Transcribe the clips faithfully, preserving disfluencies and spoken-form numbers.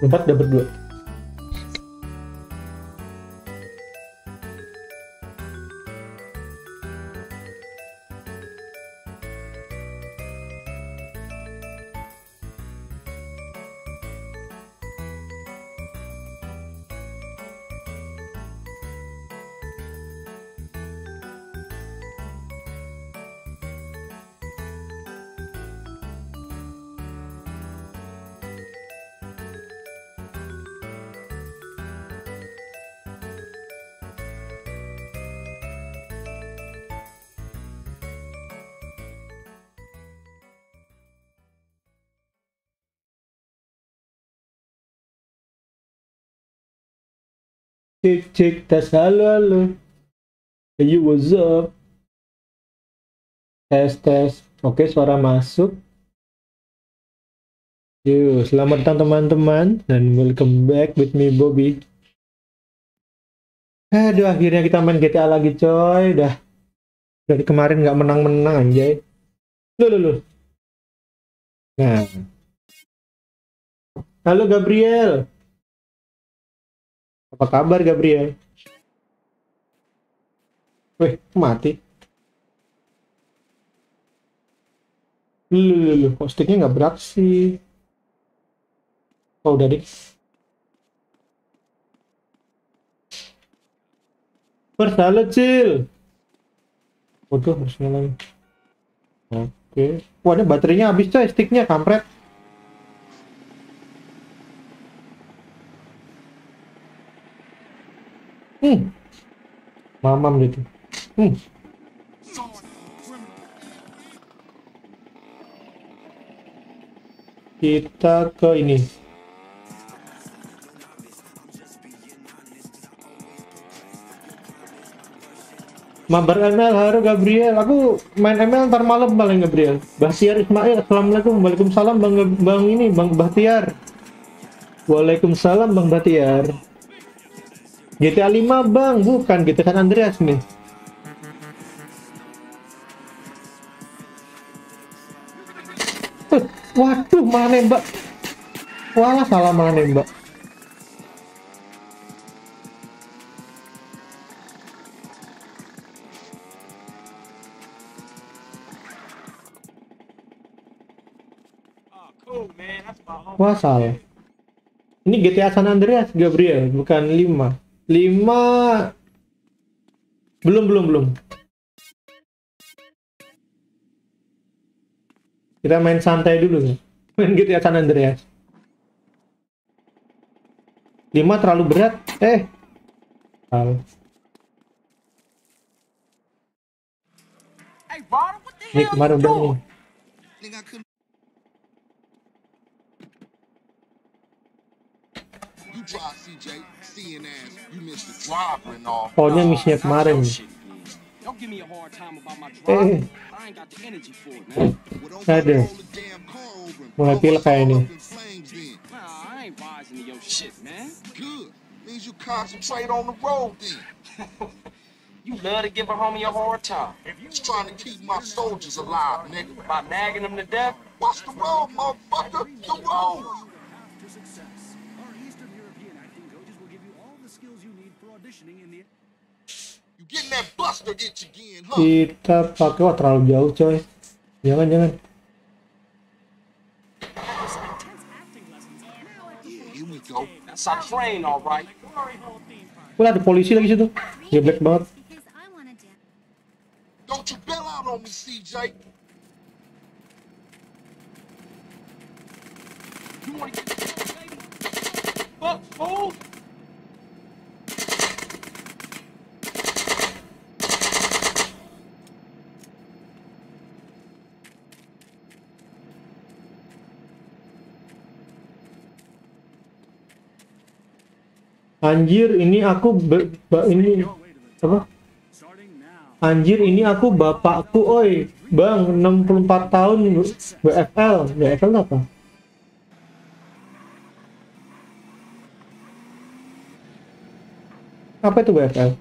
Empat dapat dua. Cek cek tes, halo halo. Ayo, what's up? Tes tes. Oke, suara masuk. Yuk, selamat datang teman-teman dan welcome back with me Bobby. Aduh, akhirnya kita main G T A lagi coy. Dah dari kemarin nggak menang-menang anjay. Loh loh loh. Nah. Halo Gabriel. Apa kabar Gabriel? Weh, mati. Loh loh loh, kok sticknya nggak berat sih? Oh, udah deh. Bersalah Cil. Waduh, harus nyalain. Oke. Wah, ini baterainya habis coy, sticknya kampret. Hmm. Mamam gitu. Hmm. Kita ke ini. Mabar M L, halo Gabriel. Aku main M L ntar malam paling Gabriel. Bahtiar Ismail, assalamualaikum. Waalaikumsalam bang bang ini bang Bahtiar. Waalaikumsalam bang Bahtiar. G T A lima bang, bukan G T A San Andreas nih. Uh, waduh, malah nembak. Walah, salah malah nembak. Wah, salah. Ini G T A San Andreas Gabriel, bukan lima. lima belum belum belum. Kita main santai dulu ya. Main G T A San Andreas. lima terlalu berat. Eh. Salah. Ini kemarin udah nih. Pokoknya misinya kemarin. Eh, ada. Mulai pilek kayak ini. You love to give a homie a hard time. Just trying to keep my soldiers alive, nigga. By nagging them to death. What's the road, motherfucker? The road. You getting that buster itch again, huh? Kita pakai, wah terlalu jauh coy. Jangan jangan. Yeah, here we go. That's our train, all right. Wah, ada polisi lagi situ. Geblek banget. Don't you bail out on me, C J. You wanna get the baby? Fuck, fool! Anjir, ini aku be, be, ini apa? Anjir, ini aku bapakku, oi. Bang, enam puluh empat tahun W F L. W F L apa? Apa itu W F L?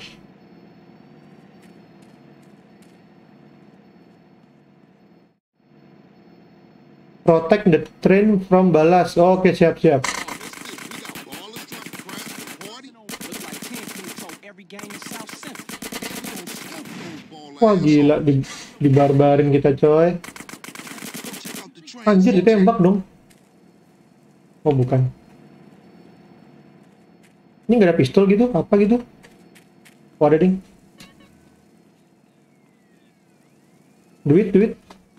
Protect the train from balas. Oh, oke, siap-siap. every gang in South Central. We gon' smoke those ball Wah ass gila, di, dibarbarin kita coy. Check out the train, Anjir C J. ditembak dong. Oh bukan. Ini nggak ada pistol gitu? Apa gitu? Oh ada ding. Duit, duit.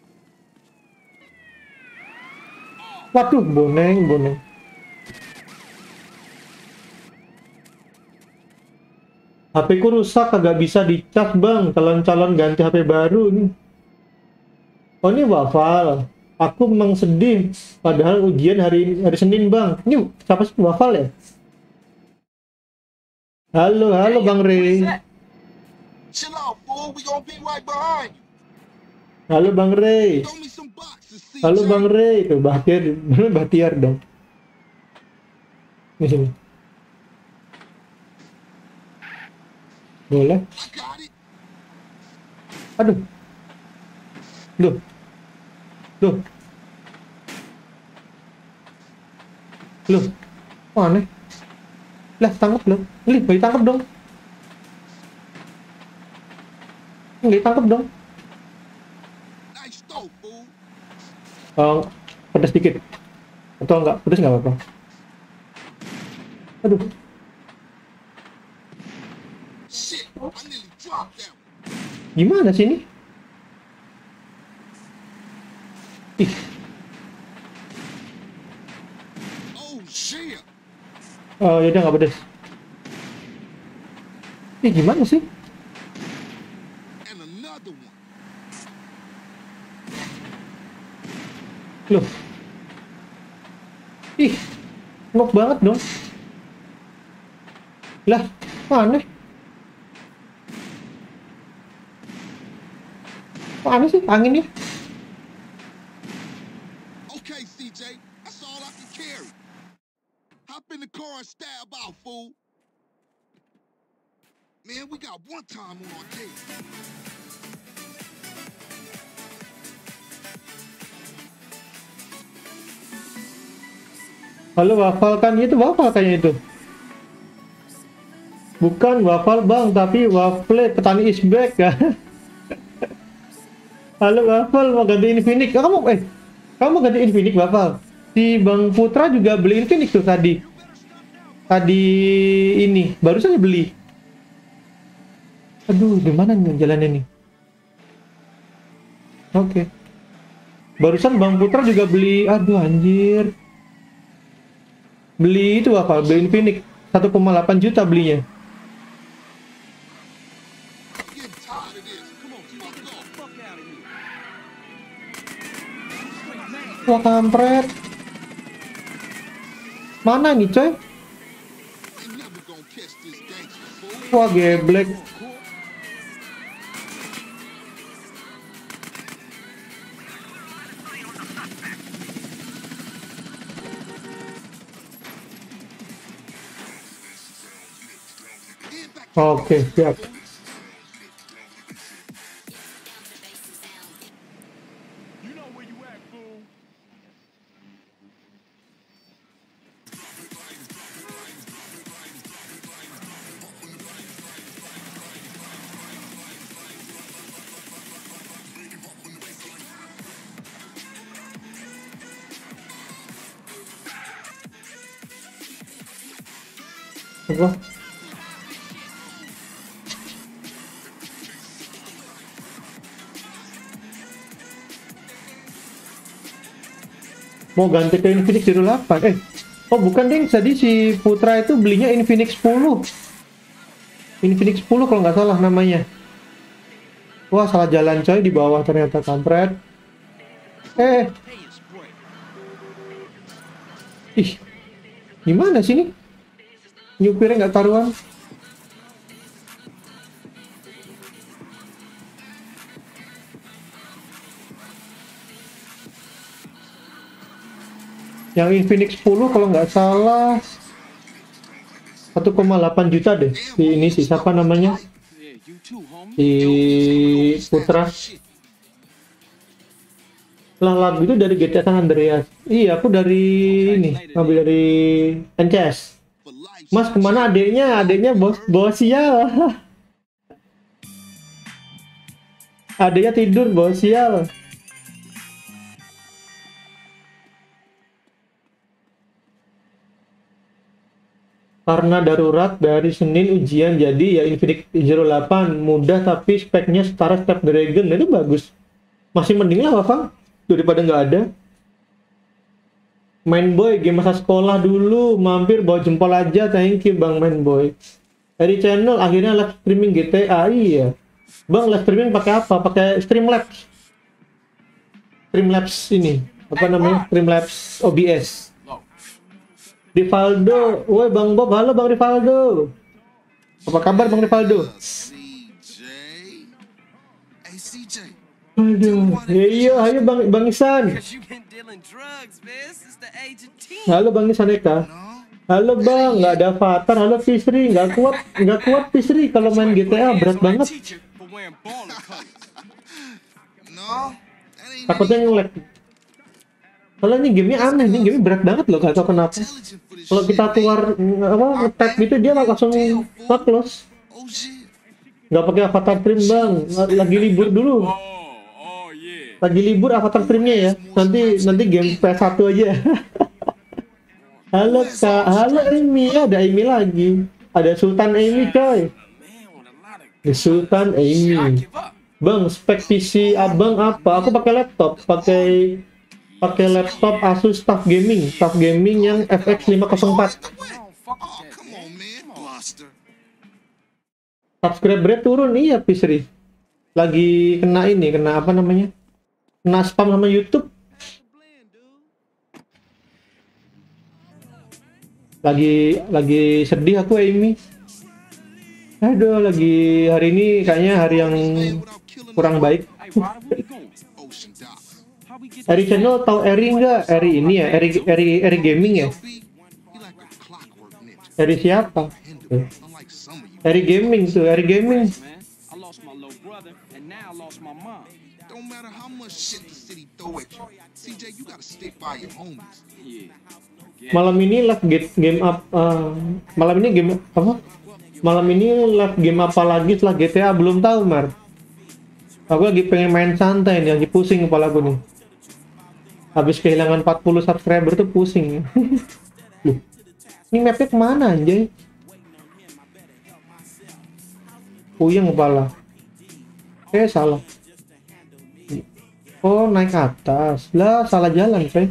Waduh, boneng, boneng. H P ku rusak, kagak bisa dicas bang. Calon-calon ganti H P baru nih. Oh ini Wafal. Aku memang sedih. Padahal ujian hari hari Senin bang. Ini siapa sih Wafal ya? Halo, halo Bang Rey. Chill out, fool. We gon' be right behind you. Halo Bang Rey. Throw me some boxes, C J. Halo Bang Rey. Tuh Bahtiar, Bahtiar dong. Di sini. Boleh. I got it. Aduh. Duh. Duh. Loh. Oh, aneh. Lah, tangkap loh. Lih, bayi tangkap dong. Nggak tangkap dong. Nice throw, fool. Oh, pedas dikit. Atau enggak? Pedas nggak apa-apa. Aduh. Shit, I nearly dropped that one. Gimana sih ini? Ih, Oh, shit. oh yaudah nggak pedas. Ih, gimana sih? And another one. Loh. Ih, knock banget dong. Lah, kok aneh? Kok aneh sih anginnya? Okay, C J, that's all I can carry. Hop in the car and stab out, fool. Man, we got one time on our case. Halo Wafal kan itu Wafal kayaknya itu. Bukan Wafal bang, tapi Wafle petani is back ya. Halo Wafal mau ganti Infinix. Oh, kamu eh kamu mau ganti Infinix Wafal. Si Bang Putra juga beli Infinix tuh tadi. Tadi ini baru saja beli. Aduh, gimana nih jalannya nih? Oke. Barusan Bang Putra juga beli. Aduh anjir. Beli itu apa? Beli Infinix satu koma delapan juta belinya. Getting tired of this. Come on, fuck off. Fuck out of here. Wah kampret. Mana nih coy? They never gonna catch this gangster, fool. Wah geblek. Head back. Oke siap. You know where you at, fool. Apa? Mau ganti ke Infinix Zero delapan. Eh, oh bukan ding, tadi si Putra itu belinya Infinix sepuluh. Infinix sepuluh kalau nggak salah namanya. Wah, salah jalan coy, di bawah ternyata kampret. Eh, ih, gimana sih ini? Nyupirnya nggak taruhan. Yang Infinix sepuluh kalau nggak salah satu koma delapan juta deh. Si ini si siapa namanya? Yeah, you too, homie. Si Putra. Lah lagu itu dari G T A San Andreas. Iya, aku dari ini, ngambil dari N C S. For life, Mas kemana adeknya? Adeknya bos bos sial. Adeknya tidur bos sial. Karena darurat dari Senin ujian jadi ya Infinix Zero delapan mudah tapi speknya setara Snapdragon. Nah, itu bagus. Masih mending lah Bang daripada nggak ada. Main boy game masa sekolah dulu mampir bawa jempol aja, thank you Bang Main boy. Dari channel akhirnya live streaming G T A. Iya Bang, live streaming pakai apa? Pakai Streamlabs. Streamlabs ini apa namanya? Streamlabs O B S. Rivaldo, woi Bang Bob, halo Bang Rivaldo. Apa kabar Bang Rivaldo? Aduh, iya, ayo Bang Bang Isan. Halo Bang Isan Eka. Halo Bang, nggak ada avatar. Halo Fisri, nggak kuat, nggak kuat Fisri kalau main G T A berat banget. Takutnya nge-lag. Kalau ini gamenya aneh, ini gamenya berat banget loh, gak tau kenapa. Kalau kita keluar apa nge-tap gitu dia langsung close. Nggak pakai avatar stream Bang, lagi libur dulu. Lagi libur avatar streamnya ya. Nanti nanti game P S satu aja. Halo Kak, halo Amy, ada Amy lagi. Ada Sultan Amy coy. The Sultan Amy. Bang, spek P C abang apa? Aku pakai laptop, pakai pakai laptop Asus T U F Gaming, T U F Gaming yang F X lima nol empat. Subscriber rate turun, iya Pisri. Lagi kena ini, kena apa namanya? Kena spam sama YouTube. Lagi lagi sedih aku Amy. Aduh, lagi hari ini kayaknya hari yang kurang baik. Eri channel tahu Eri enggak? Eri ini ya, Eri Eri Eri gaming ya. Eri siapa? Eri gaming tuh, Eri gaming. Malam ini live game up, uh, malam ini game apa? Malam ini live game apa lagi setelah G T A belum tahu Mar. Aku lagi pengen main santai nih, lagi pusing kepala aku nih. Habis kehilangan empat puluh subscriber tuh pusing. Loh, ini mapnya kemana anjay? Puyeng kepala. Eh salah. Oh naik ke atas. Lah salah jalan coy.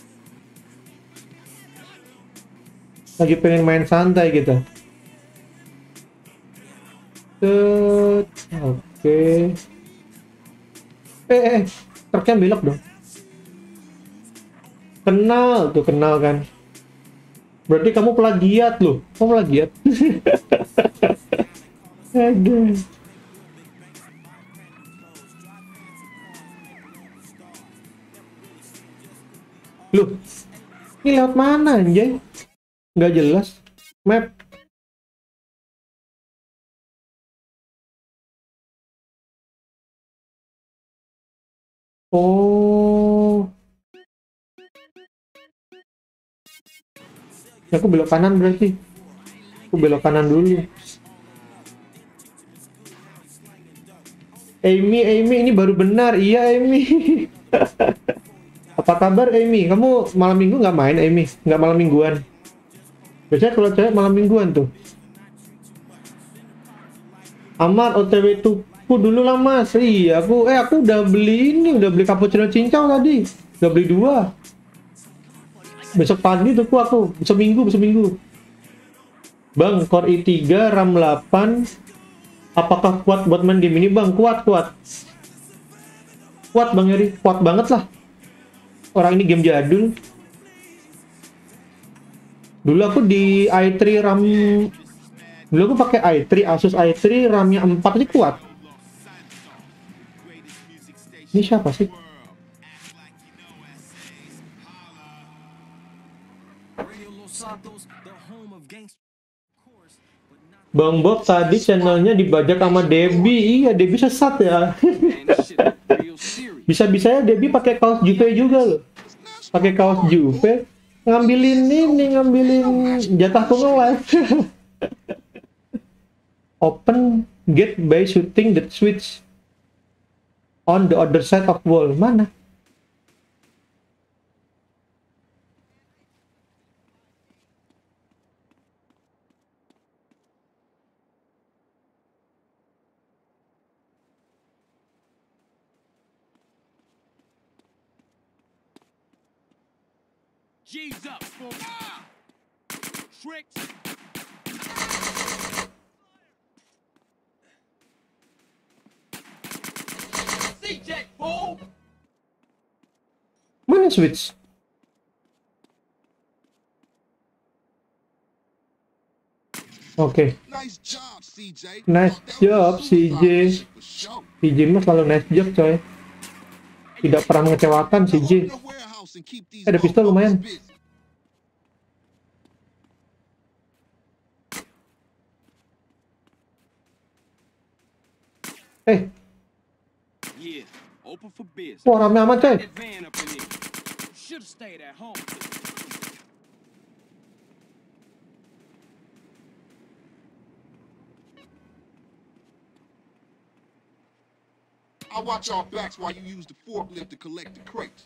Lagi pengen main santai gitu. Oke. Okay. Eh, eh, truknya belok dong. Kenal tuh, kenal kan. Berarti kamu plagiat loh. Kamu plagiat. Aduh. Loh, ini lewat mana anjay? Nggak jelas. Map. Oh. Ya, aku belok kanan berarti. Aku belok kanan dulu. Amy, Amy ini baru benar. Iya, Amy. Apa kabar, Amy? Kamu malam minggu nggak main, Amy? Nggak malam mingguan? Biasanya kalau cewek malam mingguan tuh. Amar O T W tuku dulu lah Mas. Iya, aku eh aku udah beli ini, udah beli cappuccino cincau tadi. Udah beli dua. Besok pagi tuh aku, besok minggu, besok minggu. Bang, Core i tiga, RAM delapan. Apakah kuat buat main game ini, Bang? Kuat, kuat. Kuat, Bang Yeri. Kuat banget lah. Orang ini game jadul. Dulu aku di i tiga RAM. Dulu aku pakai i tiga, Asus i tiga, RAM-nya empat sih kuat. Ini siapa sih? Bang Bob tadi channelnya dibajak sama Debbie. Iya, Debbie sesat ya. Bisa-bisanya Debbie pakai kaos Juve juga loh. Pakai kaos Juve. ngambilin ini, ngambilin jatah tunggal live. Open gate by shooting the switch on the other side of wall. Mana? G's up for ah! Tricks. C-Jet, fool! Mana switch? Oke. Okay. Nice job, C J. Nice job, C J. C J mah selalu nice job, coy. Tidak pernah mengecewakan, C J. Eh, ada pistol lumayan. Eh. Wah, rame amat, coy. I'll watch our backs while you use the forklift to collect the crates.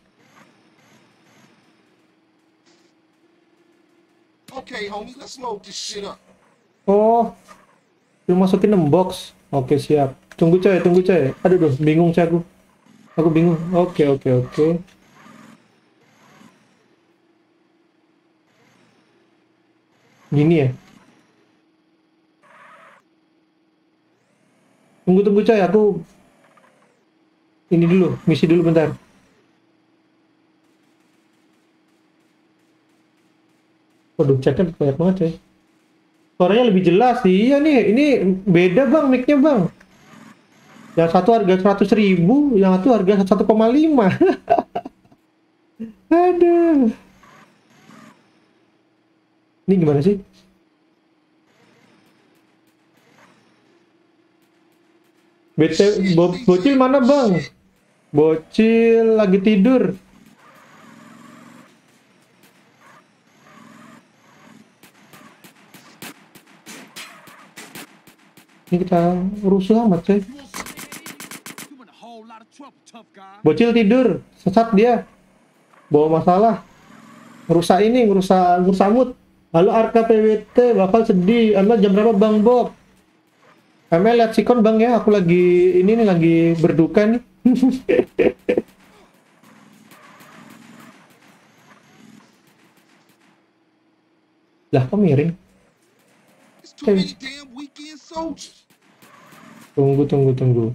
Okay, homie, let's load this shit up. Oh, lu masukin enam box. Oke, siap. Tunggu coy, tunggu coy. Aduh, duh, bingung coy aku. Aku bingung. Oke, oke, oke. Gini ya. Tunggu, tunggu coy, aku ini dulu, misi dulu bentar. Waduh, chatnya banyak banget coy. Suaranya lebih jelas sih. Iya nih, ini beda bang mic-nya bang. Yang satu harga seratus ribu, yang satu harga satu koma lima. Aduh. Ini gimana sih? B T Bo bocil mana bang? Bocil lagi tidur. Ini kita rusuh amat coy. Bocil tidur, sesat dia. Bawa masalah. Ngerusak ini, ngerusak ngerusak mood. Halo Arka P W T, bakal sedih. Anda jam berapa Bang Bob? Emel lihat sikon bang ya, aku lagi ini nih lagi berduka nih. Lah kok miring? Eh. Tunggu tunggu tunggu.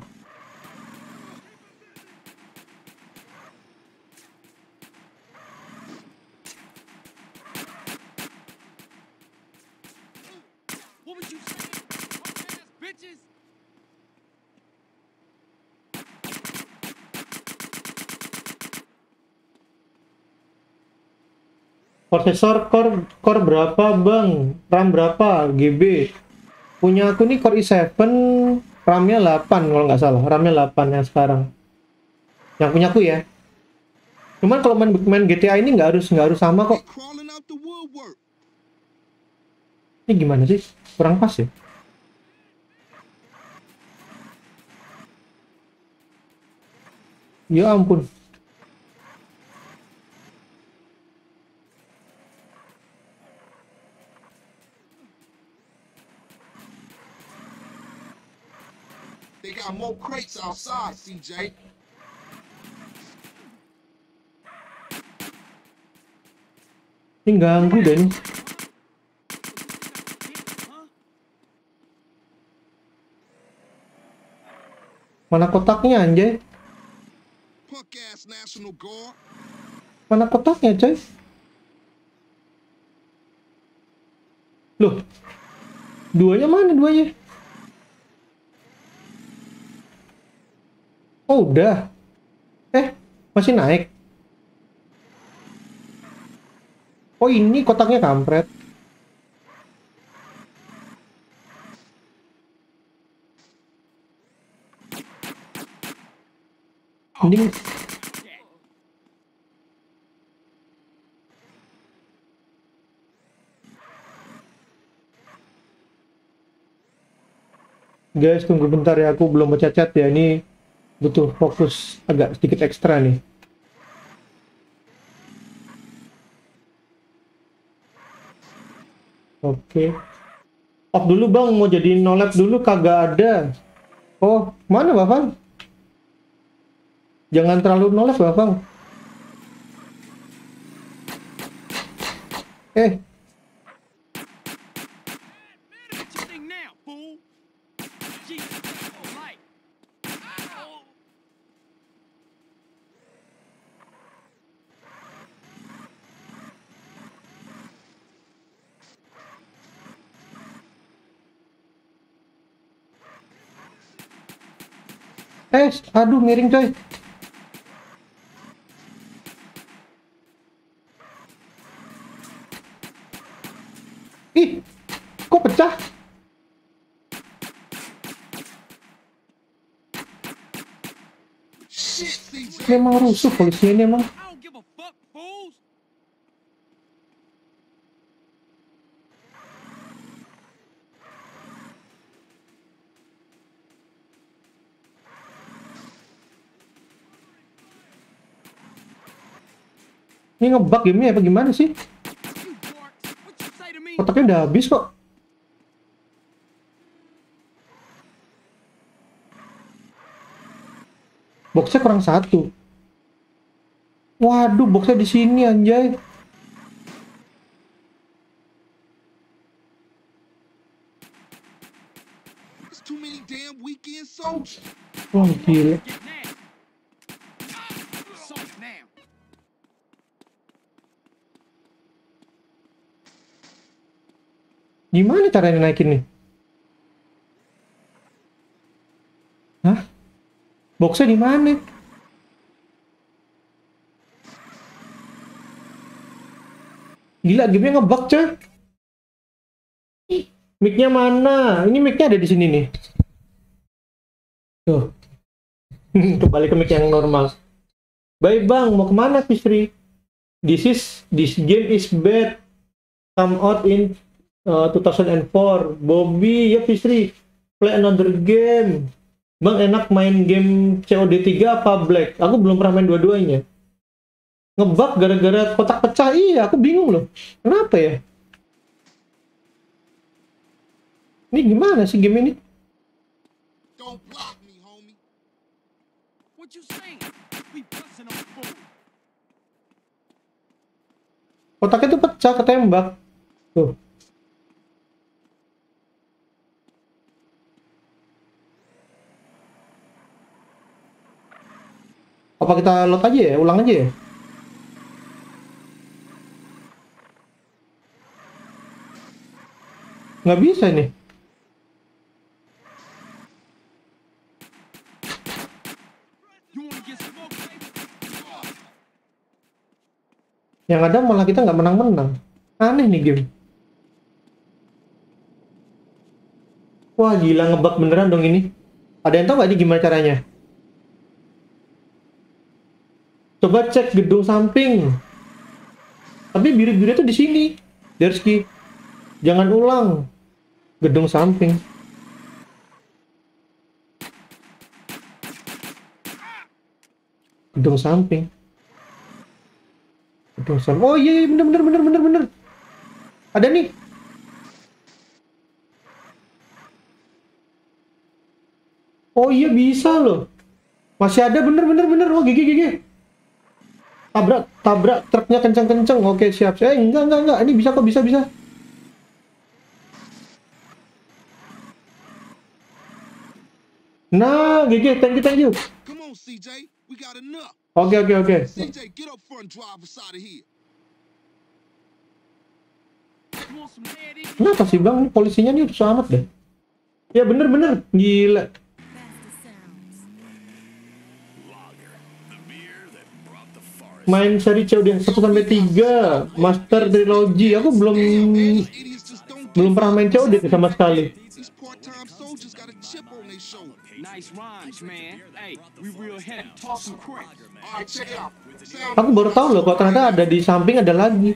Prosesor core core berapa bang? RAM berapa? G B? Punya aku nih Core i tujuh, RAM-nya delapan kalau nggak salah. RAM-nya delapan yang sekarang. Yang punya aku ya. Cuman kalau main, main G T A ini nggak harus nggak harus sama kok. Ini gimana sih? Kurang pas ya? Ya ampun. They got more crates outside, C J. Ini ganggu deh nih. Mana kotaknya anjay? Mana kotaknya coy? Loh, duanya mana duanya? Oh udah. Eh, masih naik. Oh ini kotaknya kampret. Mending Guys, tunggu bentar ya, aku belum baca chat ya. Ini butuh fokus agak sedikit ekstra nih. Oke. Off dulu bang, mau jadi no lab dulu kagak ada. Oh, mana Bang? Jangan terlalu no lab Bang. Eh. Eh, aduh miring coy. Ih, kok pecah? Memang rusuh polisi ini emang. Ini ngebug game apa gimana sih? Kotaknya udah habis kok. Boxnya kurang satu. Waduh, boxnya di sini anjay. Wah, gila. Gimana caranya naikin nih? Hah? Boxnya di mana? Gila, gamenya ngebug coy. Mic-nya mana? Ini mic-nya ada di sini nih. Tuh. Kembali ke mic yang normal. Bye bang, mau kemana Fisri? This is this game is bad. Come out in Uh, two thousand four. Bobby, ya Fisri, play another game. Bang, enak main game C O D tiga apa Black? Aku belum pernah main dua-duanya. Ngebug gara-gara kotak pecah. Iya, aku bingung loh. Kenapa ya? Ini gimana sih game ini? Kotaknya tuh pecah, ketembak. Tuh. Apa kita load aja ya? Ulang aja ya? Nggak bisa ini. Yang ada malah kita nggak menang-menang. Aneh nih game. Wah gila, ngebug beneran dong ini. Ada yang tahu nggak nih gimana caranya? Coba cek gedung samping. Tapi biru-biru itu di sini. Derski. Jangan ulang. Gedung samping. Gedung samping. Gedung samping. Oh iya, iya bener bener bener bener bener. Ada nih. Oh iya bisa loh. Masih ada bener bener bener. Oh gigi gigi. Tabrak, tabrak truknya kenceng-kenceng. Oke, siap. Eh, enggak, enggak, enggak. Ini bisa kok, bisa, bisa. Nah, G G, thank you, thank you. Oke, oke, oke. Kenapa sih, Bang? Ini polisinya nih susah amat deh. Ya, bener-bener. Gila. Main seri C O D satu sampai tiga Master Trilogy. Aku belum belum pernah main C O D sama sekali. Aku baru tahu loh kok ternyata ada di samping ada lagi.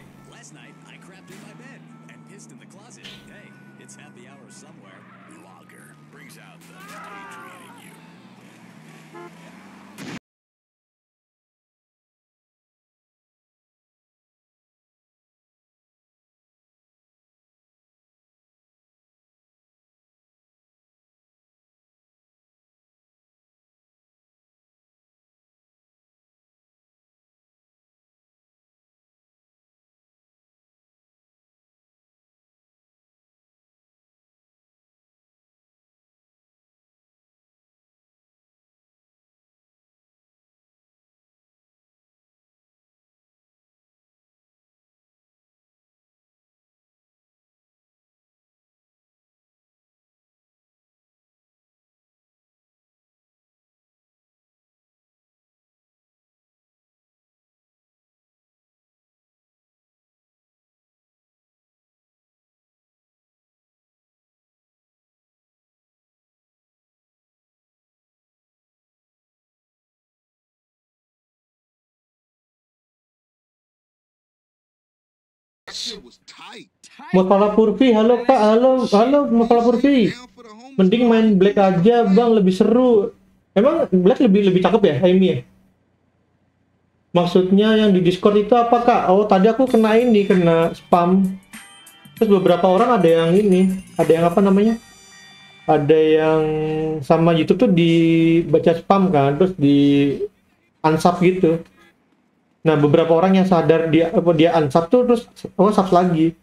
That shit was tight. Mutala Purvi, halo Kak, halo, halo Mutala Purvi. Down for the homies. Mending main Black aja bang, lebih seru. Emang Black lebih lebih cakep ya, Amy ya? Maksudnya yang di Discord itu apa Kak? Oh tadi aku kena ini, kena spam. Terus beberapa orang ada yang ini, ada yang apa namanya? Ada yang sama YouTube tuh dibaca spam kan, terus di unsub gitu. Nah beberapa orang yang sadar dia apa dia unsub tuh terus oh sub lagi.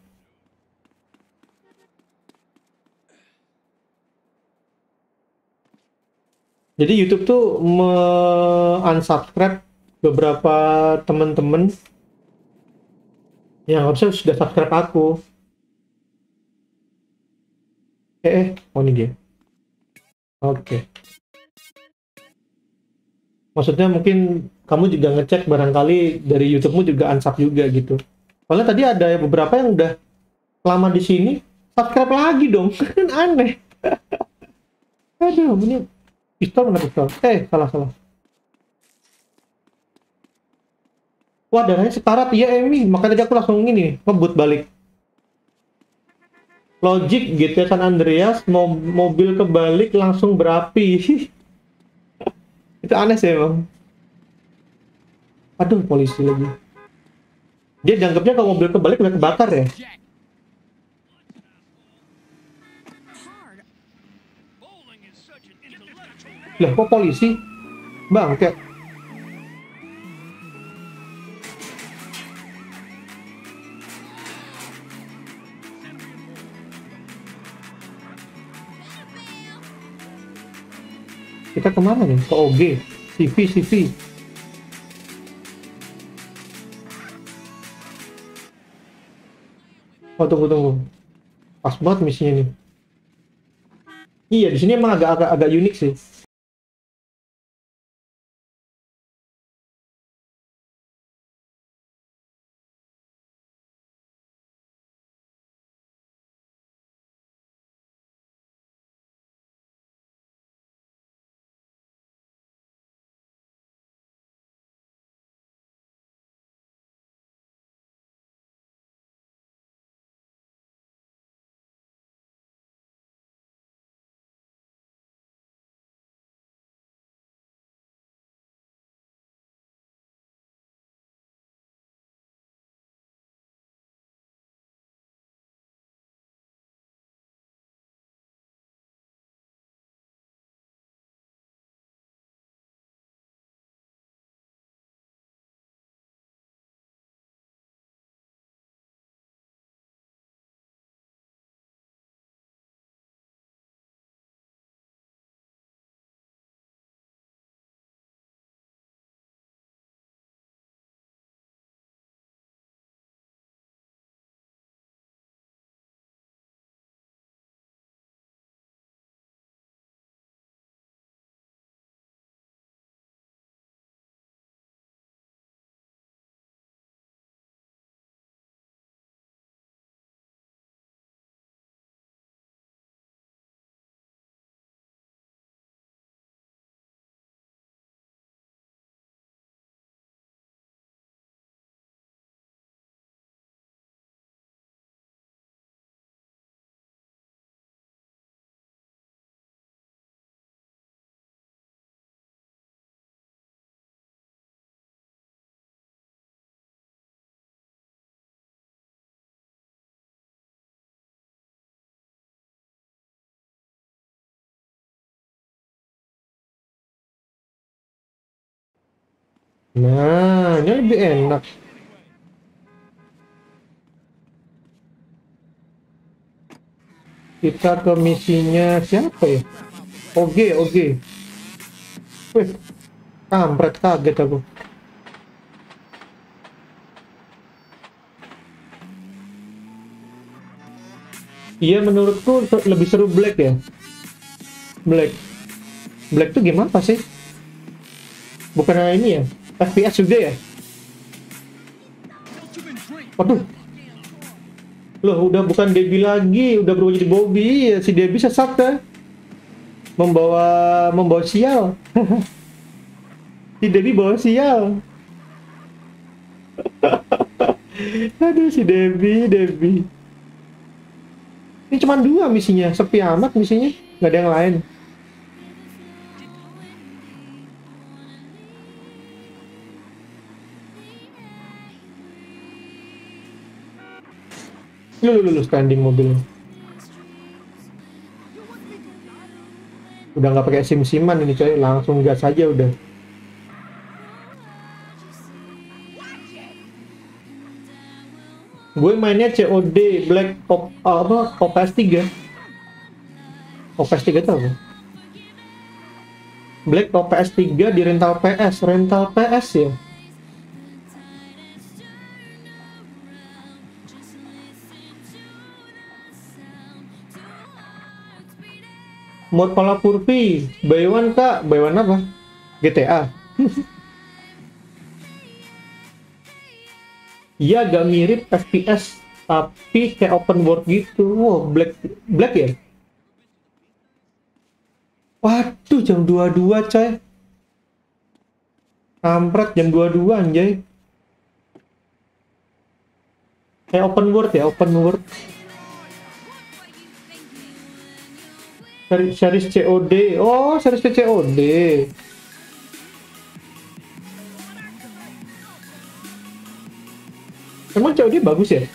Jadi YouTube tuh me-unsubscribe beberapa temen-temen yang harusnya sudah subscribe aku. Eh, eh, oh ini dia. Oke. Maksudnya mungkin kamu juga ngecek barangkali dari YouTube-mu juga unsub juga gitu. Soalnya tadi ada beberapa yang udah lama di sini, subscribe lagi dong. Kan aneh. Aduh, ini pistol mana pistol? Eh, salah salah. Wah, darahnya sekarat. Iya, Emi. Makanya tadi aku langsung ini, ngebut balik. Logic G T A San Andreas, mo mobil kebalik langsung berapi. Itu aneh sih emang. Aduh, polisi lagi. Dia dianggapnya kalau mobil kebalik udah kebakar ya. Lah, kok polisi? Bang, kayak kita kemana nih? Ke O G, C V, C V. Oh tunggu tunggu, pas banget misinya nih. Iya di sini emang agak agak agak unik sih. Nah, ini lebih enak. Kita ke misinya siapa ya? Oge, Oge. Wih, kampret, kaget aku. Iya, menurutku lebih seru Black ya. Black. Black tuh game apa sih? Bukan ini ya? F P S juga ya? Waduh. Loh, udah bukan Debbie lagi, udah berubah jadi Bobby. Ya, si Debbie sesat kan? Membawa membawa sial. Si Debbie bawa sial. Aduh si Debbie, Debbie. Ini cuma dua misinya, sepi amat misinya, nggak ada yang lain. Lu, lu, lu, standing mobil. Udah nggak pakai sim-siman ini coy, langsung gas aja udah. Gue mainnya C O D Black Op, apa O P S tiga. O P S tiga tuh apa? Black O P S tiga di rental P S, rental P S ya. Mod pola Purpi, buy one kak, buy one apa? G T A. Iya agak mirip F P S tapi kayak open world gitu. Wow, Black Black ya? Waduh, jam dua puluh dua coy. Kampret jam dua puluh dua anjay. Kayak open world ya, open world. Seri- Series C O D. Oh, series C O D. Emang C O D bagus ya?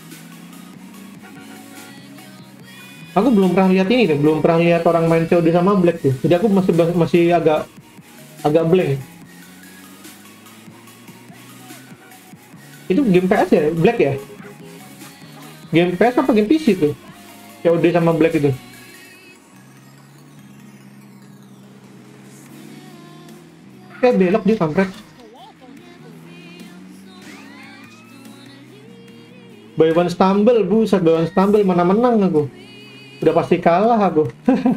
Aku belum pernah lihat ini deh, belum pernah lihat orang main C O D sama Black tuh. Jadi aku masih masih agak agak blank. Itu game P S ya, Black ya? Game P S apa game P C tuh? C O D sama Black itu. Kayak belok dia kampret. Buy one stumble, buset, buy one stumble, mana menang aku. Udah pasti kalah aku.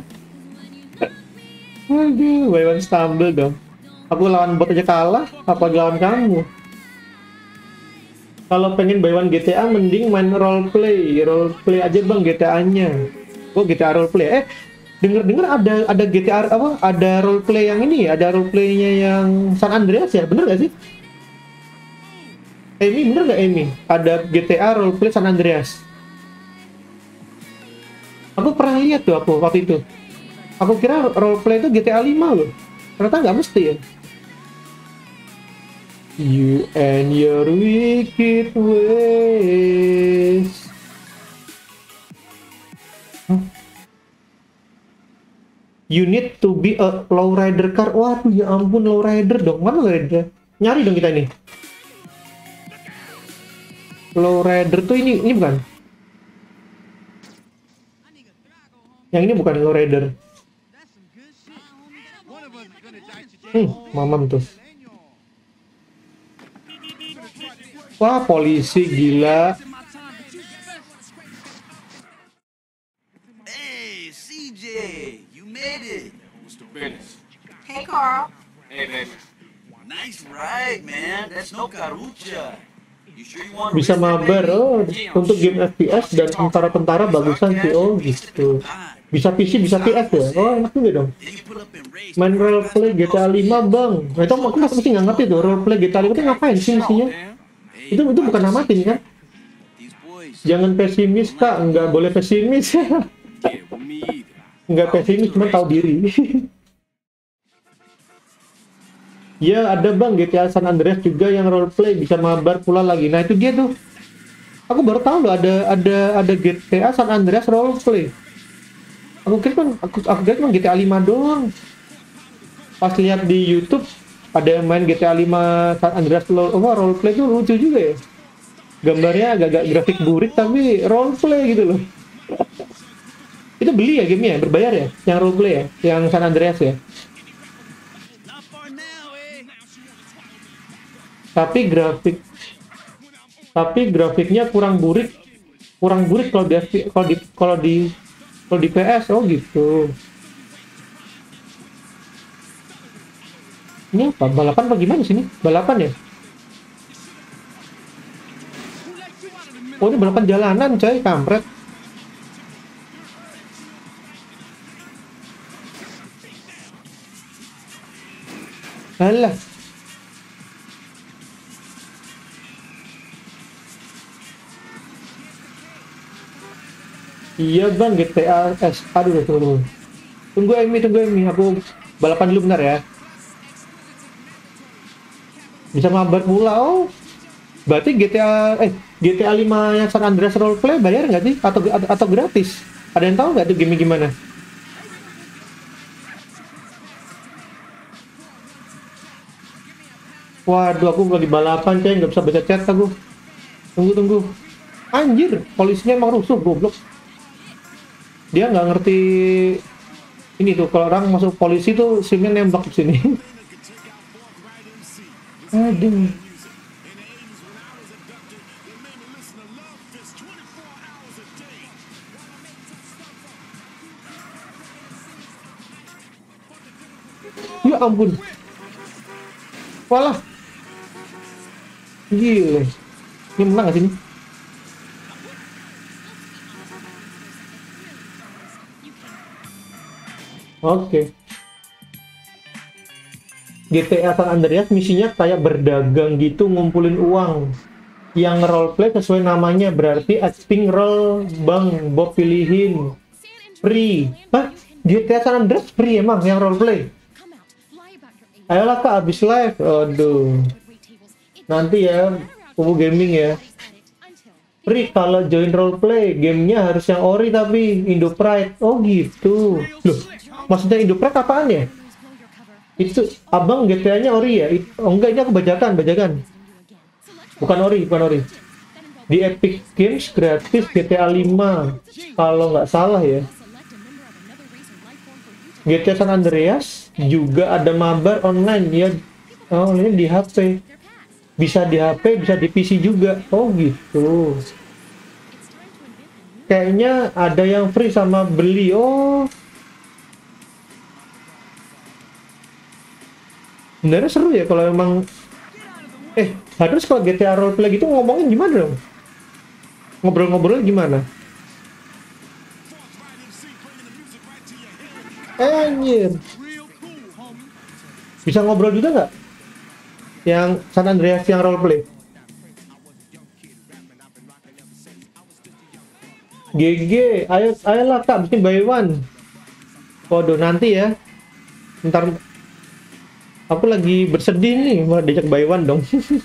Aduh, buy one stumble dong. Aku lawan bot aja kalah, apalagi lawan kamu. Kalau pengen buy one G T A, mending main roleplay. Roleplay aja bang G T A-nya. Oh, G T A roleplay. Eh, denger-denger ada ada G T A apa? Ada roleplay yang ini, ada roleplaynya yang San Andreas ya? Bener gak sih? Amy, bener gak Amy? Ada G T A roleplay San Andreas. Aku pernah lihat tuh aku waktu itu. Aku kira roleplay itu G T A lima loh. Ternyata nggak mesti ya. You and your wicked ways. Huh? You need to be a lowrider car. Waduh ya ampun, lowrider dong. Mana lowrider? Nyari dong kita ini. Lowrider tuh ini ini bukan? Yang ini bukan lowrider. Hmm, mamam tuh. Wah, polisi gila. Hey, C J, you made it. What's the business? Hey, Carl. Hey, baby. Nice ride, man. That's no carucha. You sure you want to Bisa mabar. Oh, untuk game F P S dan tentara-tentara bagusan sih. Oh, gitu. Bisa P C, bisa P S ya? Oh, enak juga dong. Main roleplay G T A lima bang. Nah, itu aku masih nggak ngerti tuh, roleplay G T A lima itu ngapain sih misinya? Itu itu bukan namatin kan? Jangan pesimis kak, nggak boleh pesimis. Yeah, with me either. Nggak pesimis, cuma tahu diri. Ya ada bang, G T A San Andreas juga yang roleplay, bisa mabar pula lagi. Nah itu dia tuh. Aku baru tahu loh ada ada ada G T A San Andreas roleplay. Aku kira kan aku aku kira cuma G T A lima doang. Pas lihat di YouTube ada yang main G T A lima San Andreas lo- oh, roleplay tuh lucu juga ya. Gambarnya agak-agak grafik burik tapi roleplay gitu loh. Itu beli ya gamenya, berbayar ya? Yang roleplay ya, yang San Andreas ya. Tapi grafik tapi grafiknya kurang burik, kurang burik kalau di kalau di kalau di kalau di P S. Oh gitu. Ini apa? Balapan apa gimana sini? Balapan ya? Oh ini balapan jalanan coy, kampret. Alah. Iya bang, G T A S. Aduh, tunggu, tunggu. Tunggu Emi, tunggu Emi. Aku balapan dulu bentar ya. Bisa mabar pula. Oh, berarti G T A eh G T A lima yang San Andreas roleplay bayar nggak sih? Atau atau gratis? Ada yang tahu nggak tuh game gimana? Waduh, aku lagi balapan coy, nggak bisa baca chat aku. Tunggu tunggu. Anjir, polisinya emang rusuh goblok. Dia nggak ngerti ini tuh, kalau orang masuk polisi tuh simnya nembak di sini. Aduh. Ya ampun. Walah. Gile. Ini menang gak sini? Oke. G T A San Andreas misinya kayak berdagang gitu, ngumpulin uang. Yang roleplay sesuai namanya, berarti acting role Bang Bob pilihin. Free. Hah? G T A San Andreas free emang yang roleplay? Ayolah kak, abis live. Aduh. Nanti ya, Kubu Gaming ya. Free kalau join roleplay, gamenya harus yang ori tapi Indo Pride. Oh gitu. Loh, maksudnya Indo Pride apaan ya? Itu abang G T A-nya ori ya? It, oh enggak, ini aku bajakan, bajakan. Bukan ori, bukan ori. Di Epic Games gratis G T A lima. Kalau nggak salah ya. G T A San Andreas juga ada mabar online ya. Oh, ini di H P. Bisa di H P, bisa di P C juga. Oh gitu. Kayaknya ada yang free sama beli. Oh. Sebenarnya seru ya kalau emang. Eh, harus kalau G T A roleplay gitu ngomongin gimana dong? Ngobrol-ngobrol gimana? Anjir. Bisa ngobrol juga nggak? Yang San Andreas yang roleplay. G G, ayo ayolah kak, bikin buy one. Waduh, nanti ya. Ntar aku lagi bersedih nih, mau diajak buy one dong.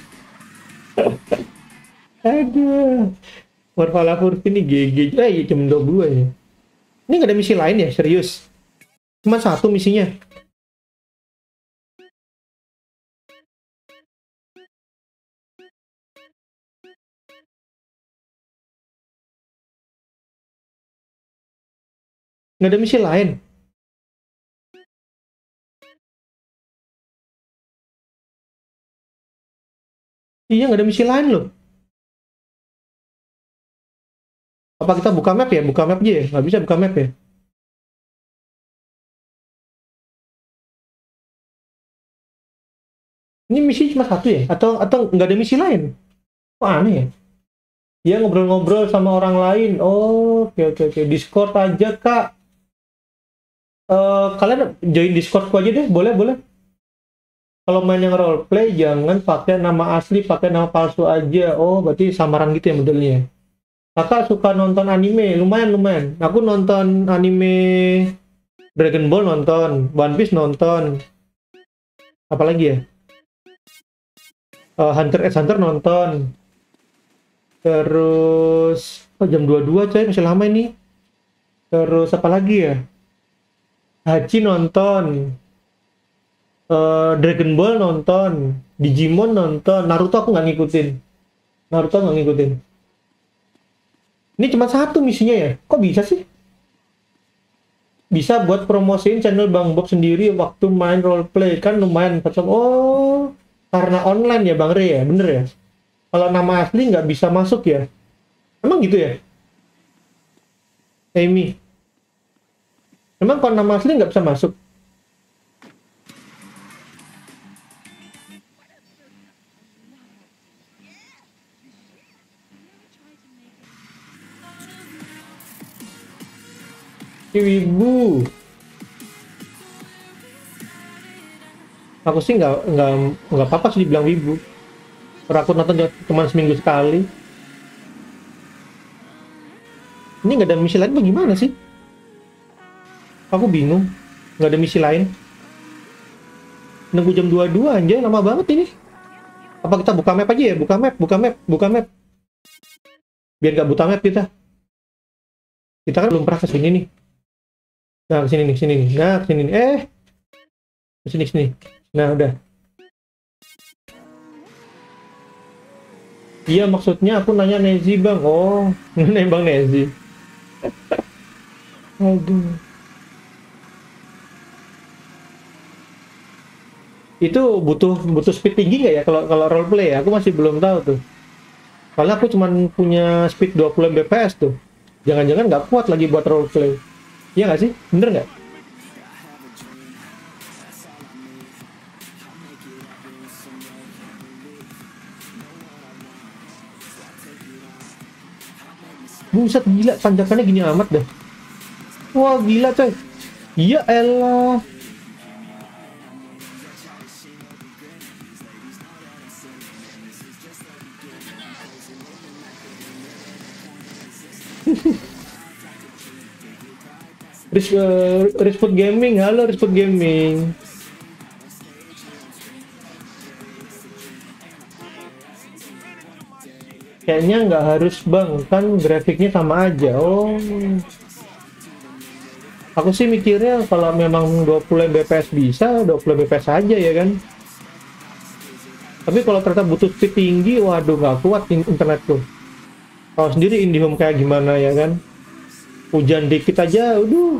Aduh. Warfala Furfi ini G G. Eh, jam dua puluh dua ya. Ini nggak ada misi lain ya, serius? Cuma satu misinya. Nggak ada misi lain. Iya, nggak ada misi lain loh. Apa kita buka map ya? Buka map aja ya? Nggak bisa buka map ya? Ini misi cuma satu ya? Atau atau nggak ada misi lain? Kok aneh ya? Dia ngobrol-ngobrol sama orang lain. Oh, oke oke oke. Discord aja kak. Uh, kalian join Discordku aja deh, boleh boleh. Kalau main yang roleplay jangan pakai nama asli, pakai nama palsu aja. Oh, berarti samaran gitu ya modelnya. Kakak suka nonton anime, lumayan lumayan. Aku nonton anime Dragon Ball, nonton One Piece, nonton. Apalagi ya? Uh, Hunter x Hunter nonton. Terus oh, jam dua puluh dua coy, masih lama ini. Terus apa lagi ya? Hachi nonton. Uh, Dragon Ball nonton. Digimon nonton. Naruto aku nggak ngikutin. Naruto nggak ngikutin. Ini cuma satu misinya ya? Kok bisa sih? Bisa buat promosiin channel Bang Bob sendiri waktu main roleplay. Kan lumayan. Oh, karena online ya Bang Re ya? Bener ya? Kalau nama asli nggak bisa masuk ya? Emang gitu ya? Amy. Emang kalau nama asli nggak bisa masuk? Wibu. Aku sih nggak nggak nggak apa-apa sih dibilang wibu. Aku nonton cuma seminggu sekali. Ini nggak ada misi lain bagaimana sih? Aku bingung. Nggak ada misi lain. Nunggu jam dua puluh dua anjay, lama banget ini. Apa kita buka map aja ya? Buka map, buka map, buka map. Biar nggak buta map kita. Kita kan belum pernah ke sini nih. Nah, ke sini nih, sini nih. Nah, ke sini nih. Eh. Ke sini, sini. Nah, udah. Iya, maksudnya aku nanya Nezi, Bang. Oh, nanya Bang Nezi. Aduh. Itu butuh butuh speed tinggi nggak ya kalau kalau roleplay ya? Aku masih belum tahu tuh. Soalnya aku cuma punya speed dua puluh Mbps tuh. Jangan-jangan nggak kuat lagi buat roleplay. Iya nggak sih? Bener nggak? Buset, gila, tanjakannya gini amat dah. Wah, gila coy. Iya elah. Ris, uh, Risput Gaming, halo Risput Gaming. Kayaknya nggak harus bang, kan grafiknya sama aja. Oh, aku sih mikirnya kalau memang dua puluh Mbps bisa, dua puluh Mbps aja ya kan. Tapi kalau ternyata butuh speed tinggi, waduh nggak kuat internetku. Kalau sendiri IndiHome kayak gimana ya kan? Hujan dikit aja, udah.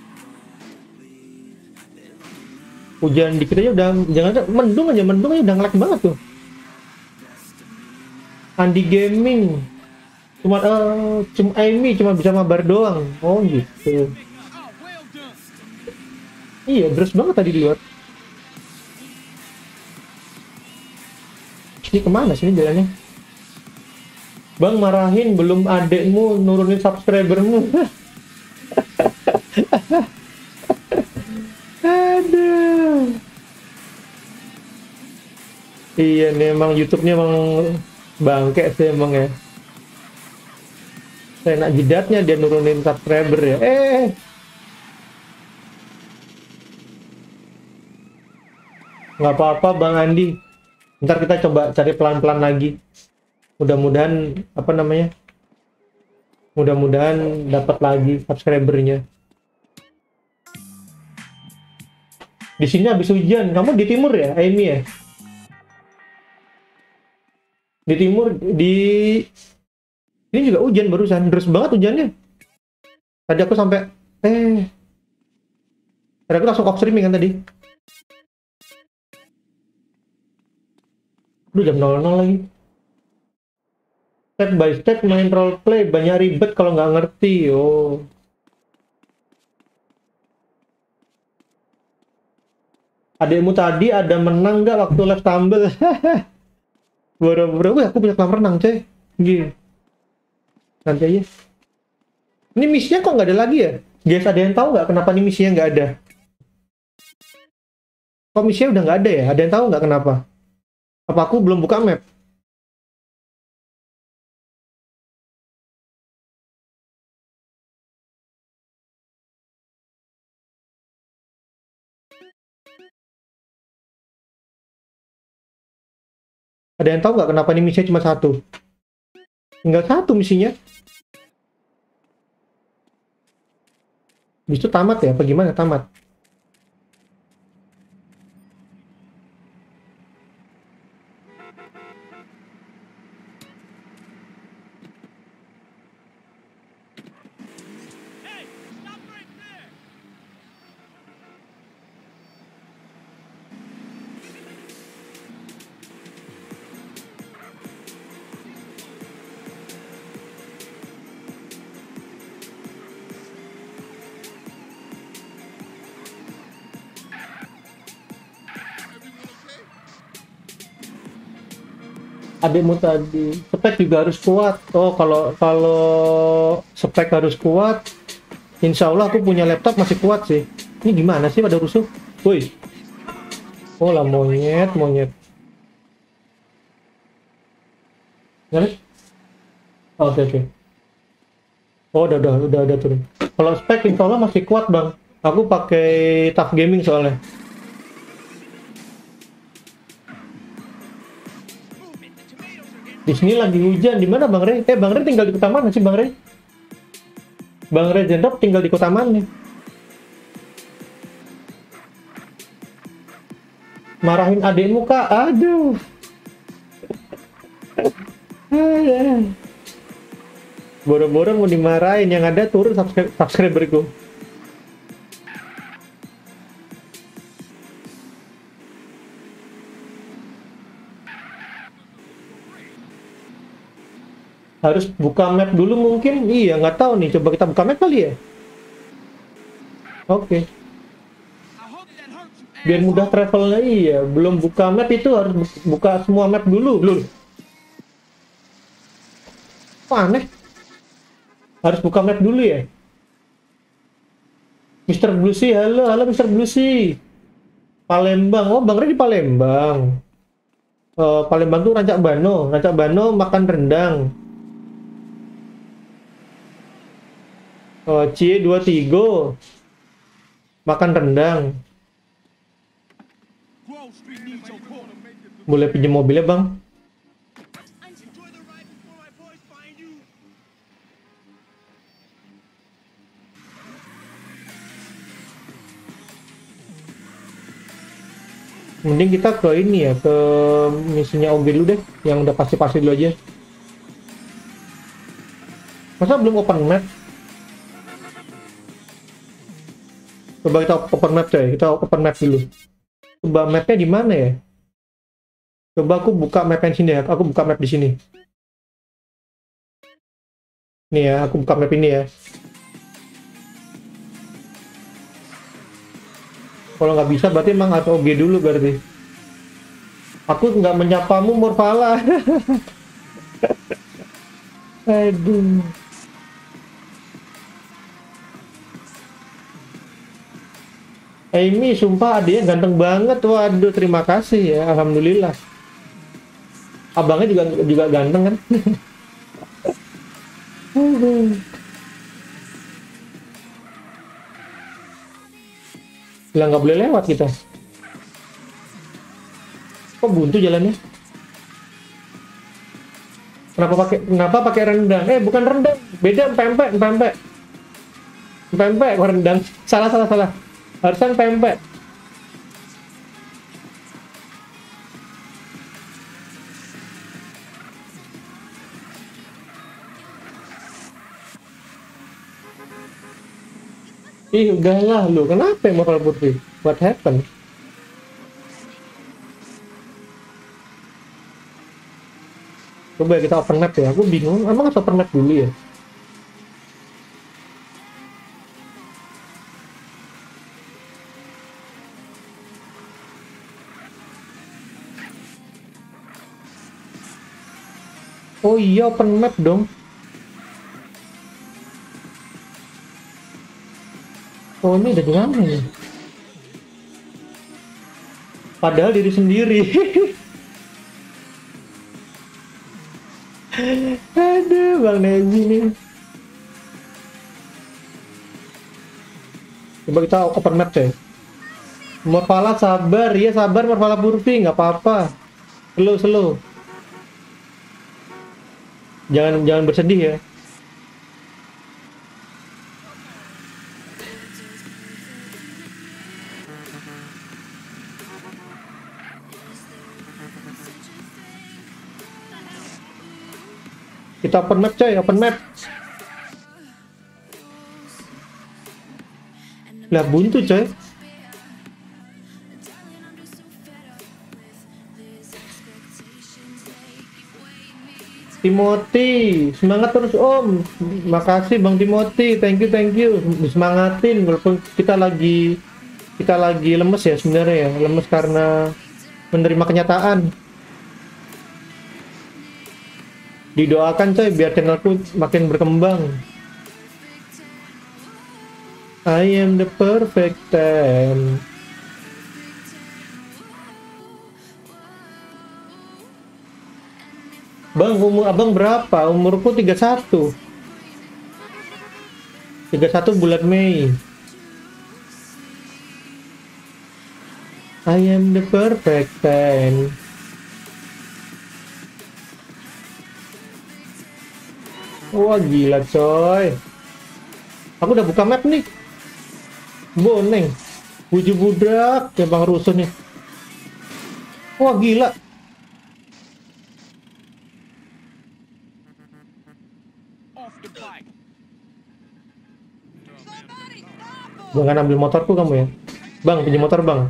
Hujan dikit aja udah, jangan mendung aja, mendung aja udah ngelag banget tuh. Andi Gaming cuma uh, cuma Amy cuma bisa mabar doang. Oh gitu. Iya, terus banget tadi di luar. Ini kemana sih ini jalannya? Bang marahin belum adekmu nurunin subscribermu. Aduh. Iya nih emang YouTube-nya emang bangke sih emang ya. Saya nak jidatnya dia nurunin subscriber ya. Eh. Nggak apa-apa Bang Andi. Ntar kita coba cari pelan-pelan lagi. Mudah-mudahan apa namanya? Mudah-mudahan dapat lagi subscribernya. Di sini habis hujan. Kamu di timur ya, Amy ya? Di timur, di ini juga hujan barusan, terus banget hujannya. Tadi aku sampai eh tadi aku langsung off streaming kan tadi. Udah jam nol nol lagi. Step by step main roleplay banyak ribet kalau nggak ngerti. Oh. Adekmu tadi ada menang nggak waktu live tumble? Boro-boro, aku punya kolam renang coy. Gini. Nanti aja. Ini misinya kok nggak ada lagi ya? Guys, ada yang tahu nggak kenapa ini misinya nggak ada? Kok misinya udah nggak ada ya? Ada yang tahu nggak kenapa? Apa aku belum buka map? Ada yang tahu nggak kenapa ini misinya cuma satu? Tinggal satu misinya. Habis itu tamat ya? Apa gimana tamat? Adekmu tadi spek juga harus kuat. Oh, kalau kalau spek harus kuat, insya Allah aku punya laptop masih kuat sih. Ini gimana sih pada rusuh? Woi, oh lah monyet monyet. Oke oke. Oh, udah udah udah udah turun. Kalau spek insya Allah masih kuat bang. Aku pakai Tough Gaming soalnya. Di sini lagi hujan. Di mana bang Rey? Eh bang Rey tinggal di kota mana sih bang Rey? Bang Rey Jendrop tinggal di kota mana? Marahin adikmu kak? Aduh. Boro-boro mau dimarahin, yang ada turun subscri subscriberku. Harus buka map dulu mungkin? Iya, nggak tahu nih. Coba kita buka map kali ya? Oke. Okay. Biar mudah travelnya, iya. Belum buka map itu harus buka semua map dulu. Lul. Kok aneh? Harus buka map dulu ya? mister Bluesy, halo, halo mister Bluesy. Palembang, oh Bang Rey di Palembang. Uh, Palembang tuh Rancak Bano. Rancak Bano makan rendang. Oh, Cie dua tiga makan rendang. Boleh pinjam mobilnya bang? Mending kita ke ini ya, ke misinya O G dulu deh, yang udah pasti-pasti dulu aja. Masa belum open map? Coba kita open map coy, kita open map dulu. Coba mapnya di mana ya? Coba aku buka map yang sini ya, aku buka map di sini. Nih ya, aku buka map ini ya. Kalau nggak bisa berarti emang harus O G dulu berarti. Aku nggak menyapamu Morpala. Aduh. Amy, sumpah adiknya ganteng banget. Waduh, terima kasih ya. Alhamdulillah. Abangnya juga juga ganteng kan? Lah nggak boleh lewat kita. Kok buntu jalannya? Kenapa pakai kenapa pakai rendang? Eh bukan rendang, beda pempek, pempek. Pempek kok rendang. Salah salah salah. Harusnya pempek. Ih, udahlah lu. Kenapa mau kalau putri? What happened? Coba kita open map ya. Aku bingung. Emang harus open map dulu ya? Oh iya, open map dong. Oh ini udah di mana ya? Padahal diri sendiri. Aduh, Bang Neji nih. Coba kita open map coy. Morpala sabar, ya sabar Morpala Purfi, nggak apa-apa. Slow, slow. Jangan jangan bersedih ya. Kita open map coy, open map. Lah buntu coy. Timothy, semangat terus Om. Makasih Bang Timothy, thank you thank you. Disemangatin walaupun kita lagi kita lagi lemes ya sebenarnya ya, lemes karena menerima kenyataan. Didoakan coy biar channelku makin berkembang. I am the perfect ten. Bang, umur abang berapa? Umurku tiga puluh satu. tiga puluh satu bulan Mei. I am the perfect ten. Wah gila coy. Aku udah buka map nih. Boneng. Buju budak ya Bang Rusun nih. Wah gila. Jangan ambil motorku kamu ya. Bang, pinjam motor bang.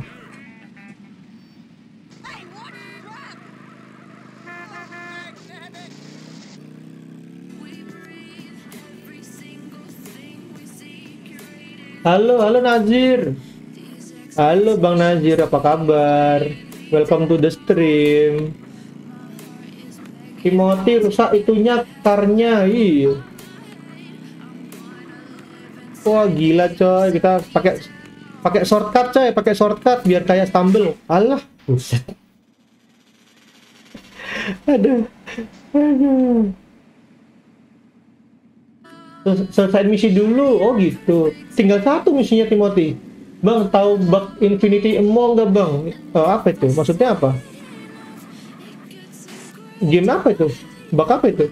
Halo, halo Nazir. Halo Bang Nazir, apa kabar? Welcome to the stream. Timothy rusak itunya karnya, iya. Wah gila coy, kita pakai pakai shortcut coy, pakai shortcut biar kayak stumble. Alah, buset. Aduh, aduh. Selesai misi dulu, oh gitu. Tinggal satu misinya Timothy. Bang, tahu bug Infinity Ammo nggak bang? Oh, apa itu? Maksudnya apa? Game apa itu? Bug apa itu?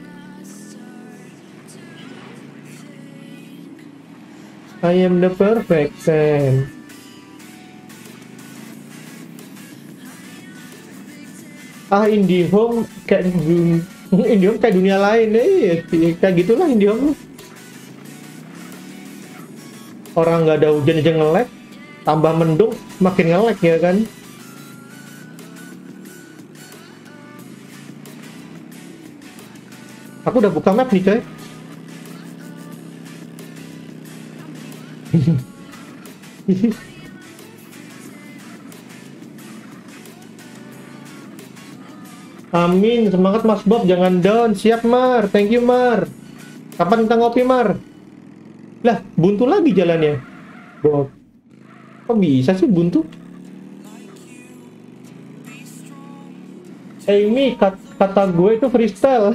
I am the perfect ten. Ah, IndiHome kayak IndiHome kayak dunia lain eh, kayak gitulah IndiHome. Orang nggak ada hujan aja nge-lag, tambah mendung makin nge-lag ya kan. Aku udah buka map nih coy. Amin, semangat Mas Bob, jangan down. Siap Mar, thank you Mar. Kapan kita ngopi Mar? Lah, buntu lagi jalannya. Bob, kok bisa sih buntu? Amy, kat kata gue itu freestyle.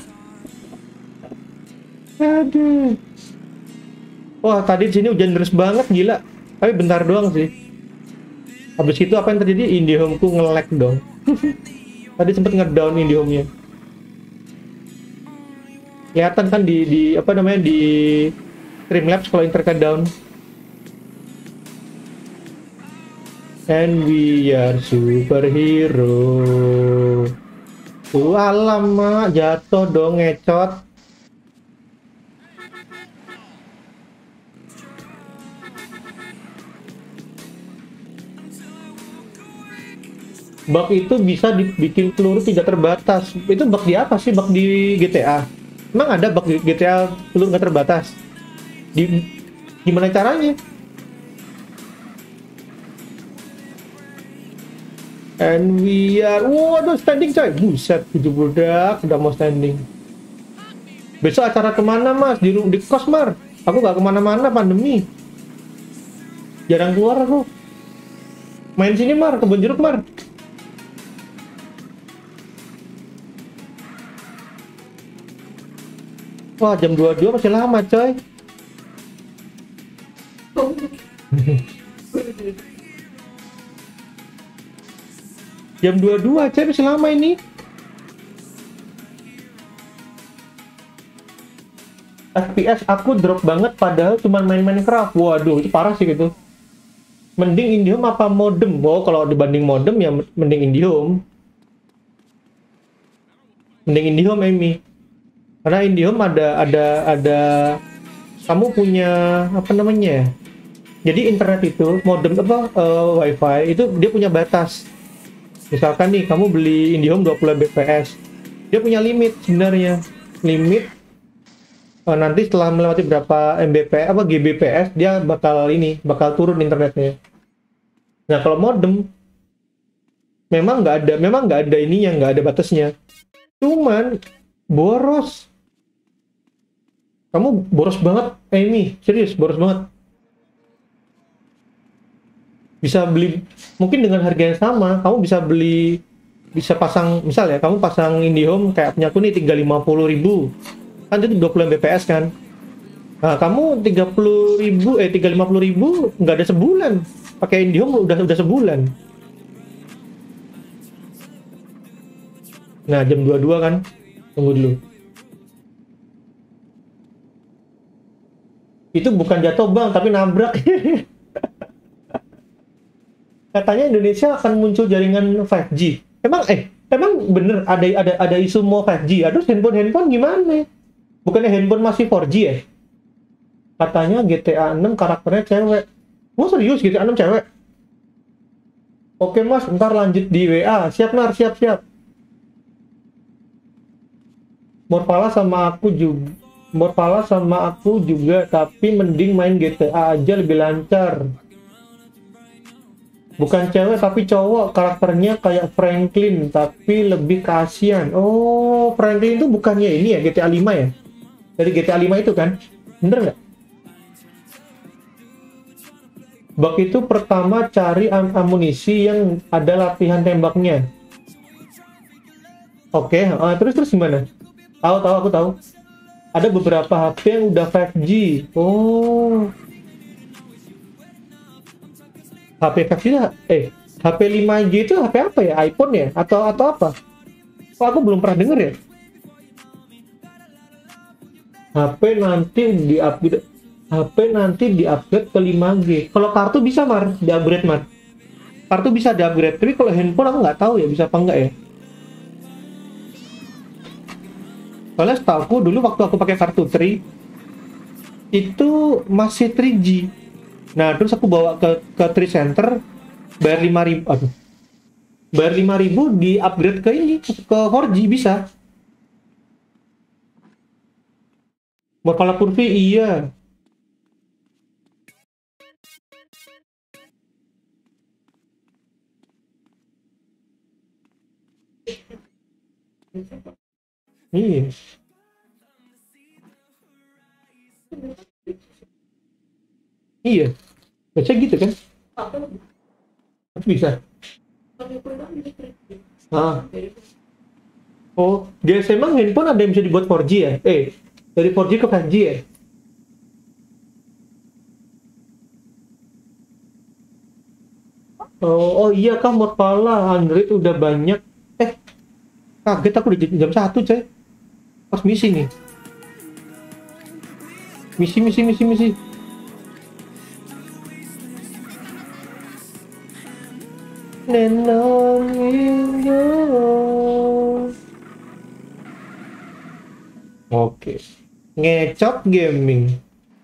Aduh. Wah, tadi di sini hujan deras banget, gila. Tapi bentar doang sih. Habis itu apa yang terjadi? IndiHome-ku nge-lag dong. Tadi sempet ngedown IndiHome-nya. Kelihatan kan di di apa namanya di Streamlabs kalau internet down. And we are superhero. Uh, alamak, jatuh dong ngecot. Bug itu bisa dibikin peluru tidak terbatas. Itu bug di apa sih? Bug di G T A? Emang ada bug di G T A peluru nggak terbatas? Di, gimana caranya? And we are, waduh standing coy, buset, tujuh budak udah mau standing. Besok acara kemana Mas? Di di kos Mar. Aku nggak kemana-mana pandemi. Jarang keluar aku. Main sini Mar, kebun jeruk Mar. Wah jam dua puluh dua masih lama coy. Jam dua puluh dua coy masih lama ini. F P S aku drop banget padahal cuma main Minecraft. Waduh itu parah sih gitu. Mending IndiHome apa modem? Oh kalau dibanding modem ya mending IndiHome. Mending IndiHome Amy. Karena IndiHome ada ada ada kamu punya apa namanya ya? Jadi internet itu modem apa uh, wifi itu dia punya batas. Misalkan nih kamu beli IndiHome dua puluh M B P S, dia punya limit sebenarnya. Limit uh, nanti setelah melewati berapa M B P S apa G B P S dia bakal ini bakal turun internetnya. Nah kalau modem memang nggak ada memang nggak ada ininya nggak ada batasnya. Cuman boros. Kamu boros banget, Amy. Serius boros banget. Bisa beli mungkin dengan harga yang sama kamu bisa beli bisa pasang misal ya kamu pasang IndiHome kayak punya aku nih tinggal lima puluh ribu kan itu dua puluh M B P S kan Nah, kamu tiga puluh ribu, eh tiga ratus lima puluh ribu nggak ada sebulan. Pakai IndiHome udah udah sebulan. Nah, jam dua puluh dua kan. Tunggu dulu. Itu bukan jatuh bang, tapi nabrak. Katanya Indonesia akan muncul jaringan lima G. Emang eh, emang bener ada ada ada isu mau lima G. Aduh, handphone-handphone gimana? Bukannya handphone masih empat G ya? Katanya G T A enam karakternya cewek. Mau serius G T A enam cewek? Oke mas, ntar lanjut di W A. Siap nar, siap siap. Morpala sama aku juga. Morpala sama aku juga, tapi mending main G T A aja lebih lancar. Bukan cewek tapi cowok, karakternya kayak Franklin tapi lebih kasihan. Oh, Franklin itu bukannya ini ya G T A lima ya? Dari G T A lima itu kan? Bener nggak? Bug itu pertama cari am amunisi yang ada latihan tembaknya. Oke, okay. uh, terus terus gimana? Tahu tahu aku tahu. Ada beberapa H P yang udah lima G. Oh. H P lima G eh H P lima G itu H P apa ya? iPhone ya? Atau atau apa? Oh, aku belum pernah denger ya. H P nanti di-upgrade H P nanti di-upgrade ke lima G. Kalau kartu bisa Mar, di-upgrade Mar. Kartu bisa di-upgrade, tapi kalau handphone aku nggak tahu ya bisa apa enggak ya. Soalnya setahu dulu waktu aku pakai kartu Tri itu masih tiga G. Nah, terus aku bawa ke ke Tri Center, bayar lima ribu, aduh. Bayar lima ribu di-upgrade ke ini, ke empat G bisa. Morpala Purvi iya. Iya. Iya. Baca gitu kan? Bisa. Ah. Oh, dia emang handphone ada yang bisa dibuat empat G ya? Eh, dari empat G ke lima G ya? Oh, oh iya kan Morpala Android udah banyak. Eh, kaget aku di jam satu coy. Pas misi nih. Misi, misi, misi, misi. Oke, ngecot gaming.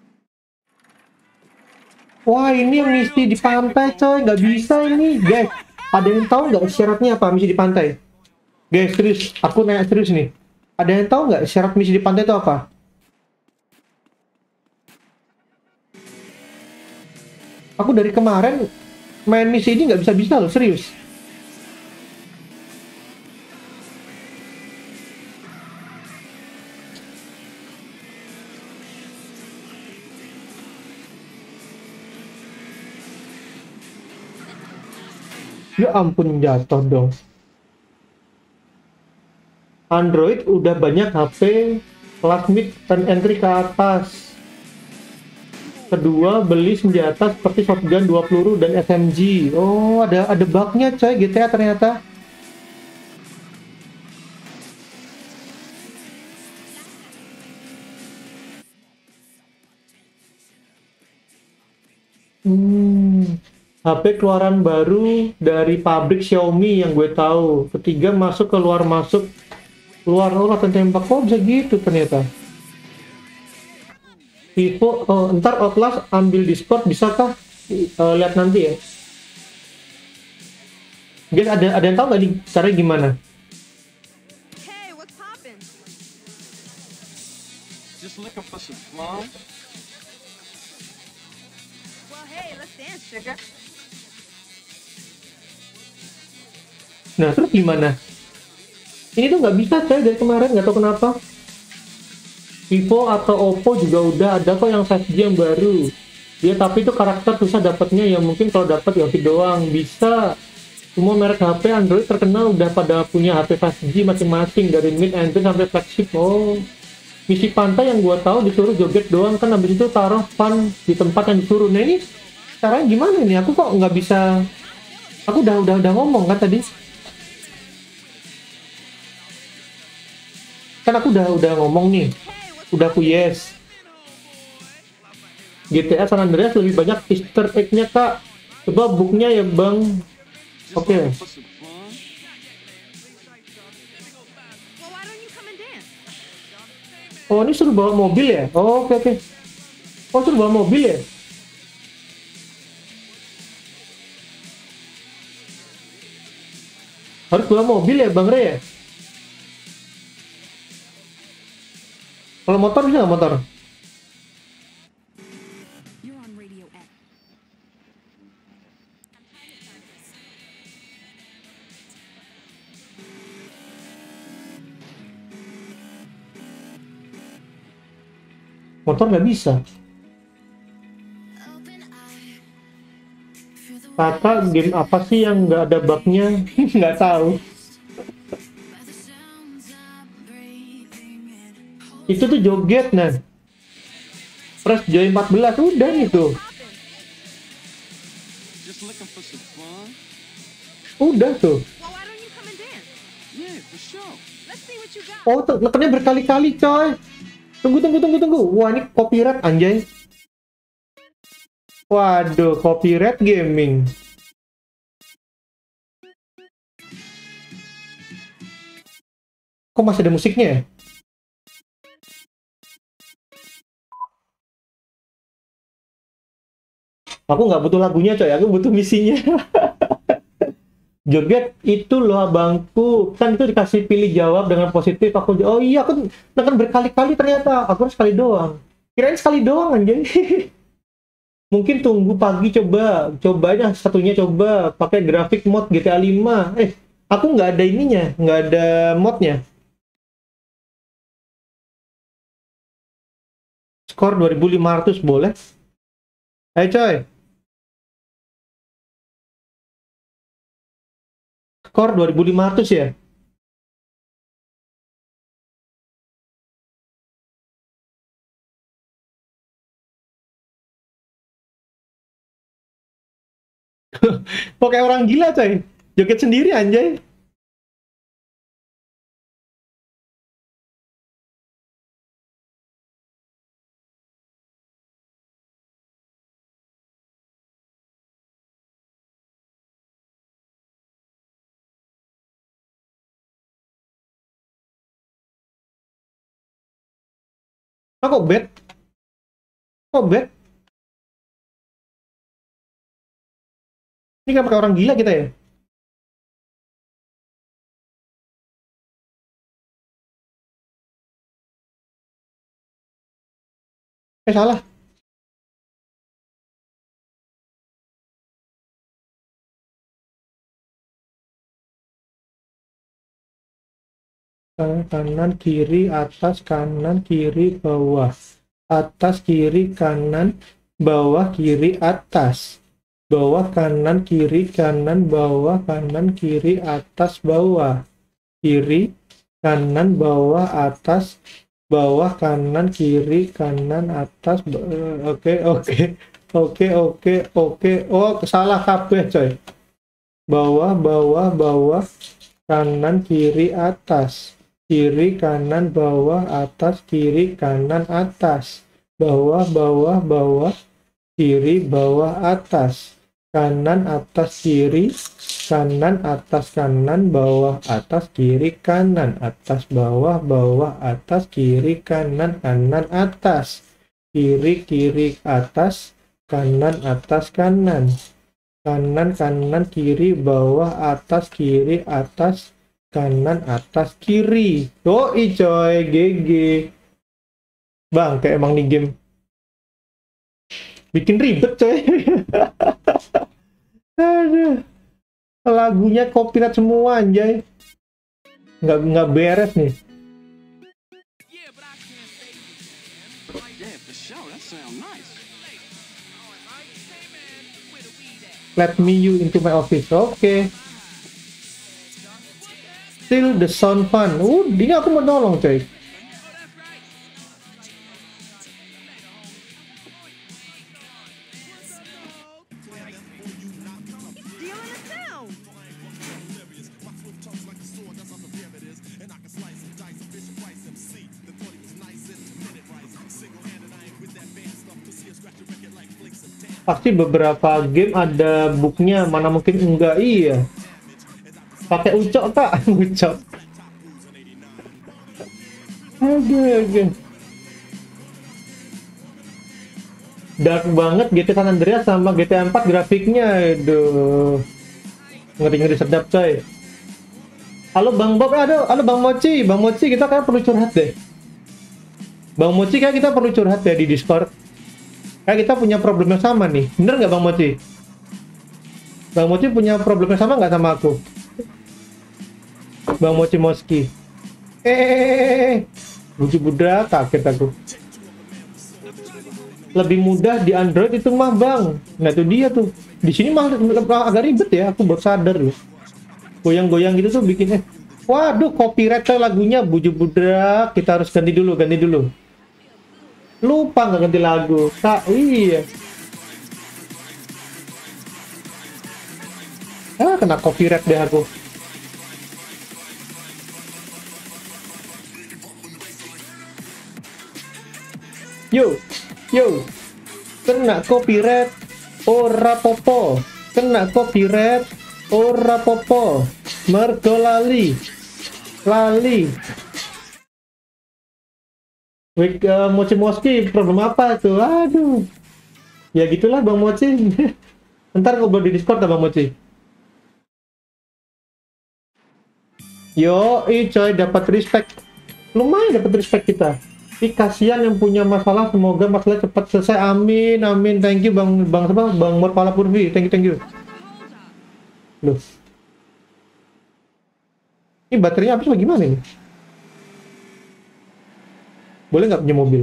Wah, ini yang misi di pantai coy, nggak bisa ini guys. Ada yang tahu nggak syaratnya apa misi di pantai? Guys, serius, aku nanya serius nih. Ada yang tahu nggak syarat misi di pantai itu apa? Aku dari kemarin main misi ini nggak bisa-bisa loh, serius. Ya ampun, jatuh dong. Android udah banyak H P kelas mid dan entry ke atas. Kedua, beli senjata seperti shotgun dua peluru dan S M G. Oh, ada ada bugnya coy G T A ternyata. Hmm. H P keluaran baru dari pabrik Xiaomi yang gue tahu. Ketiga, masuk keluar masuk keluar oh latihan tembak. Kok bisa gitu ternyata. Vivo, oh, ntar Outlast ambil di spot bisakah? Uh, lihat nanti ya. Guys, ada ada yang tahu nggak nih caranya gimana? Hey, what's poppin'? Just looking for some fun. Well, hey, let's dance, sugar. Nah, terus gimana? Ini tuh nggak bisa coy dari kemarin, nggak tahu kenapa. Vivo atau Oppo juga udah ada kok yang lima G yang baru. Ya tapi itu karakter susah dapatnya ya, mungkin kalau dapat ya doang bisa. Semua merek H P Android terkenal udah pada punya H P lima G masing-masing dari mid entry sampai flagship. Oh, misi pantai yang gua tahu disuruh joget doang kan, habis itu taruh pan di tempat yang disuruh. Nah ini caranya gimana ini? Aku kok nggak bisa. Aku udah udah udah ngomong kan tadi. Kan aku udah udah ngomong nih. Udah aku yes. G T A San Andreas lebih banyak Easter egg-nya kak. Coba booknya ya bang. Oke. Okay. For some fun? Well, why don't you come and dance? Oh ini suruh bawa mobil ya? Oh, oke okay, oke. Okay. Oh suruh bawa mobil ya? Harus bawa mobil ya bang Re ya? Kalau motor bisa nggak motor? You're on Radio X. Motor nggak bisa. Kakak game apa sih yang nggak ada bugnya? Nggak tahu. Itu tuh joget nah. Press joy empat belas udah gitu. Just looking for some fun? Udah tuh. Well, why don't you come and dance? Yeah, for sure. Let's see what you got. Oh, tuh nekennya berkali-kali coy. Tunggu tunggu tunggu tunggu. Wah, ini copyright anjay. Waduh, copyright gaming. Kok masih ada musiknya ya? Aku nggak butuh lagunya coy, aku butuh misinya. Joget itu loh abangku, kan itu dikasih pilih jawab dengan positif. Aku oh iya aku akan berkali-kali ternyata. Aku harus sekali doang. Kirain sekali doang anjay. Mungkin tunggu pagi coba, cobanya satunya coba pakai grafik mod G T A lima. Eh, aku nggak ada ininya, nggak ada modnya. Skor dua ribu lima ratus boleh? Ayo coy. Skor dua ribu lima ratus ya. Kok kayak orang gila coy. Joget sendiri anjay. Ah, kok bad? Kok bad? Ini kan pakai orang gila kita ya? Eh, salah. Kanan, kiri, atas, kanan, kiri, bawah. Atas, kiri, kanan, bawah, kiri, atas. Bawah, kanan, kiri, kanan, bawah, kanan, kiri, atas, bawah. Kiri, kanan, bawah, atas, bawah, kanan, kiri, kanan, atas. Oke, oke. Oke, oke, oke. Oh, salah kabeh, coy. Bawah, bawah, bawah, kanan, kiri, atas. Kiri, kanan, bawah, atas, kiri, kanan, atas. Bawah, bawah, bawah, kiri, bawah, atas. Kanan, atas, kiri, kanan, atas, kanan, bawah, atas, kiri, kanan, atas, bawah, bawah, atas, kiri, kanan, kanan, atas. Kiri, kiri, atas, kanan, atas, kanan. Kanan, kanan, kiri, bawah, atas, kiri, atas, kanan, atas, kiri. Yoi coy, G G. Bang, kayak emang nih game bikin ribet coy. Aduh. Lagunya copyright semua anjay. Nggak, nggak beres nih. Yeah, for sure. That sounds nice. Let me you into my office. Oke. Okay. Still the sound fun. Uh, ini aku mau nolong coy. pasti beberapa game ada bugnya, mana mungkin enggak. Iya, pakai ucok kak. Ucok. Aduh, aduh. Dark banget G T San Andreas sama G T A empat grafiknya. Aduh, ngeri-ngeri sedap coy. Halo Bang Bob, aduh, halo Bang Mochi. Bang Mochi, kita kayak perlu curhat deh. Bang Mochi, kayak kita perlu curhat ya di Discord. Kayak kita punya problem yang sama nih. Bener nggak Bang Mochi? Bang Mochi punya problem yang sama nggak sama aku? Bang Mochi Moski. Eh, lucu budak, kaget aku. Lebih mudah di Android itu mah Bang. Nah itu dia tuh. Di sini mah agak ribet ya. Aku baru sadar loh. Goyang-goyang gitu tuh bikinnya. Waduh, copyright lagunya bujuk budak. Kita harus ganti dulu, ganti dulu. Lupa nggak ganti lagu. Kak, iya. Ah, kena copyright deh aku. Yo, yo. Kena copyright. Ora popo. Kena copyright. Ora popo. Mergo lali. Lali. Wik, uh, Mochi Moski, problem apa tuh? Aduh. Ya gitulah Bang Mochi. Ntar ngobrol di Discord ya Bang Mochi. Yo, ih coy, dapat respect. Lumayan dapat respect kita. Ih, kasihan yang punya masalah, semoga masalah cepat selesai. Amin, amin. Thank you Bang Bang apa? Bang Morpala Purvi. Thank you, thank you. Loh. Ini baterainya habis bagaimana ini? Boleh nggak punya mobil?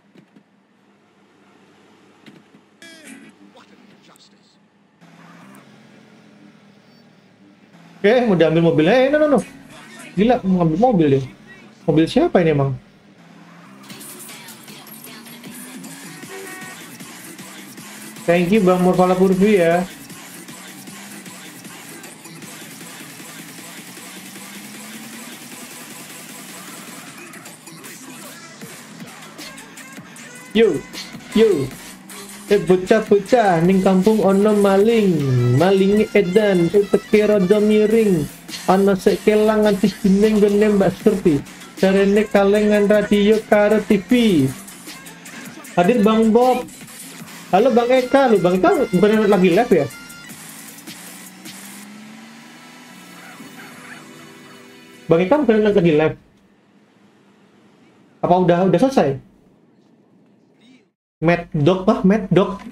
Oke, mau diambil mobilnya. Eh, no, no, no. Gila, mau ambil mobil deh. Mobil siapa ini emang? Thank you Bang Morpala Purvi ya. Yo, yo. Eh bocah-bocah ning kampung ono maling, maling edan, eh teke rada miring. Ana sek kelangan tisine nggon nembak seperti. Carane kalengan radio karo T V. Hadir Bang Bob. Halo Bang Eka, lu Bang Eka bukan lagi live ya? Bang Eka bukan lagi live. Apa udah udah selesai? Mad Dog, ah Mad Dog.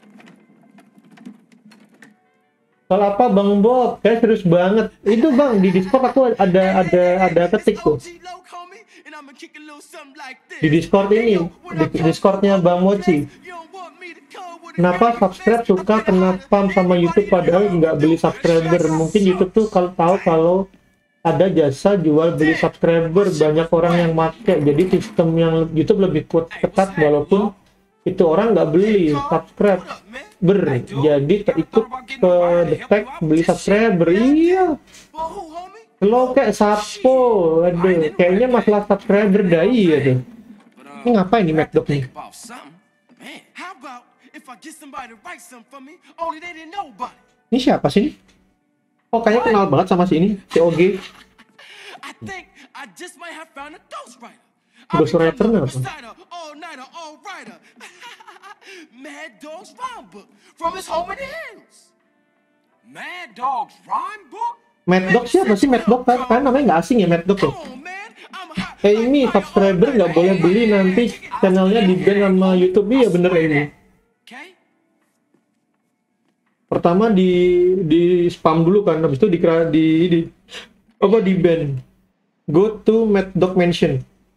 Kalau apa Bang Bob? Kayak serius banget. Itu Bang di Discord aku ada ada ada ketik tuh. Di Discord ini, di Discordnya Bang Mochi. Kenapa subscribe suka kena spam sama YouTube padahal nggak beli subscriber? Mungkin YouTube tuh kalau tahu kalau ada jasa jual beli subscriber, banyak orang yang make. Jadi sistem yang YouTube lebih kuat ketat walaupun itu orang nggak beli subscribe ber jadi terikut ke detek beli subscriber. Iya lo kayak sapo. Aduh, kayaknya masalah subscriber dah. Iya tuh. Ini ngapain nih MacDog nih? Ini siapa sih ini? Oh kayaknya kenal banget sama si ini, si O G. Ghostwriter nggak apa? Mad Dog's rhyme book from his home in the hills. Mad Dog's rhyme book? Mad Dog siapa sih Mad Dog? Kan, kan namanya nggak asing ya Mad Dog ya? Eh ini subscriber nggak boleh beli, nanti channelnya di ban sama YouTube. Iya bener ini. Pertama di di spam dulu kan, habis itu di di, di apa di ban. Go to Mad Dog Mansion.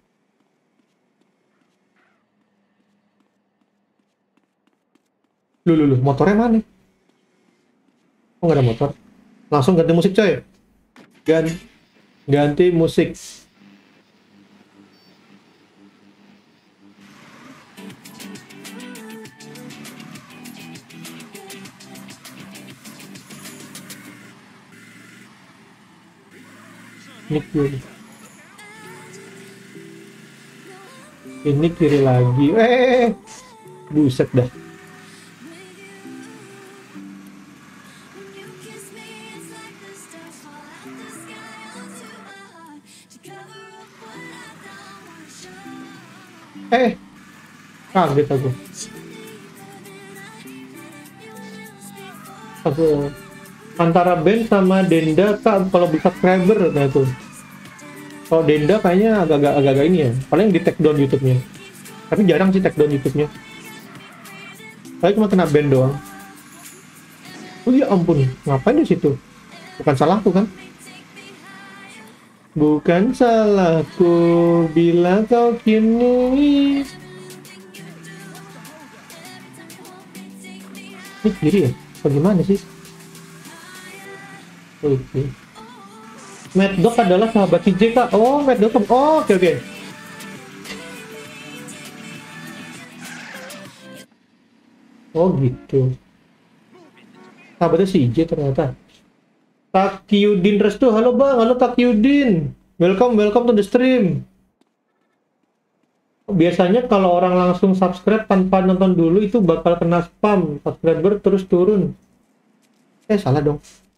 Lu, lu, lu, motornya mana? Oh, nggak ada motor. Langsung ganti musik, coy. Gan ganti musik. Ini kiri. Ini kiri lagi. Eh, buset dah. Eh, kaget aku. Aku antara Ben sama Denda kak kalau bisa subscriber nah tuh. Kalau Denda kayaknya agak-agak agak-agak ini ya. Paling di take down YouTube-nya. Tapi jarang sih take down YouTube-nya. Saya cuma kena ban doang. Oh ya ampun, ngapain di situ? Bukan salahku kan? Bukan salahku bila kau kini. Ini kiri ya? Bagaimana sih? Oke. Okay. Mad Dog adalah sahabat si J kak. Oh, Mad Dog. Oh, oke okay, oke. Okay. Oh gitu. Sahabatnya si J ternyata. Takyudin Restu, halo bang, halo Takyudin. Welcome, welcome to the stream. Biasanya kalau orang langsung subscribe tanpa nonton dulu itu bakal kena spam, subscriber terus turun. Eh salah dong.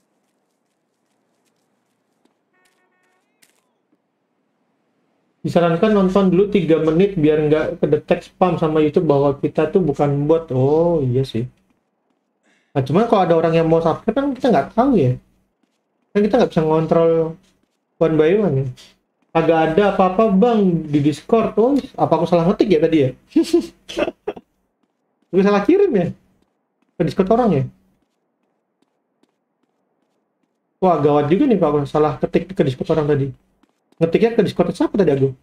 Disarankan nonton dulu tiga menit biar nggak kedetek spam sama YouTube bahwa kita tuh bukan bot. Oh iya sih. Nah cuman kalau ada orang yang mau subscribe kan kita nggak tahu ya. Kan kita nggak bisa ngontrol one by one ya. Agak ada apa-apa bang di Discord. Oh apa aku salah ngetik ya tadi ya? Gue salah kirim ya ke Discord orang ya. Wah gawat juga nih kalau salah ketik ke Discord orang tadi. Ngetiknya ke Discord siapa tadi aku?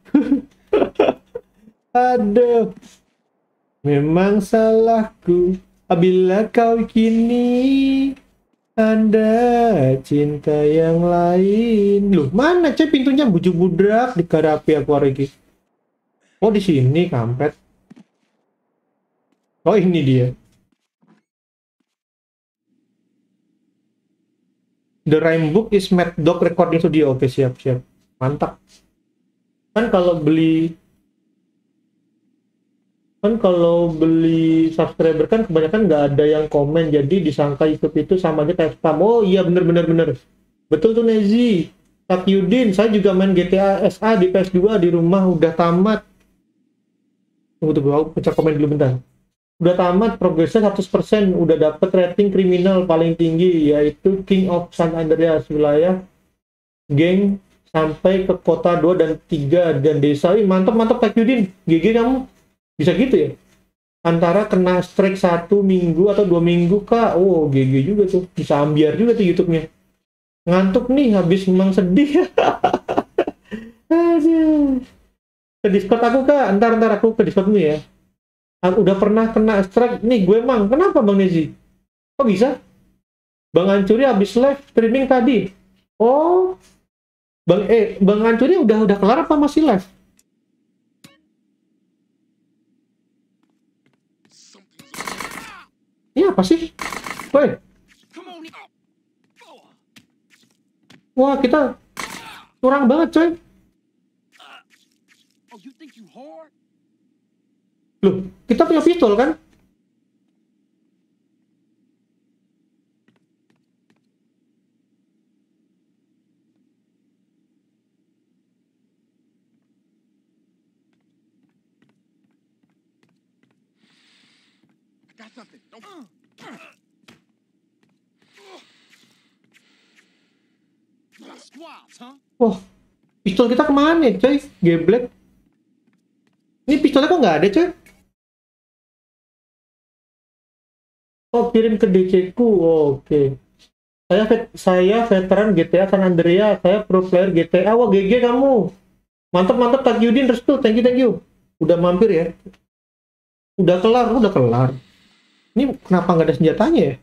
Aduh. Memang salahku apabila kau kini ada cinta yang lain. Loh, mana coy pintunya bujuk budrak di karapi aku lagi. Oh, di sini kampret. Oh, ini dia. The Rhyme Book is Mad Dog Recording Studio. Oke, siap, siap. Mantap. Kan kalau beli kan kalau beli subscriber kan kebanyakan nggak ada yang komen, jadi disangka YouTube itu sama aja kayak spam. Oh iya bener bener bener. Betul tuh Nezi. Takyudin, saya juga main G T A S A di P S dua di rumah udah tamat. Tunggu tunggu, aku baca komen dulu bentar. Udah tamat, progresnya seratus persen, udah dapet rating kriminal paling tinggi yaitu King of San Andreas, wilayah geng sampai ke kota dua dan tiga dan desa. Ih, mantap mantap Takyudin. G G kamu. Bisa gitu ya? Antara kena strike satu minggu atau dua minggu kak. Oh G G juga tuh. Bisa ambiar juga tuh YouTube-nya. Ngantuk nih habis memang sedih. Aduh. Ke Discord aku kak. Ntar ntar aku ke Discord dulu ya. Aku udah pernah kena strike. Nih gue emang. Kenapa Bang Nezi? Kok bisa? Bang Ancuri habis live streaming tadi. Oh. Bang eh Bang Ancuri udah udah kelar apa masih live? Ini apa sih? Woi. Wah, kita kurang banget, coy. Loh, kita punya pistol kan? Wah, pistol kita kemana ya, coy? Geblek. Ini pistolnya kok nggak ada, coy? Oh, kirim ke D C ku. Oh, oke. Okay. Saya vet saya veteran G T A San Andreas. Saya pro player G T A. Wah, G G kamu. Mantap, mantap. Takyudin restu. Thank you, thank you. Udah mampir ya. Udah kelar, udah kelar. Ini kenapa nggak ada senjatanya ya?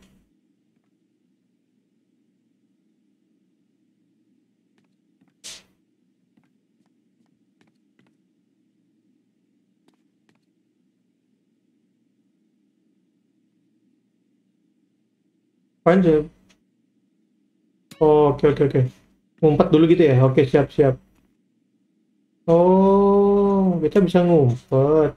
Panjang. Oh, oke oke oke. Ngumpet dulu gitu ya. Oke, siap siap. Oh, kita bisa ngumpet.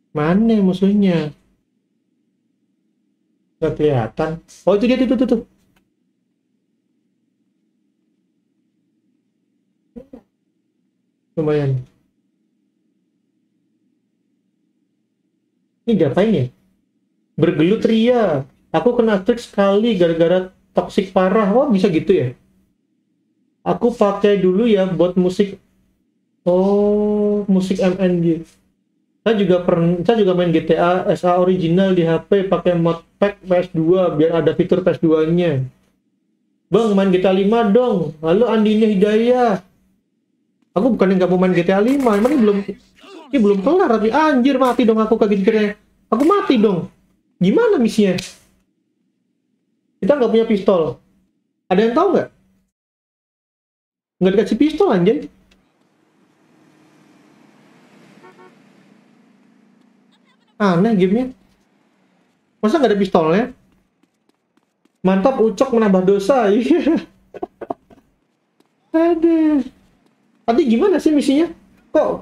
Mana musuhnya? Nggak kelihatan. Oh, itu dia tuh tuh tuh. lumayan. Ini ngapain ya? Bergelut ria. Aku kena trik sekali gara-gara toksik parah. Wah, bisa gitu ya? Aku pakai dulu ya buat musik. Oh, musik M N G. Saya juga pernah, saya juga main G T A S A original di H P pakai modpack P S dua biar ada fitur P S dua-nya. Bang, main G T A lima dong. Lalu Andini Hidayah. Aku bukan yang nggak mau main G T A lima, emang ini belum ini belum kelar tapi anjir mati dong aku kaget kira. Aku mati dong. Gimana misinya? Kita nggak punya pistol. Ada yang tahu nggak? Nggak dikasih pistol anjir. Aneh gamenya. Masa nggak ada pistolnya? Mantap, Ucok menambah dosa. Aduh. Tadi gimana sih misinya? Kok?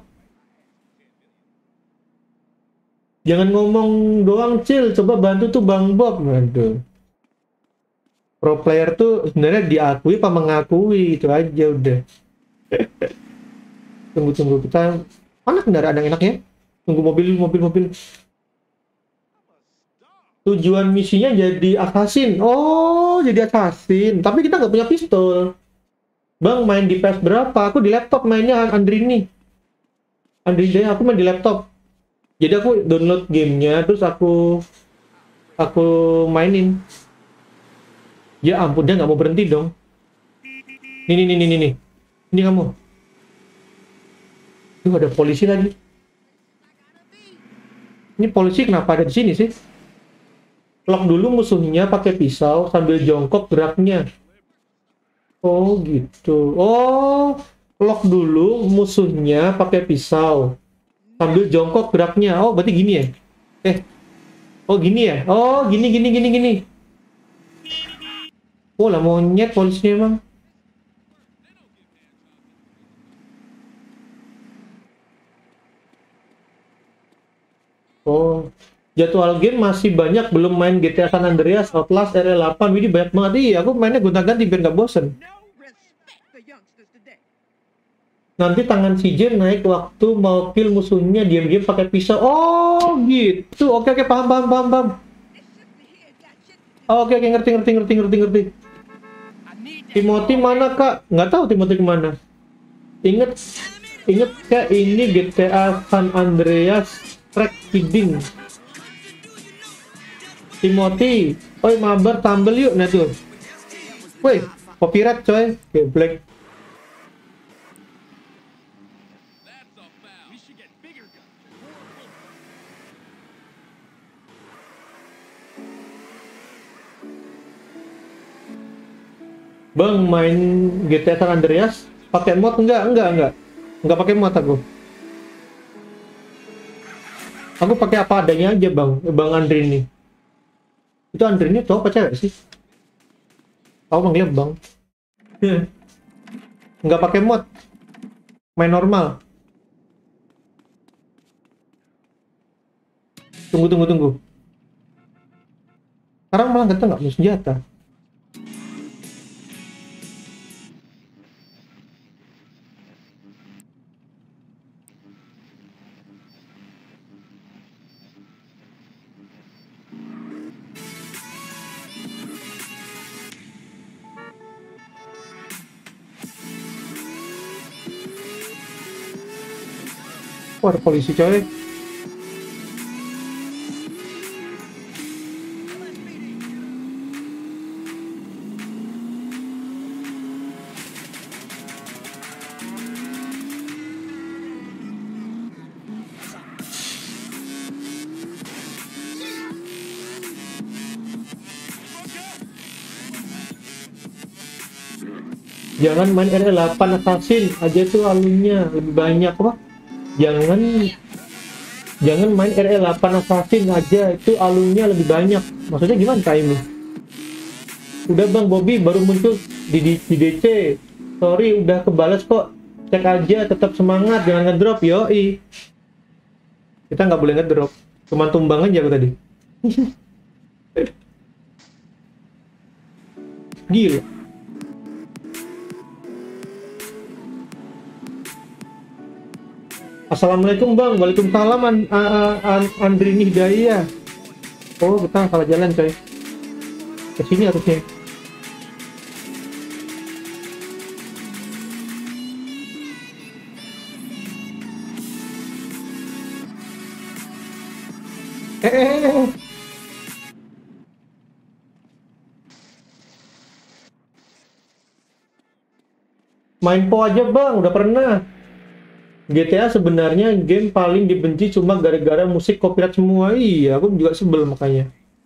Jangan ngomong doang, Cil. Coba bantu tuh Bang Bob. Aduh. Pro player tuh sebenarnya diakui apa mengakui. Itu aja udah. Tunggu-tunggu. Kita... Mana kendaraan yang enaknya? Tunggu mobil, mobil, mobil. Tujuan misinya jadi assassin. Oh, jadi assassin. Tapi kita nggak punya pistol. Bang, main di P S berapa? Aku di laptop mainnya Andrini. Andrini, aku main di laptop. Jadi aku download gamenya, terus aku aku mainin. Ya ampun, dia nggak mau berhenti dong. Nih, nih, nih, nih, nih. Ini kamu. Tuh ada polisi lagi. Ini polisi kenapa ada di sini sih? Lock dulu musuhnya pakai pisau sambil jongkok geraknya. Oh gitu. Oh, lock dulu musuhnya pakai pisau sambil jongkok geraknya. Oh, berarti gini ya? Eh. Oh, gini ya? Oh, gini gini gini gini. Oh, lah monyet polisinya emang. Oh. Jadwal game masih banyak, belum main G T A San Andreas, Outlast, R E delapan, ini banyak banget. Iya, aku mainnya gonta-ganti biar nggak bosen. Nanti tangan C J naik waktu mau kill musuhnya, diam-diam pakai pisau. Oh, gitu. Oke, oke, paham, paham, paham, paham. Oh, oke, oke, ngerti, ngerti, ngerti, ngerti, ngerti. Timothy mana, Kak? Nggak tahu Timothy kemana. Ingat, ingat, Kak, ini G T A San Andreas track feeding. Timothy, oi mabar tambel yuk, nah tuh. Woi, copyright coy, geblek. Bang, main G T A San Andreas pakai mod enggak? Enggak, enggak. Enggak pakai mod aku. Aku pakai apa adanya aja, Bang. Bang Andri ini. Itu Andri ini cowok apa cewek sih? Tahu manggilnya Bang. Nggak pakai mod. Main normal. Tunggu, tunggu, tunggu. Sekarang malah kata nggak punya senjata. Wah, ada polisi coy. Jangan main R E delapan Assassin aja tuh alumnya lebih banyak apa? Jangan jangan main R E delapan Assassin aja, itu alumnya lebih banyak. Maksudnya gimana Kak ini? Udah Bang Bobby baru muncul di, di, di D C. Sorry udah kebales kok. Cek aja, tetap semangat, jangan ngedrop. Yoi. Kita nggak boleh ngedrop. Cuman tumbang aja aku tadi. Gila. Assalamualaikum bang, waalaikumsalam An A- An- Andrini Hidayah. Oh kita salah jalan coy, ke sini harusnya. Eh, eh, eh, eh. Main Po aja bang, udah pernah. G T A sebenarnya game paling dibenci cuma gara-gara musik copyright semua. Iya, aku juga sebel makanya.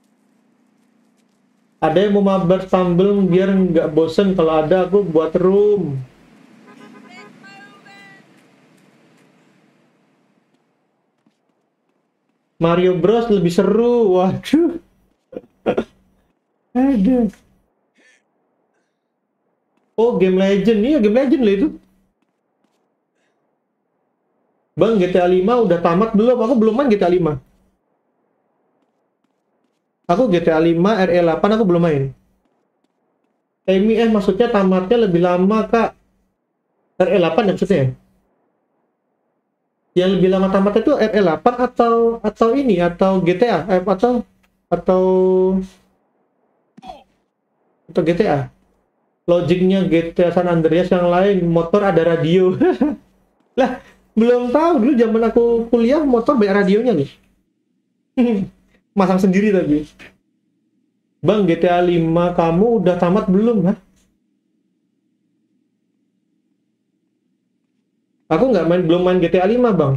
Ada yang mau mabar Stumble biar nggak bosen, kalau ada aku buat room. Mario Bros lebih seru. Waduh. Aduh. Oh, Game Legend. Iya, Game Legend lah itu. Bang, G T A lima udah tamat belum? Aku belum main G T A lima. Aku G T A lima, R E delapan aku belum main. Emi eh maksudnya tamatnya lebih lama, Kak. R E delapan ya maksudnya ya? Yang lebih lama tamatnya itu R E delapan atau atau ini atau G T A eh, atau atau atau G T A. Logiknya G T A San Andreas yang lain motor ada radio. Lah, belum tahu dulu zaman aku kuliah motor banyak radionya nih. Masang sendiri tapi. Bang, G T A lima kamu udah tamat belum, ha? Aku nggak main, belum main G T A lima, Bang.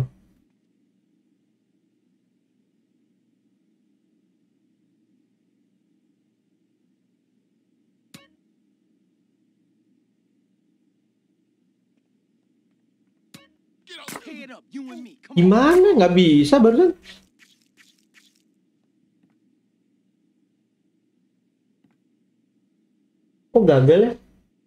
Head up, you and me. Come on. Gimana? Nggak bisa barusan. Kok gagal ya?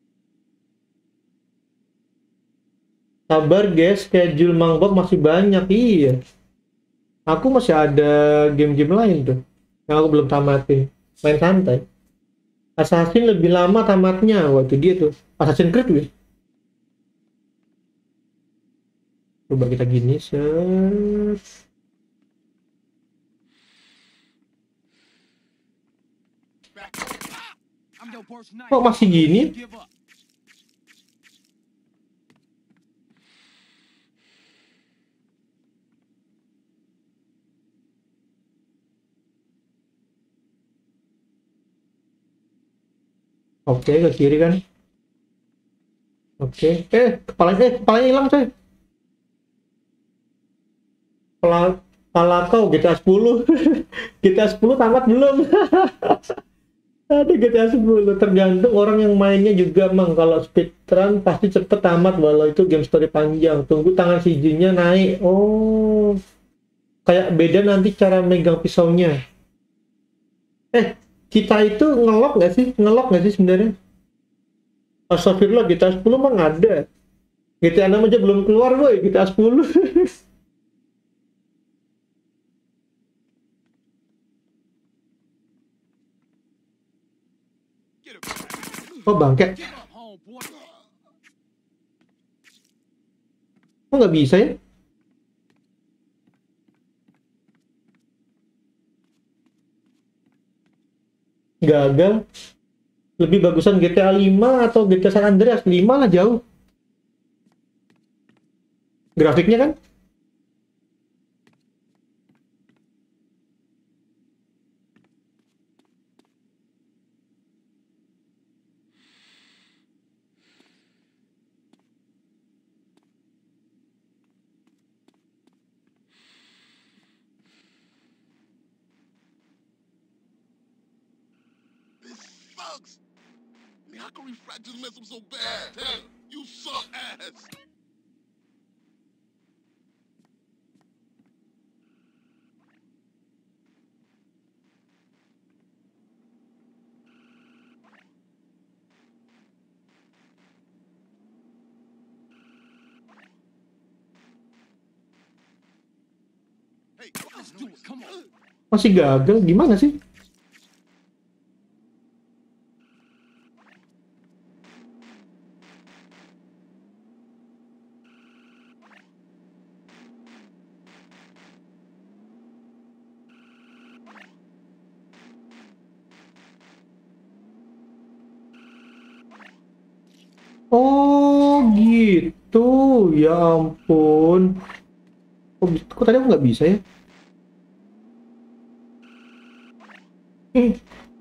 Sabar guys, schedule Mangbok masih banyak. Iya. Aku masih ada game-game lain tuh yang aku belum tamatin. Main santai. Assassin lebih lama tamatnya. Waktu dia tuh. Assassin's Creed wih. Coba kita gini, set. I'm your worst Kok nightmare. masih gini? Give up. Oke, ke kiri kan. Oke. Eh, kepalanya, eh, kepalanya hilang coy. Kepala, kepala kau G T A sepuluh. G T A sepuluh tamat belum? Ada G T A sepuluh. Tergantung orang yang mainnya juga, Mang. Kalau speedrun pasti cepet tamat walau itu game story panjang. Tunggu tangan C G-nya naik. Oh, kayak beda nanti cara megang pisaunya. Eh, kita itu ngelok nggak sih? Ngelok nggak sih sebenarnya? Astagfirullah, G T A sepuluh mah nggak ada. G T A enam aja belum keluar, boy. G T A sepuluh. Get up. Oh, bangke. Get up, homeboy. Kok nggak bisa ya? Gagal. Lebih bagusan G T A lima atau G T A San Andreas? lima lah jauh. Grafiknya kan? This sucks. I mean, how can refractors mess up so bad? Damn, you suck ass. Hey, Let's do it. Come on. Masih gagal. Gimana sih? Oh gitu, ya ampun. Kok, kok tadi aku nggak bisa ya? Hmm.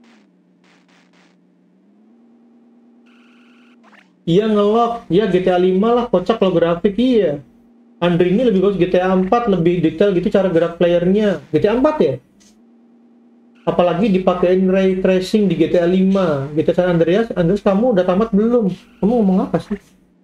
Iya ngelok, iya G T A lima lah, kocak kalau grafik iya. Andre ini lebih bagus G T A empat, lebih detail gitu cara gerak playernya. G T A empat ya? Apalagi dipakein ray tracing di G T A lima. G T A San Andreas, Andreas kamu udah tamat belum? Kamu ngomong apa sih?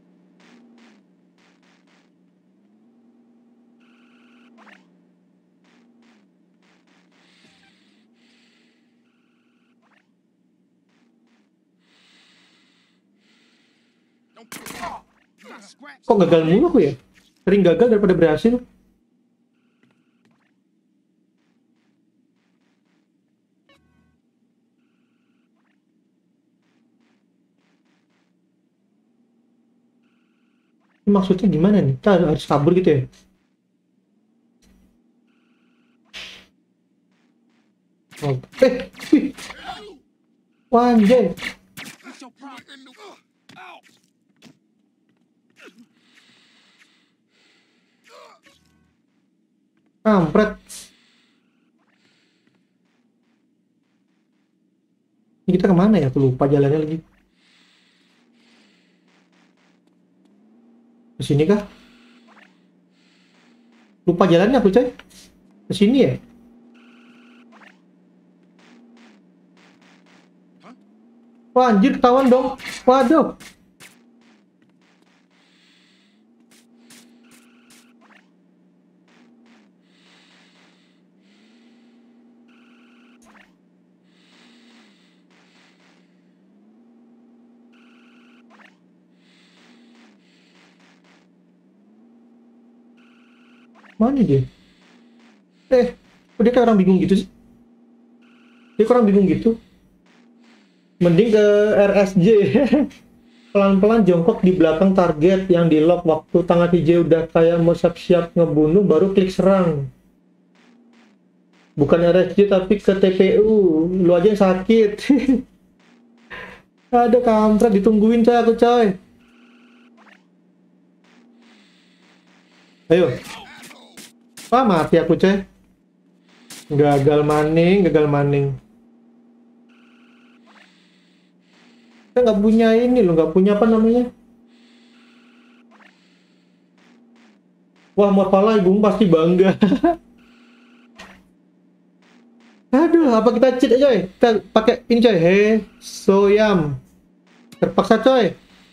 Kok gagal mulu aku ya? Sering gagal daripada berhasil. Ini maksudnya gimana nih? Kita harus kabur gitu ya? Oh. Eh, wih. Wah, anjay. What's your problem? Ow! Kampret. Ini kita kemana ya? Aku lupa jalannya lagi. Ke sini kah? Lupa jalannya aku coy. Ke sini ya? Wah anjir ketahuan dong. Waduh. Mana dia? Eh, kok dia kayak orang bingung gitu sih? Dia kayak orang bingung gitu. Mending ke R S J. Pelan-pelan jongkok di belakang target yang di lock. Waktu tangan hijau udah kayak mau siap-siap ngebunuh, baru klik serang. Bukan R S J tapi ke T P U. Lu aja yang sakit. Aduh kampret, ditungguin coy aku coy. Ayo. Wah mati aku coy. Gagal maning, gagal maning. Kita nggak punya ini loh, nggak punya apa namanya? Wah Morpala ibumu pasti bangga. Aduh, apa kita cheat aja coy? Kita pakai ini coy. He, soyam. Terpaksa coy.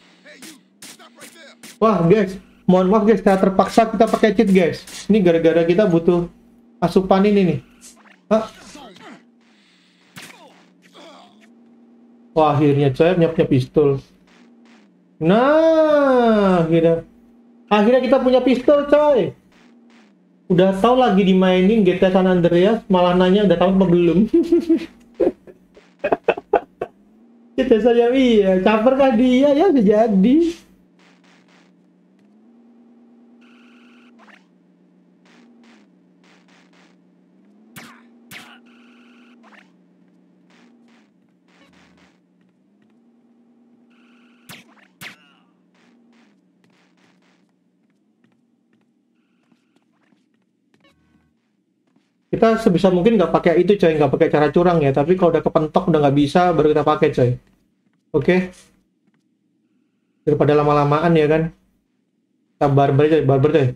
Wah guys, mohon maaf guys, kita terpaksa kita pakai cheat guys. Ini gara-gara kita butuh asupan ini nih. Hah? Wah akhirnya coy punya, punya pistol. Nah, akhirnya akhirnya kita punya pistol coy. Udah tahu lagi dimainin G T A San Andreas, malah nanya udah tahu apa belum. Kita saya iya, caper kah dia ya udah jadi. Kita sebisa mungkin nggak pakai itu coy, nggak pakai cara curang ya, tapi kalau udah kepentok udah nggak bisa baru kita pakai coy. Oke, daripada lama-lamaan ya kan. Kita barbar coy, barbar coy.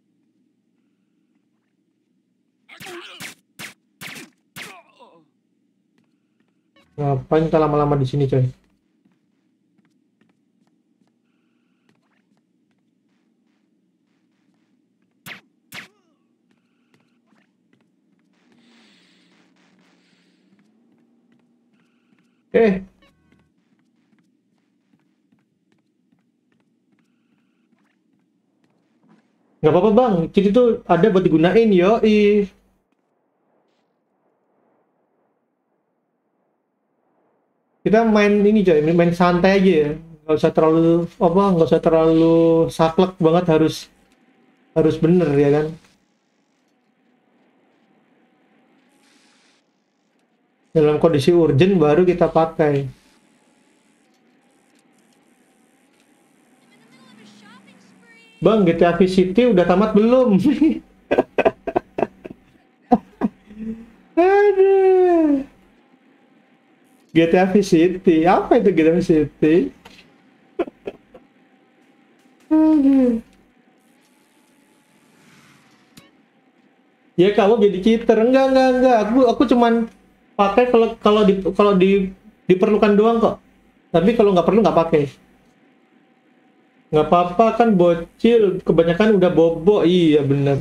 Ngapain kita lama-lama di sini coy? Eh, nggak apa-apa bang, cheat itu ada buat digunain yo. Kita main ini coy, main santai aja ya. Nggak usah terlalu apa, nggak usah terlalu saklek banget, harus harus bener ya kan. Dalam kondisi urgent baru kita pakai. Bang, G T A Vice City udah tamat belum? Aduh. G T A Vice City, apa itu G T A Vice City? Aduh. Ya kamu jadi cheater? Enggak, enggak, enggak. Aku aku cuman pakai kalau kalau di kalau di diperlukan doang kok. Tapi kalau nggak perlu nggak pakai. Nggak apa-apa kan bocil, kebanyakan udah bobo. Iya bener.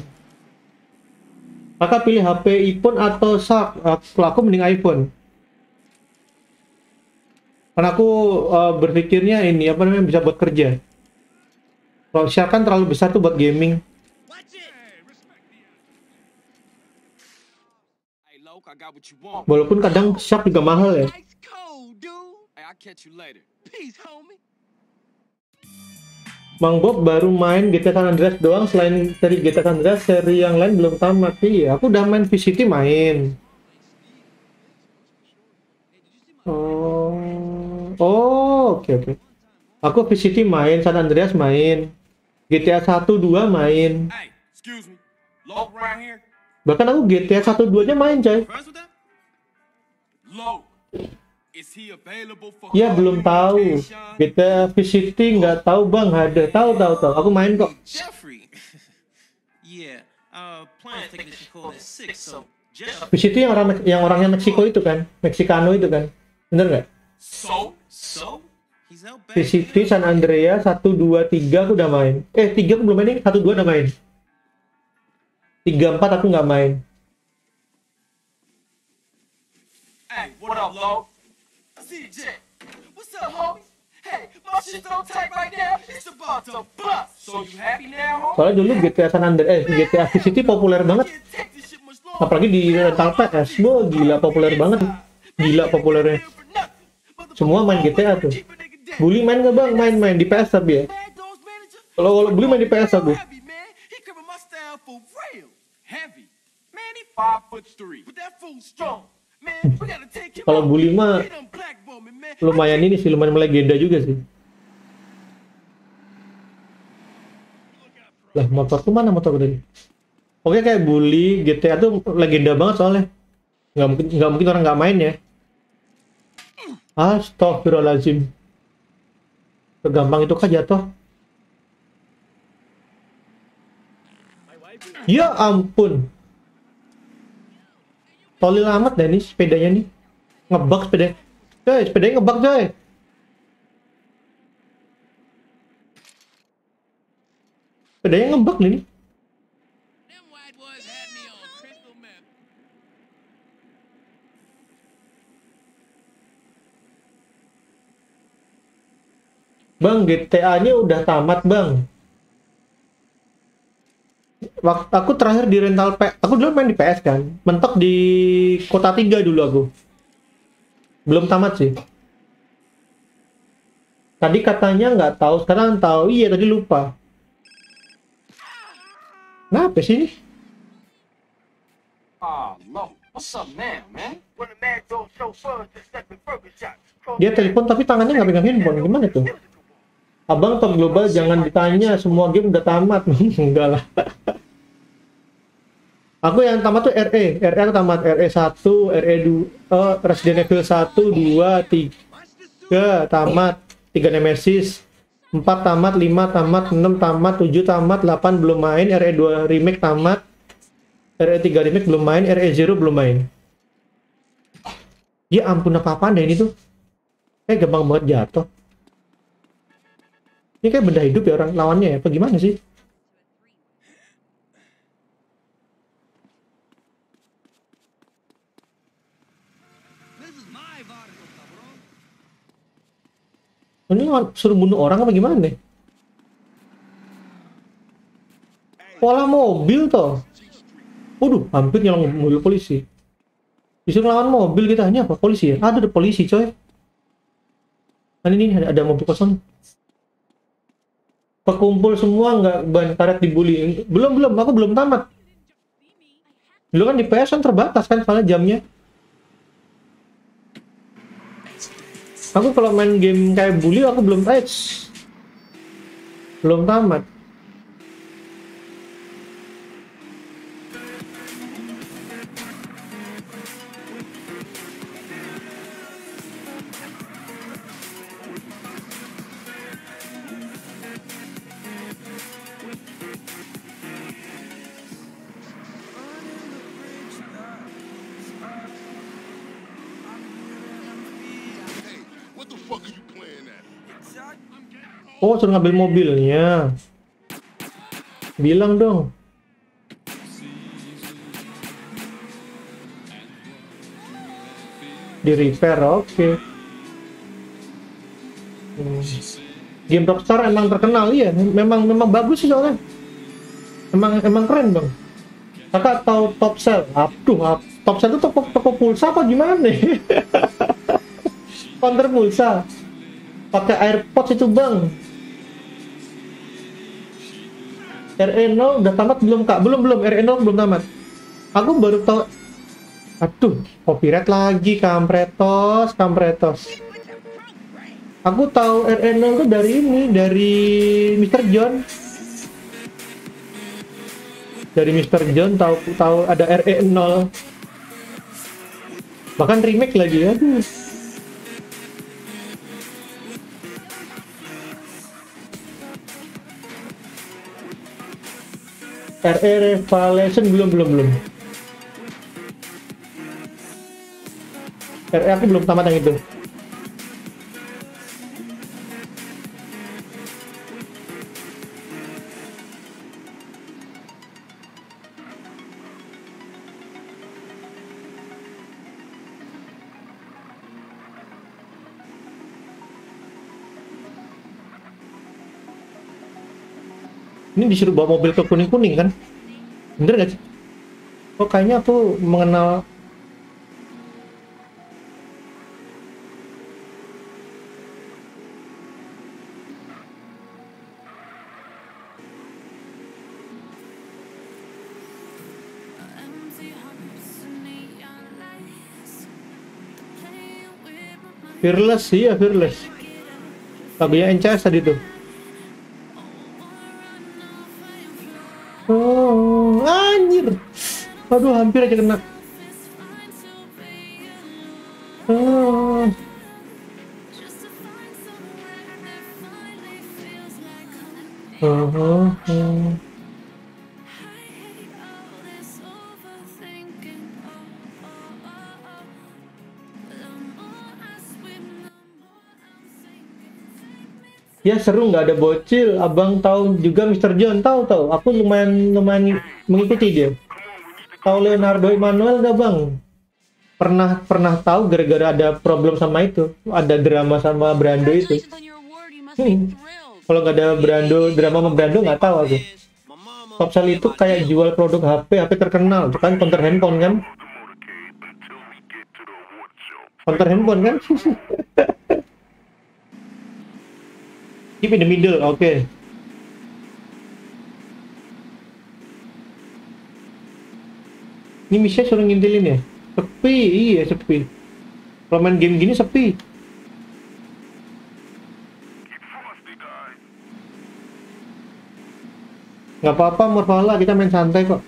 Kakak pilih H P iPhone atau Shark? Kalau aku mending iPhone. Karena aku uh, berpikirnya ini apa namanya bisa buat kerja. Kalau Shark kan terlalu besar tuh buat gaming. I got what you want. Walaupun kadang Shark juga mahal ya. Ice cold, dude. Hey, I'll catch you later. Peace, homie. Bang Bob baru main G T A San Andreas doang, selain dari G T A San Andreas, seri yang lain belum tamat. Iya, aku udah main Vice City main. Oh, oh, oke oke. Aku Vice City main, San Andreas main, G T A satu dua main. Hey, excuse me. Low around here? Bahkan aku G T A satu dua nya main, coy. Friends with them? Low. Is he available for Ya belum tahu. G T A Vice City nggak tahu bang, ada. Tahu tahu tahu. Aku main kok. Jeffrey. Yeah, uh, plan technician called at six, so Jeff. Vice City yang orang yang orangnya Meksiko itu kan, Meksikano itu kan, bener nggak? So? So, he's out back. Vice City, San Andreas, satu, dua, tiga aku udah main. Eh, tiga aku belum main, nih, satu, dua udah main. tiga, empat aku nggak main. Hey, what up, Low? C J. What's up, homie? Hey, my shit's so tight right now, it's about to bust. So you happy now, homie? Soalnya dulu G T A San Andreas, eh, G T A Vice City populer banget. Can't take this shit much longer. Apalagi di rental P S, wah gila populer banget. Gila populernya. Semua main G T A tuh. Bully main nggak bang? Main-main di P S tapi ya. Kalau kalau Bully main di P S aku. Heavy, man. He cribbing my style for real. Heavy. Man, he five foot three. But that fool strong. Man, we gotta take him Kalau out. Bully mah He done blackball me, man. lumayan ini sih, lumayan melegenda juga sih. Lah motor tuh mana motor tadi? Oke kayak Bully, G T A tuh legenda banget soalnya. Nggak mungkin nggak mungkin orang nggak main ya. Astagfirullahaladzim. Segampang itu kah jatuh? Ya ampun. Tolil amat dah nih sepedanya nih. Ngebug sepeda. Coy, sepedanya ngebug coy. Sepedanya ngebug nih. Them white boys had me on crystal meth. Bang, G T A-nya udah tamat, Bang. Waktu aku terakhir di rental P, aku dulu main di P S kan. Mentok di Kota tiga dulu aku. Belum tamat sih. Tadi katanya nggak tahu, sekarang tahu. Iya, tadi lupa. Kenapa sih ini? Ah, Low. What's up now, man? When the man don't show fun, just let me burger shot. Dia telepon tapi tangannya nggak pegang handphone. Gimana tuh? Abang top global jangan ditanya, semua game udah tamat. Enggak lah. Aku yang tamat tuh R E. R E aku tamat R E satu, R E dua, oh, Resident Evil satu, dua, tiga tamat, tiga Nemesis, empat tamat, lima tamat, enam tamat, tujuh tamat, delapan belum main, R E dua remake tamat, R E tiga remake belum main, R E zero belum main. Ya ampun apa-apaan deh ini tuh. Kayak gampang banget jatuh. Ini kayak benda hidup ya orang lawannya ya, apa gimana sih? Ini lawan- suruh bunuh orang apa gimana nih? Pola mobil toh. Waduh, hampir nyolong mobil polisi. Disuruh lawan mobil kita, ini apa? Polisi ya? Ada ada polisi coy. Kan ini ada, ada mobil kosong. Pekumpul semua nggak ban karet dibully. Belum belum, aku belum tamat. Dulu kan di P S kan terbatas kan soalnya jamnya. Aku kalau main game kayak bully aku belum eh, belum tamat. Oh, suruh ngambil mobilnya. Bilang dong. Di repair, oke. Okay. Hmm. Game Rockstar emang terkenal ya, memang memang bagus sih soalnya. Emang emang keren bang. Kakak tahu Top Cell? Aduh, Top Cell itu toko toko pulsa apa gimana nih? Counter pulsa. Pakai AirPods itu bang. R E nol udah tamat belum kak? Belum belum R E nol belum tamat. Aku baru tahu. Aduh, copyright lagi, kampretos, kampretos. Aku tahu R E nol itu dari ini, dari Mister John. Dari Mister John tahu tahu ada R E nol. Bahkan remake lagi ya. Aduh. R E Revelation belum belum belum. R E aku belum tamat yang itu. Ini disuruh bawa mobil ke kuning-kuning kan? Bener gak sih? Oh kayaknya aku mengenal. Fearless sih ya, Fearless. Lagunya N C S tadi tuh. Oh, anjir. Aduh, hampir aja kena. Oh. Uh -huh. Uh. Ya seru, nggak ada bocil. Abang tahu juga Mister John, tahu tahu. Aku lumayan lumayan mengikuti dia. Tahu Leonardo Emmanuel nggak bang? Pernah pernah tahu gara-gara ada problem sama itu, ada drama sama Brando itu. Hmm. Kalau nggak ada Brando, drama sama Brando nggak tahu aku. Top Cell itu kayak jual produk H P, H P terkenal, kan counter handphone kan? Counter handphone kan? Keep in the middle, oke. Okay. Ini Misha suruh ngintilin ya? Sepi, iya sepi. Kalau main game gini sepi. Nggak apa-apa, Murfala, kita main santai kok.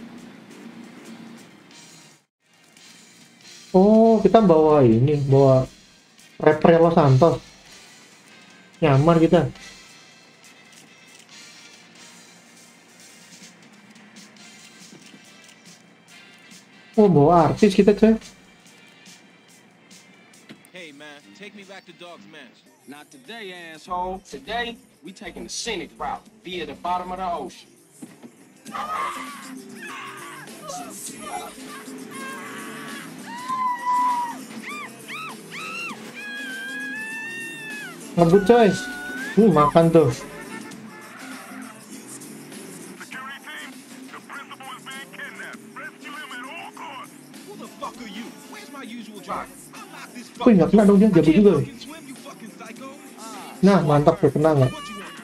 Oh, kita bawa ini, bawa Reprelo Santos. Nyamar kita. Oh, bawa artis kita, coy. Hey man, take me back to Dog's Mansion. Not today, asshole. Today, we taking the scenic route via the bottom of the ocean. Ngebut, coy. Uh, makan tuh. Wih, nggak kena dong dia, jago juga. Nah, mantap tuh, kena nggak?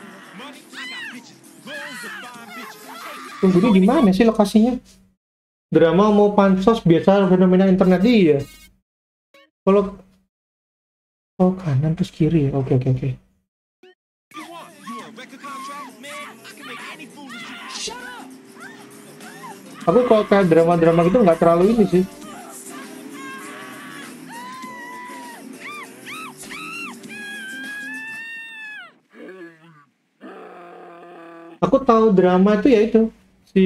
Tunggu, ini di mana sih lokasinya? Drama mau pansos biasa fenomena internet dia. Kalau oh kanan terus kiri, oke oke oke. Aku kalau kayak drama-drama gitu nggak terlalu ini sih. Aku tahu drama itu ya itu si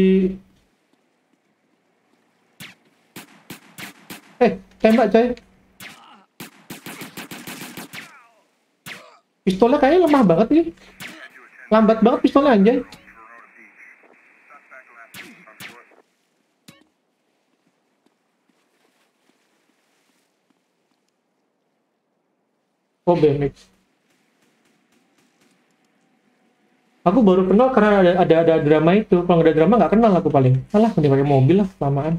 eh tembak coy. Pistolnya kayaknya lemah banget nih. Lambat banget pistolnya anjay. Oh, B M X. Aku baru kenal karena ada ada, ada drama itu. Kalau nggak ada drama nggak kenal aku paling. Alah, mending pakai mobil lah, kelamaan.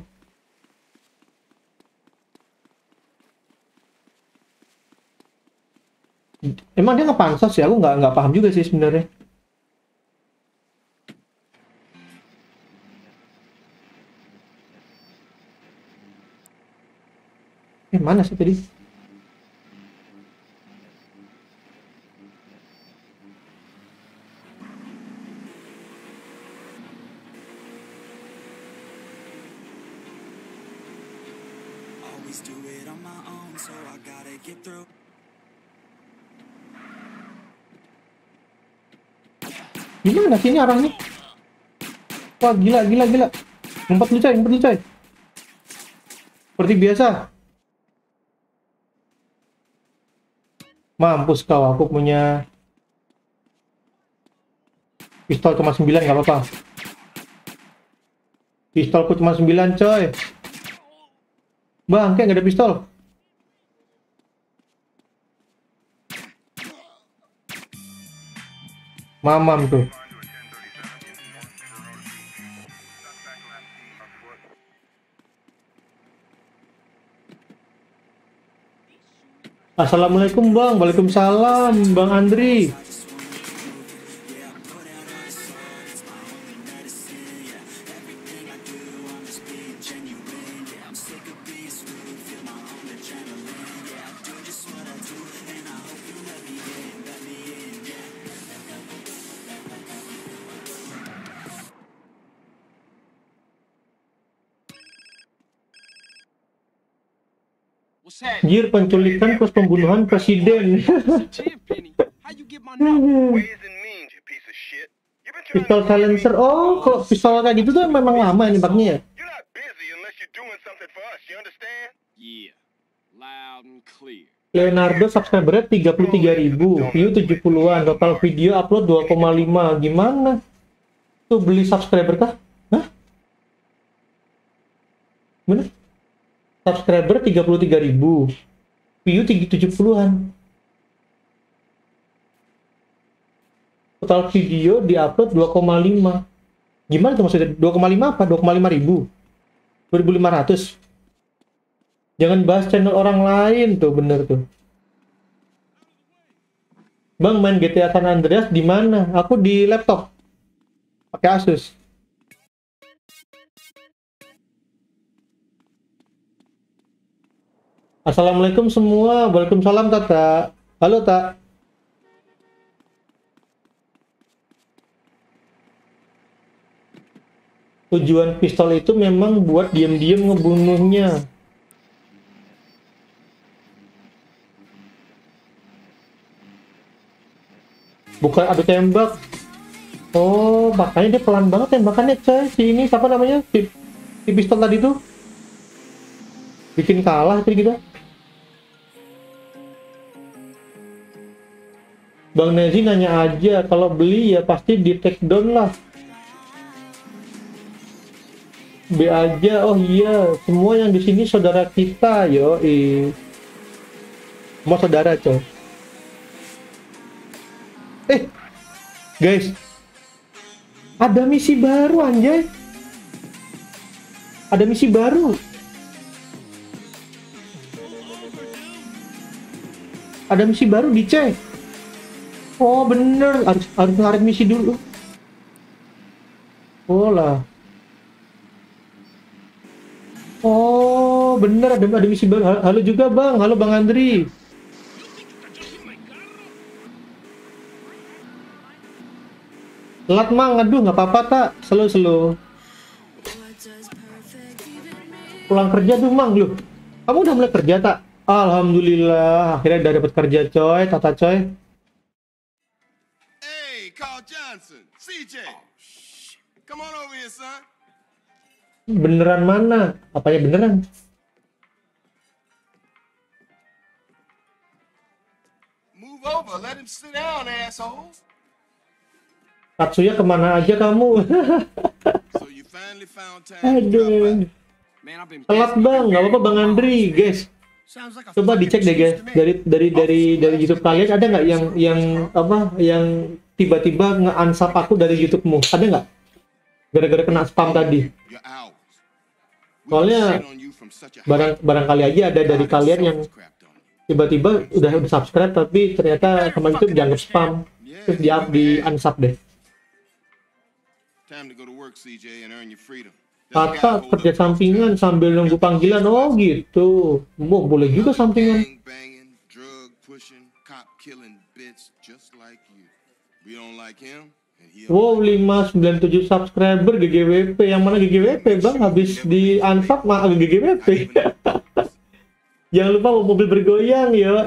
Emang dia ngepansos sih? Aku nggak nggak paham juga sih sebenarnya. Eh, mana sih tadi? Always do it on my own, so I gotta get through. Gimana sih ini arahnya? Wah, gila, gila, gila. Empat lu coy, empat lu coy. Seperti biasa. Mampus kau, aku punya pistol cuma sembilan, nggak apa-apa. Pistolku cuma sembilan coy. Bang, kayak nggak ada pistol. Mamam tuh. Assalamualaikum bang, waalaikumsalam bang Andri. What's happening? Jir, penculikan plus pembunuhan presiden. Penny, how you get my number? Ways and means, you piece of shit. You've been trying Pistol to silencer. Oh, kalau pistol kayak gitu tuh memang lama nembaknya ya. You're not busy unless you're doing something for us, you understand? Yeah, loud and clear. Leonardo subscribernya tiga puluh tiga ribu, view tujuh puluhan, total video upload dua koma lima. Gimana? Tuh beli subscriber kah? Hah? Bener? Subscriber tiga puluh tiga ribu, view tujuh puluhan. Total video diupload dua koma lima. Gimana tuh maksudnya? dua koma lima apa? dua koma lima ribu? dua ribu lima ratus? Jangan bahas channel orang lain tuh, bener tuh. Bang, main G T A San Andreas di mana? Aku di laptop. Pakai Asus. Assalamualaikum semua. Waalaikumsalam Tata. Halo Tak. Tujuan pistol itu memang buat diam-diam ngebunuhnya. Bukan adu tembak. Oh, makanya dia pelan banget tembakannya coy. Si ini siapa namanya? Si, si pistol tadi tuh bikin kalah tadi kita. Bang Nezi nanya aja, kalau beli ya pasti di take down lah. B aja. Oh iya, semua yang di sini saudara kita, yo. Semua saudara coy. Eh, guys, ada misi baru anjay. Ada misi baru. Ada misi baru dicek. Oh bener, harus harus narik misi dulu. Oh lah. Oh bener, ada ada misi baru. Halo juga bang, halo bang Andri. Telat mang, aduh nggak apa-apa tak, slow slow. Pulang kerja tuh mang lu. Kamu udah mulai kerja tak? Alhamdulillah, akhirnya udah dapat kerja coy, Tata coy. Hey, Carl Johnson, C J. Come on over here, son. Beneran mana? Apanya beneran? Move move over. Let him sit down, asshole. Tatsuya kemana aja kamu? So you finally found time to drop Aduh. by. Man, I've been Telat bang, nggak apa-apa Bang Andri, guys. Sounds like a Coba fucking dicek deh guys, excuse to me. dari dari dari dari YouTube kalian ada nggak yang yang apa yang tiba-tiba nge-unsub aku dari YouTube-mu? Ada nggak? Gara-gara kena spam tadi. You're ours. We Soalnya can shit on you from such a barang barangkali aja ada dari kalian yang tiba-tiba udah udah subscribe tapi ternyata sama YouTube dianggap spam, terus di di unsub deh. Time to go to work, C J, and earn your freedom. Kata kerja sampingan sambil nunggu panggilan, oh gitu. Mau boleh juga sampingan. Gang banging, drug pushing, cop killing bitch just like you. We don't like him, and he Wow, lima sembilan tujuh subscriber G G W P. Yang mana G G W P bang? Habis di unsub mah G G W P. Jangan lupa mobil bergoyang yo.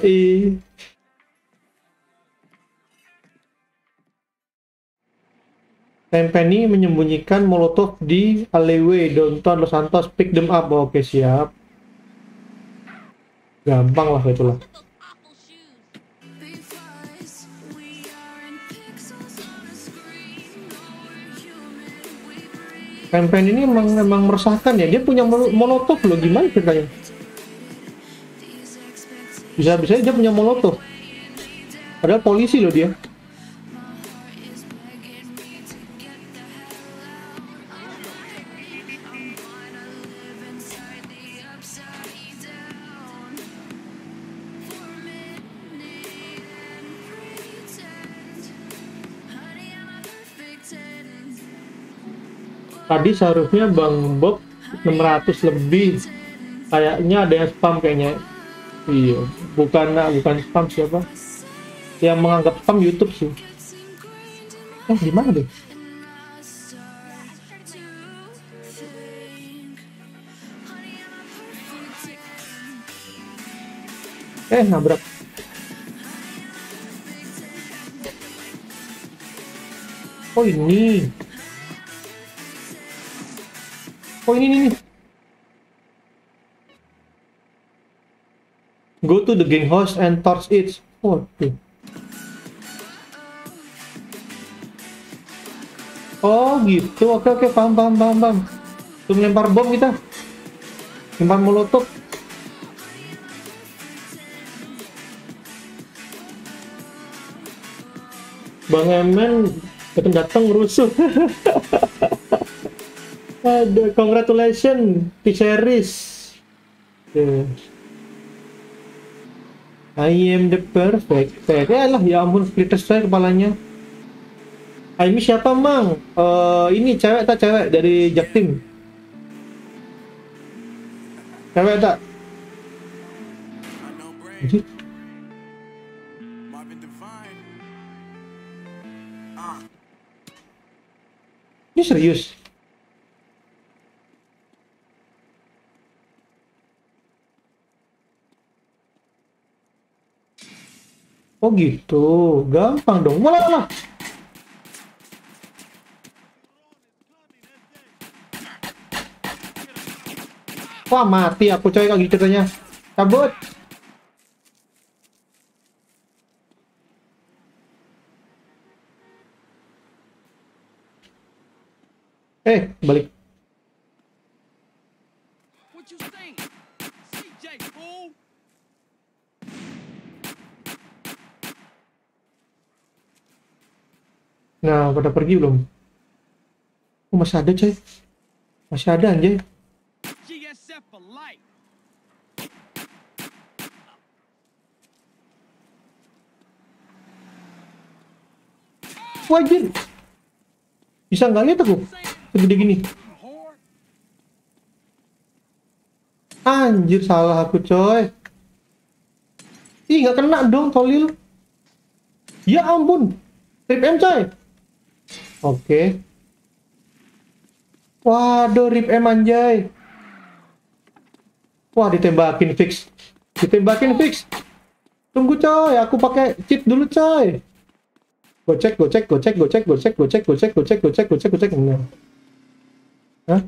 Tempeni menyembunyikan molotov di alleyway downtown Los Santos. Pick them up. Oke siap. Gampang lah itulah. Campaign ini emang emang meresahkan ya. Dia punya mol- molotov loh, gimana ceritanya? Bisa-bisa dia punya molotov. Padahal polisi loh dia. Tadi seharusnya Bang Bob enam ratus lebih. Kayaknya ada yang spam kayaknya. Iya, bukan bukan spam siapa? Yang menganggap spam YouTube sih. Eh, di mana deh? Eh, nabrak. Oh, ini. Oh ini nih. Go to the gang house and torch it. Oh, tuh. Oh gitu. Oke oke paham paham paham paham. Tuh melempar bom kita. Lempar molotov. Bang Emen datang datang rusuh. Ada congratulations T-Series. Yeah. I am the perfect. Ya lah, ya ampun, splitter saya kepalanya. Aimi siapa mang? Uh, ini cewek tak cewek dari Jaktim? Cewek tak? Jadi? Ini serius? Oh gitu, gampang dong. Malah lah. Wah mati aku coy kayak gitu ceritanya. Cabut. Eh balik. What you saying? C J, fool. Nah, pada pergi belum? Oh, masih ada, coy. Masih ada, anjay. G S F for life. Wajib. Bisa nggak lihat aku? Segede gini. Anjir, salah aku, coy. Ih, nggak kena dong, tolil. Ya ampun. Rip M, coy. Oke. Waduh, rip M anjay. Wah, ditembakin fix. Ditembakin fix. Tunggu coy, aku pakai cheat dulu coy. Gocek, gocek, gocek, gocek, gocek, gocek, gocek, gocek, gocek, gocek, gocek. Nah. Hah?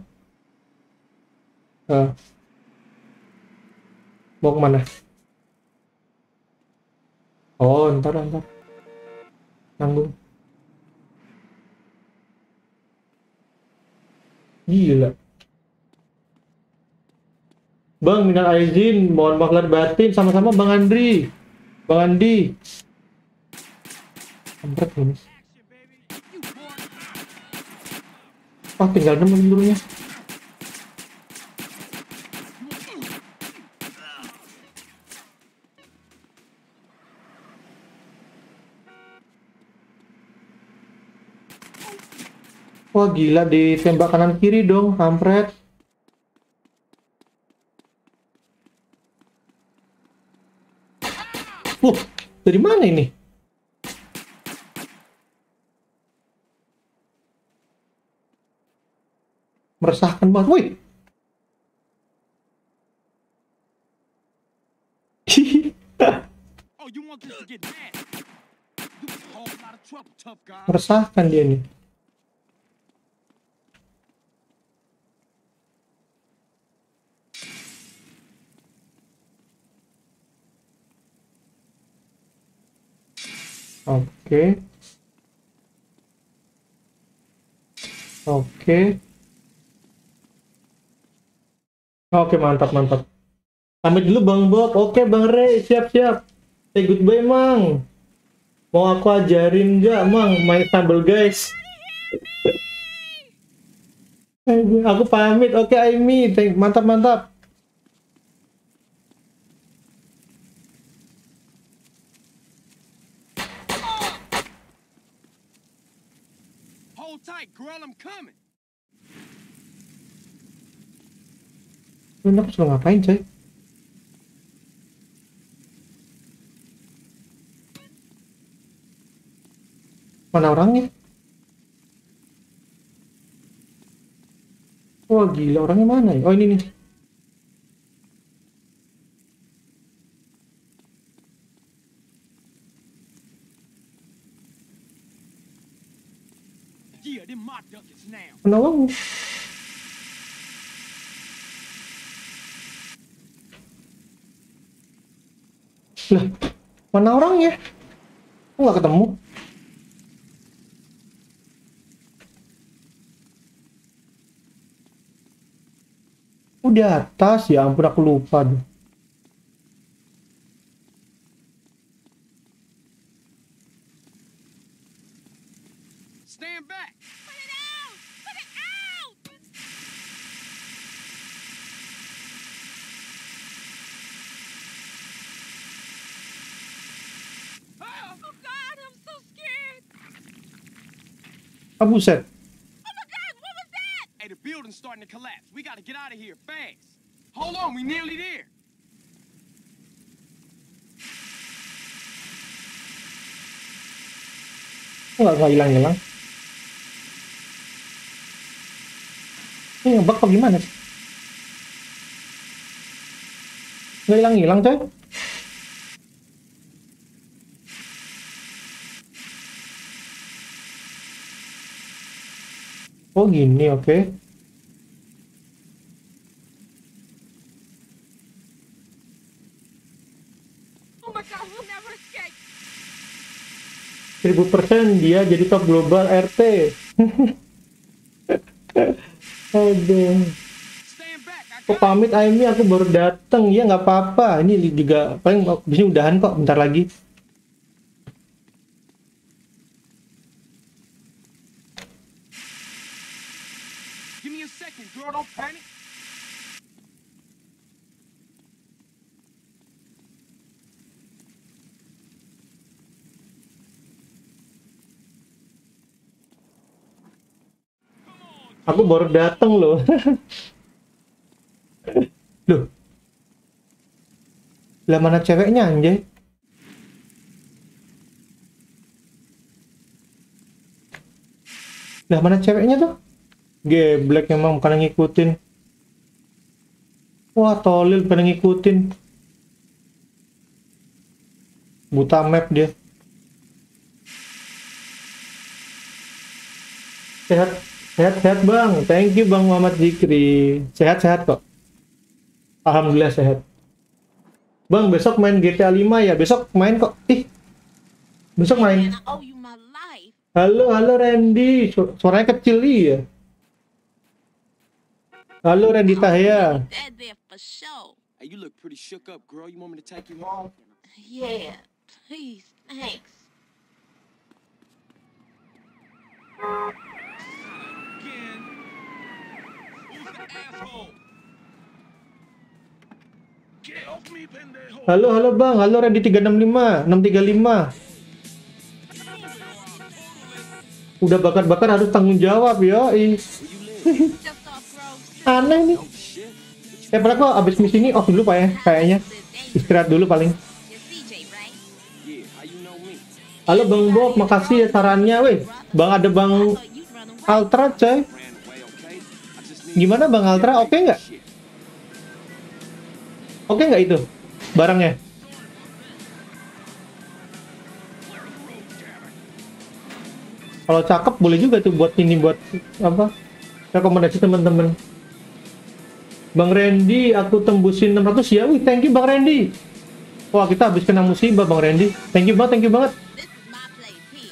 Uh. Mau kemana? Oh, ntar, ntar. Nanggung. Gila. Bang, minal aizin, mohon maaf lahir batin, sama-sama Bang Andri. Bang Andi. Kampret ini. Oh, tinggal enam pelurunya. Wah gila, ditembak kanan kiri dong, kampret. Wah, dari mana ini? Meresahkan banget, woi. Oh, you want this to get mad? You a whole lot of trouble, tough guy. Meresahkan dia nih. Oke. Oke. Oke, mantap, mantap. Pamit dulu Bang Bob. Oke, Bang Ray, siap-siap. Say goodbye, Mang. Mau aku ajarin nggak, Mang, main sambal, guys? Aku pamit. Oke, Aimi. Thank- Mantap, mantap. Hold tight, girl, I'm coming. Ini aku sudah ngapain, coy? Mana orangnya? Wah gila, orangnya mana ya? Oh ini nih. Yeah, them my duckets now. Mana orangnya? Lah, mana orangnya? Kok nggak ketemu? Udah atas, ya ampun aku lupa deh. Stand back. Put it out! Put it out! Ah! Oh God, I'm so scared! Ah buset. Oh my God, what was that? Hey, the building's starting to collapse. We gotta get out of here fast. Hold on, we nearly there. Kok nggak nggak hilang-hilang? Ini ngebug apa gimana sih? Nggak hilang-hilang, coy. Oh gini, oke. Oh my God, we'll never escape! seribu persen dia jadi top global R T. Aduh. Stand back. I Kok got it. pamit Aimi, aku baru dateng. Ya nggak apa-apa. Ini juga paling bisa udahan kok bentar lagi. Give me a second, girl. Don't panic. Aku baru dateng loh. Loh. Lah mana ceweknya anjay? Lah mana ceweknya tuh? Geblek emang bukan ngikutin. Wah tolil pada ngikutin. Buta map dia. Sehat, sehat, sehat bang. Thank you bang Muhammad Zikri. Sehat, sehat kok. Alhamdulillah sehat. Bang besok main G T A lima ya. Besok main kok. Ih Besok main. Man, I owe you my life. Halo, halo Randy. Su- Suaranya kecil iya. Halo Randy Tahya. That there for sure. Hey, you look pretty shook up, girl. You want me to take you home? Yeah, please, thanks. Again. Who's the asshole? Get off me, pendejo. Halo, halo Bang. Halo Randy tiga enam lima, enam tiga lima. Udah bakar-bakar harus tanggung jawab ya. Just off Grove. Aneh nih. Shit. Eh, padahal kok abis misi ini off dulu Pak ya, kayaknya. Istirahat dulu paling. You're C J, right? Yeah, how you know me? Halo Bang Bob, makasih ya sarannya, weh. Bang ada Bang I thought you'd run away. Ultra, coy. Ran away, okay? I just need Gimana Bang Ultra, oke nggak? shit. Oke nggak itu barangnya? Kalau cakep boleh juga tuh buat ini, buat apa? Rekomendasi teman-teman. Bang Randy, aku tembusin enam ratus ya. Wih, thank you Bang Randy. Wah, kita habis kena musibah Bang Randy. Thank you banget, thank you banget. This is my place here.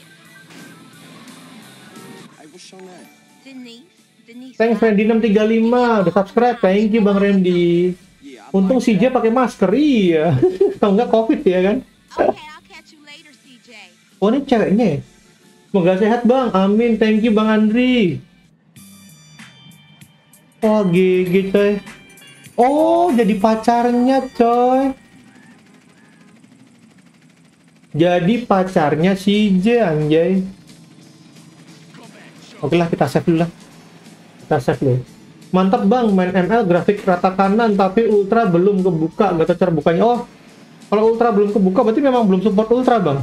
Hey, what's your name? Denise. Denise. Thanks right? Randy enam tiga lima udah subscribe. Thank you Bang Randy. Yeah, I Untung like si J pakai masker, iya. Kalau nggak Covid ya kan? Okay, I'll catch you later, C J. Oh, ini ceweknya ya? Semoga sehat Bang, amin. Thank you Bang Andri. Oh, G G coy. Oh, jadi pacarnya coy. Jadi pacarnya si J, anjay. Oke lah, kita save dulu lah. Kita save dulu. Mantap Bang, main M L grafik rata kanan tapi ultra belum kebuka. Gak tahu cara bukanya. Oh, kalau ultra belum kebuka berarti memang belum support ultra Bang.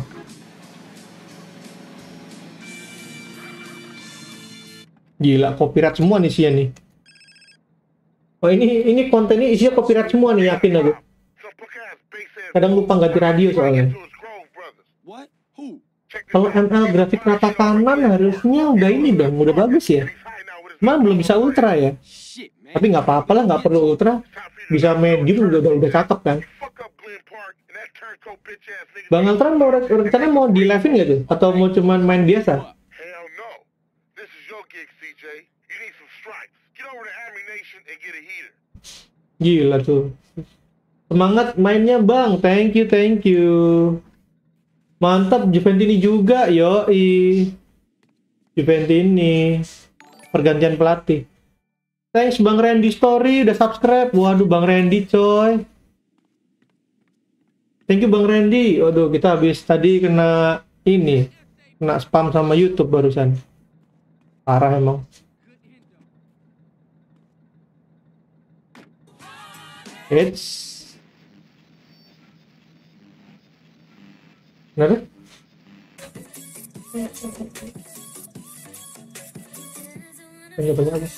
Gila, copyright semua nih sih nih. Oh, ini ini kontennya isinya copyright semua nih, yakin aku. Kadang lupa ganti radio soalnya. What? Who? Kalau M L grafik rata kanan harusnya udah ini dong, udah bagus ya. Cuman belum bisa ultra ya. Shit, man. Tapi nggak apa-apa lah, nggak perlu ultra. Bisa medium udah udah, udah cakep kan. Bang Ultra mau re- rencananya mau di live-in nggak tuh? Atau mau cuman main biasa? Hell no. This is your gig, C J. You need some stripes. Get over to Ammunition and get a heater. Gila tuh. Semangat mainnya Bang. Thank you, thank you. Mantap, Juventini juga, yoi. Juventini. Pergantian pelatih. Thanks Bang Randy Story udah subscribe. Waduh Bang Randy coy. Thank you Bang Randy. Waduh, kita habis tadi kena ini. Kena spam sama YouTube barusan. Parah emang. It's Kenapa? Banyak-banyak apa?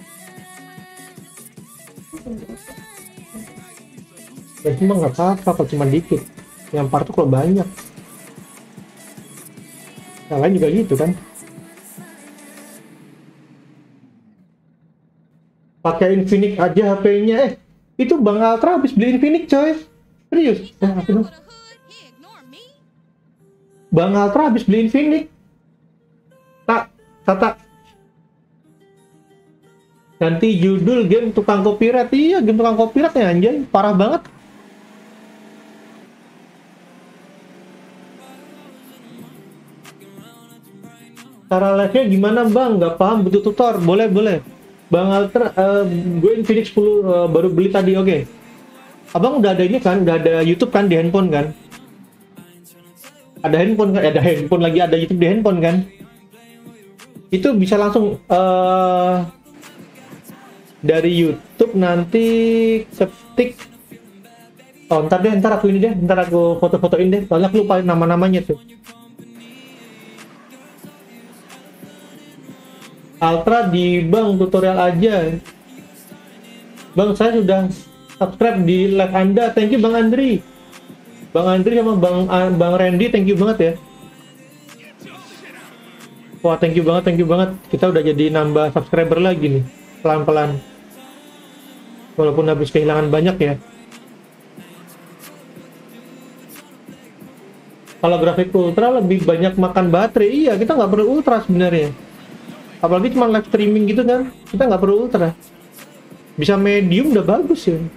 Ya cuma nggak apa-apa kalau cuma dikit. Yang par tuh kalau banyak. Yang lain juga gitu kan. Pakai Infinix aja H P-nya. Eh, itu Bang Ultra habis beli Infinix coy. Serius? Eh, apa dong? With a hood, he ignore me. Bang Ultra habis beli Infinix. Tak, tata. Ganti judul game tukang copyright. Iya, game tukang copyright ya anjay. Parah banget. Cara live-nya gimana Bang? Nggak paham, butuh tutor. Boleh, boleh. Bang Ultra, uh, gue Infinix sepuluh uh, baru beli tadi, oke. Okay. Abang udah ada ini kan? Udah ada YouTube kan di handphone kan? Ada handphone kan? Ada handphone lagi, ada YouTube di handphone kan? Itu bisa langsung uh, dari YouTube nanti ketik. Oh, ntar deh, ntar aku ini deh, ntar aku foto-fotoin deh. Soalnya aku lupa nama-namanya tuh. Ultra di Bang tutorial aja. Bang, saya sudah subscribe di live Anda. Thank you Bang Andri. Bang Andri sama Bang Bang Randy, thank you banget ya. Wah, thank you banget, thank you banget. Kita udah jadi nambah subscriber lagi nih, pelan-pelan. Walaupun habis kehilangan banyak ya. Kalau grafik ultra lebih banyak makan baterai. Iya, kita nggak perlu ultra sebenarnya. Apalagi cuma live streaming gitu kan, kita nggak perlu ultra. Bisa medium udah bagus ya.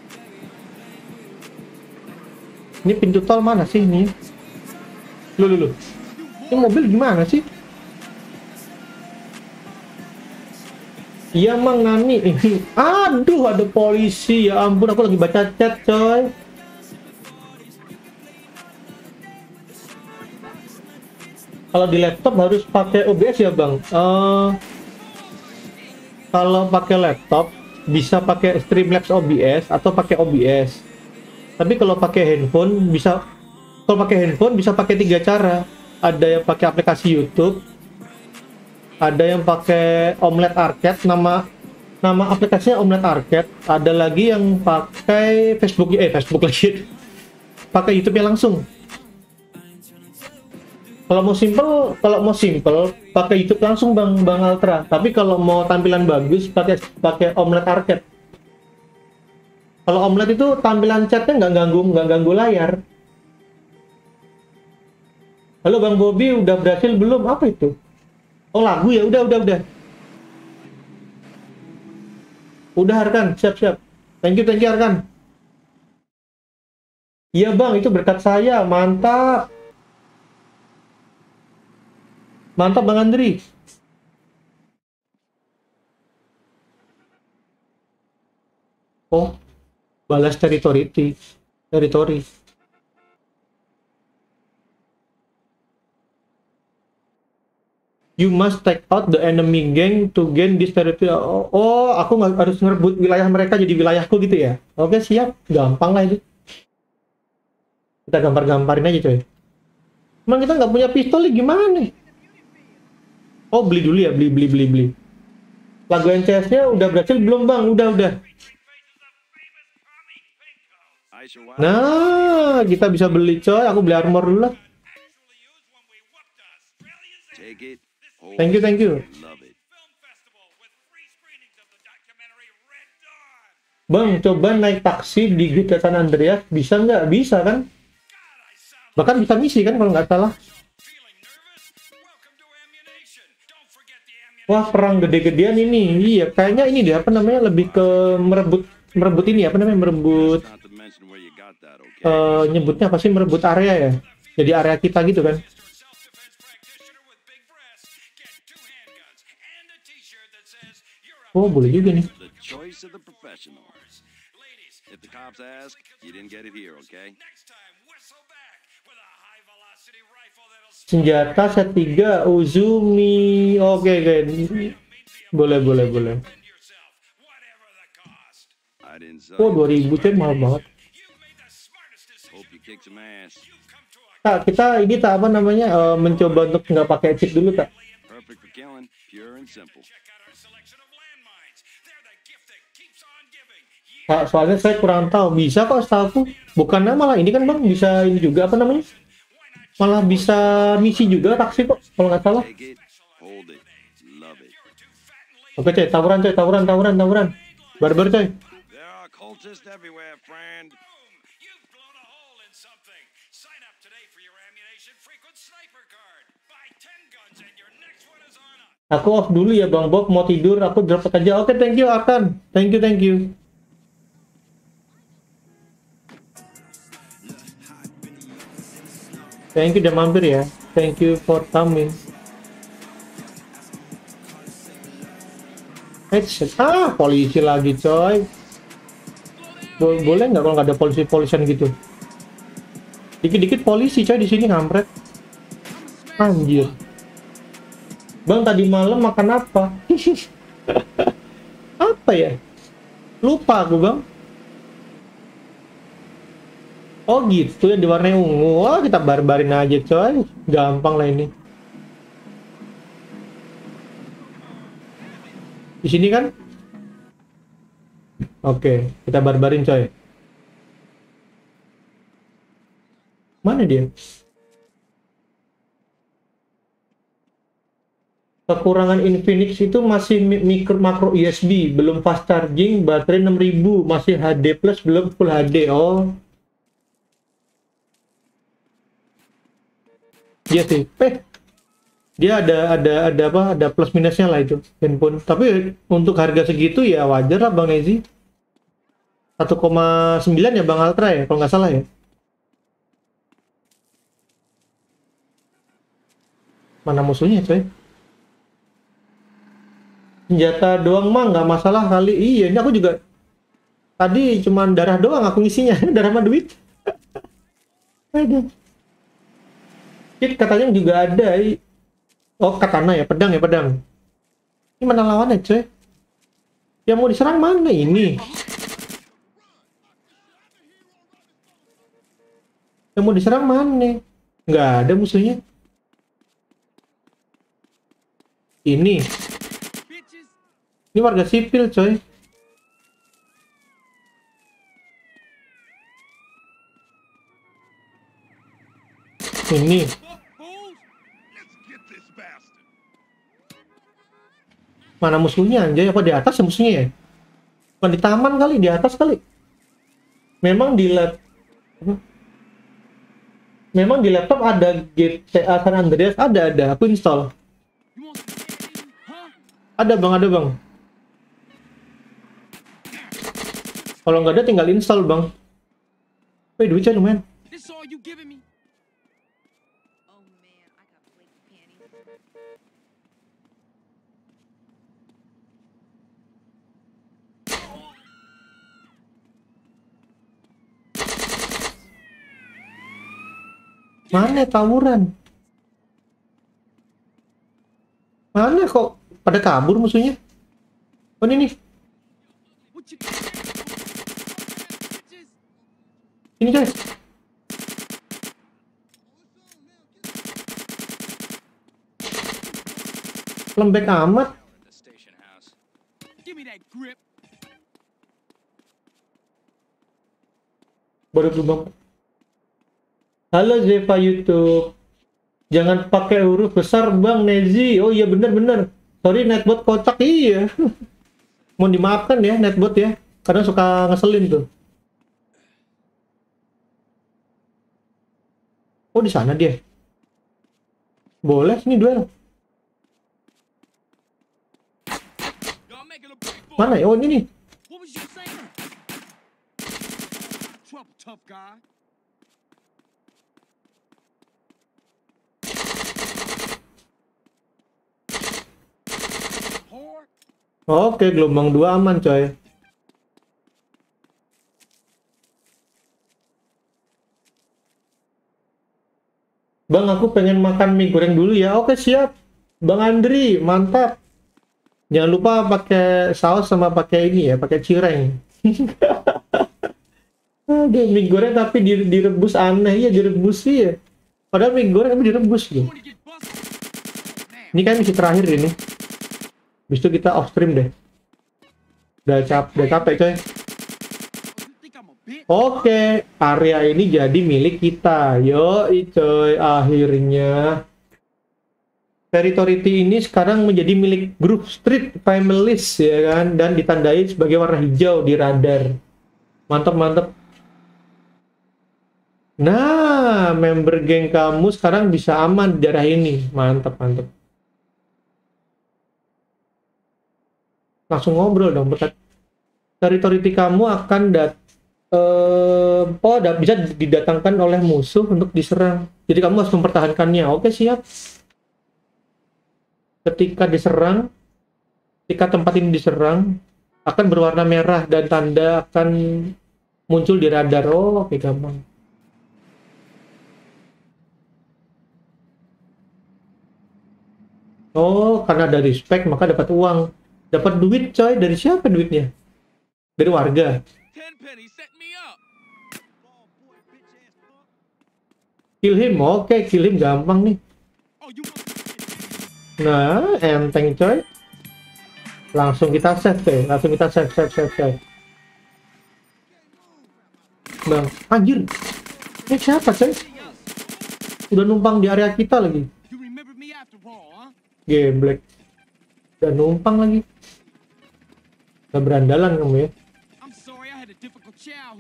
Ini pintu tol mana sih ini? Loh, loh, loh. Ini mobil gimana sih? Iya Mang Nani. Aduh, ada polisi. Ya ampun, aku lagi baca chat coy. Kalau di laptop harus pakai O B S ya Bang? Uh, kalau pakai laptop bisa pakai Streamlabs O B S atau pakai O B S. Tapi kalau pakai handphone bisa, kalau pakai handphone bisa pakai tiga cara. Ada yang pakai aplikasi YouTube, ada yang pakai Omelet Arcade, nama nama aplikasinya Omelet Arcade. Ada lagi yang pakai Facebook, eh Facebook lagi, pakai YouTube-nya langsung. Kalau mau simple, kalau mau simple pakai YouTube langsung Bang Bang Ultra. Tapi kalau mau tampilan bagus pakai pakai Omelet Arcade. Kalau Omelet itu tampilan chatnya nggak ganggu nggak ganggu layar. Halo Bang Bobby, udah berhasil belum? Apa itu? Oh lagu ya, udah udah udah. Udah Arkan, siap siap. Thank you thank you Arkan. Iya Bang, itu berkat saya, mantap. Mantap Bang Andri. Oh, balas teritori, teritori. You must take out the enemy gang to gain this territory. Oh, oh aku nggak harus ngerebut wilayah mereka jadi wilayahku gitu ya? Oke siap, gampang lah itu. Kita gambar-gambarin aja coy. Emang kita nggak punya pistol gimana? Oh beli dulu ya, beli beli beli beli. Lagu N C S-nya udah berhasil belum Bang? Udah udah. Nah, kita bisa beli coy. Aku beli armor dulu lah. Thank you thank you. Bang, coba naik taksi di Grid San Andreas, bisa nggak? Bisa kan? Bahkan bisa misi kan kalau nggak salah. Wah, perang gede-gedean ini. Iya, kayaknya ini deh, apa namanya, lebih ke merebut merebut ini, apa namanya, merebut uh, nyebutnya apa sih, merebut area ya. Jadi area kita gitu kan. Oh, boleh juga nih. Senjata set tiga Uzumi. Oke, okay, oke. Okay. Boleh, boleh, boleh. Oh, dua ribu cuy, mahal banget. Tak, kita ini tak apa namanya uh, mencoba untuk nggak pakai cheat dulu tak. Pak, soalnya saya kurang tahu. Bisa kok setahu. Bukannya malah ini kan Bang bisa ini juga apa namanya? Malah bisa misi juga taksi kok kalau nggak salah. Oke coy, tawuran coy, tawuran, tawuran, tawuran. Barbar coy. Aku off dulu ya Bang Bob, mau tidur, aku drop aja. Oke, thank you Arkan. Thank you, thank you. Thank you udah mampir ya. Thank you for coming. Headset. Ah, polisi lagi coy. Bo boleh nggak kalau nggak ada polisi-polisian gitu? Dikit-dikit polisi coy di sini kampret. Anjir. Bang tadi malam makan apa? Apa ya? Lupa aku Bang. Oh gitu yang diwarnai ungu. Wah, kita barbarin aja coy. Gampang lah ini. Di sini kan? Oke, kita barbarin coy. Mana dia? Kekurangan Infinix itu masih mikro makro U S B, belum fast charging, baterai enam ribu, masih H D plus, belum full H D. Oh. Iya sih. Eh, dia ada ada ada apa? Ada plus minusnya lah itu handphone. Tapi untuk harga segitu ya wajar lah Bang Nezi. satu koma sembilan ya Bang Ultra ya, kalau nggak salah ya. Mana musuhnya coy? Senjata doang mah nggak masalah kali. Iya, ini aku juga tadi cuman darah doang aku ngisinya. Darah sama duit. Aduh. Kit katanya juga ada. Oh, katana ya, pedang ya, pedang. Ini mana lawannya coy? Yang mau diserang mana ini? Yang mau diserang mana? Nggak ada musuhnya. Ini. Ini warga sipil, coy. Ini. Mana musuhnya, anjay? Apa di atas ya musuhnya ya? Bukan di taman kali, di atas kali. Memang di lab... Memang di laptop ada G T A San Andreas, ada, ada. Aku install. Ada bang, ada bang. Kalau nggak ada tinggal install bang. Wih, duitnya lumayan. Oh man, I got flaky panties. Mana tawuran? Mana kok pada kabur musuhnya? Oh ini nih. Ini guys. Lembek amat. Baru berubah. Halo Zeva YouTube. Jangan pakai huruf besar Bang Nezi. Oh iya bener-bener. Sorry netbot kocak, iya. Mau dimaafkan ya netbot ya. Karena suka ngeselin tuh. Oh di sana dia. Boleh sini duel. Mana ya? Oh ini nih. Oke, gelombang dua aman coy. Bang, aku pengen makan mie goreng dulu ya. Oke, siap. Bang Andri, mantap. Jangan lupa pakai saus sama pakai ini ya, pakai cireng. Aduh, mie goreng tapi direbus aneh ya, direbus sih ya. Padahal mie goreng tapi direbus gitu. Ini kan misi terakhir ini. Habis itu kita off stream deh. Udah cap, udah capek coy. Oke, area ini jadi milik kita. Yo, coy, akhirnya. Territory ini sekarang menjadi milik grup Street Families ya kan, dan ditandai sebagai warna hijau di radar. Mantap, mantap. Nah, member geng kamu sekarang bisa aman di daerah ini. Mantap, mantap. Langsung ngobrol dong, berkat teritori kamu akan dat eh oh da bisa didatangkan oleh musuh untuk diserang. Jadi kamu harus mempertahankannya. Oke, siap. Ketika diserang, ketika tempat ini diserang, akan berwarna merah dan tanda akan muncul di radar. Oh, oke, gampang. Oh, karena ada respect maka dapat uang. Dapat duit coy, dari siapa duitnya? Dari warga. Kill him, oke, okay, kill him gampang nih. Nah, enteng coy. Langsung kita save coy, langsung kita save, save, save, save. Bang, anjir. Ini siapa coy? Udah numpang di area kita lagi. Geblek. Udah numpang lagi. Udah berandalan kamu ya.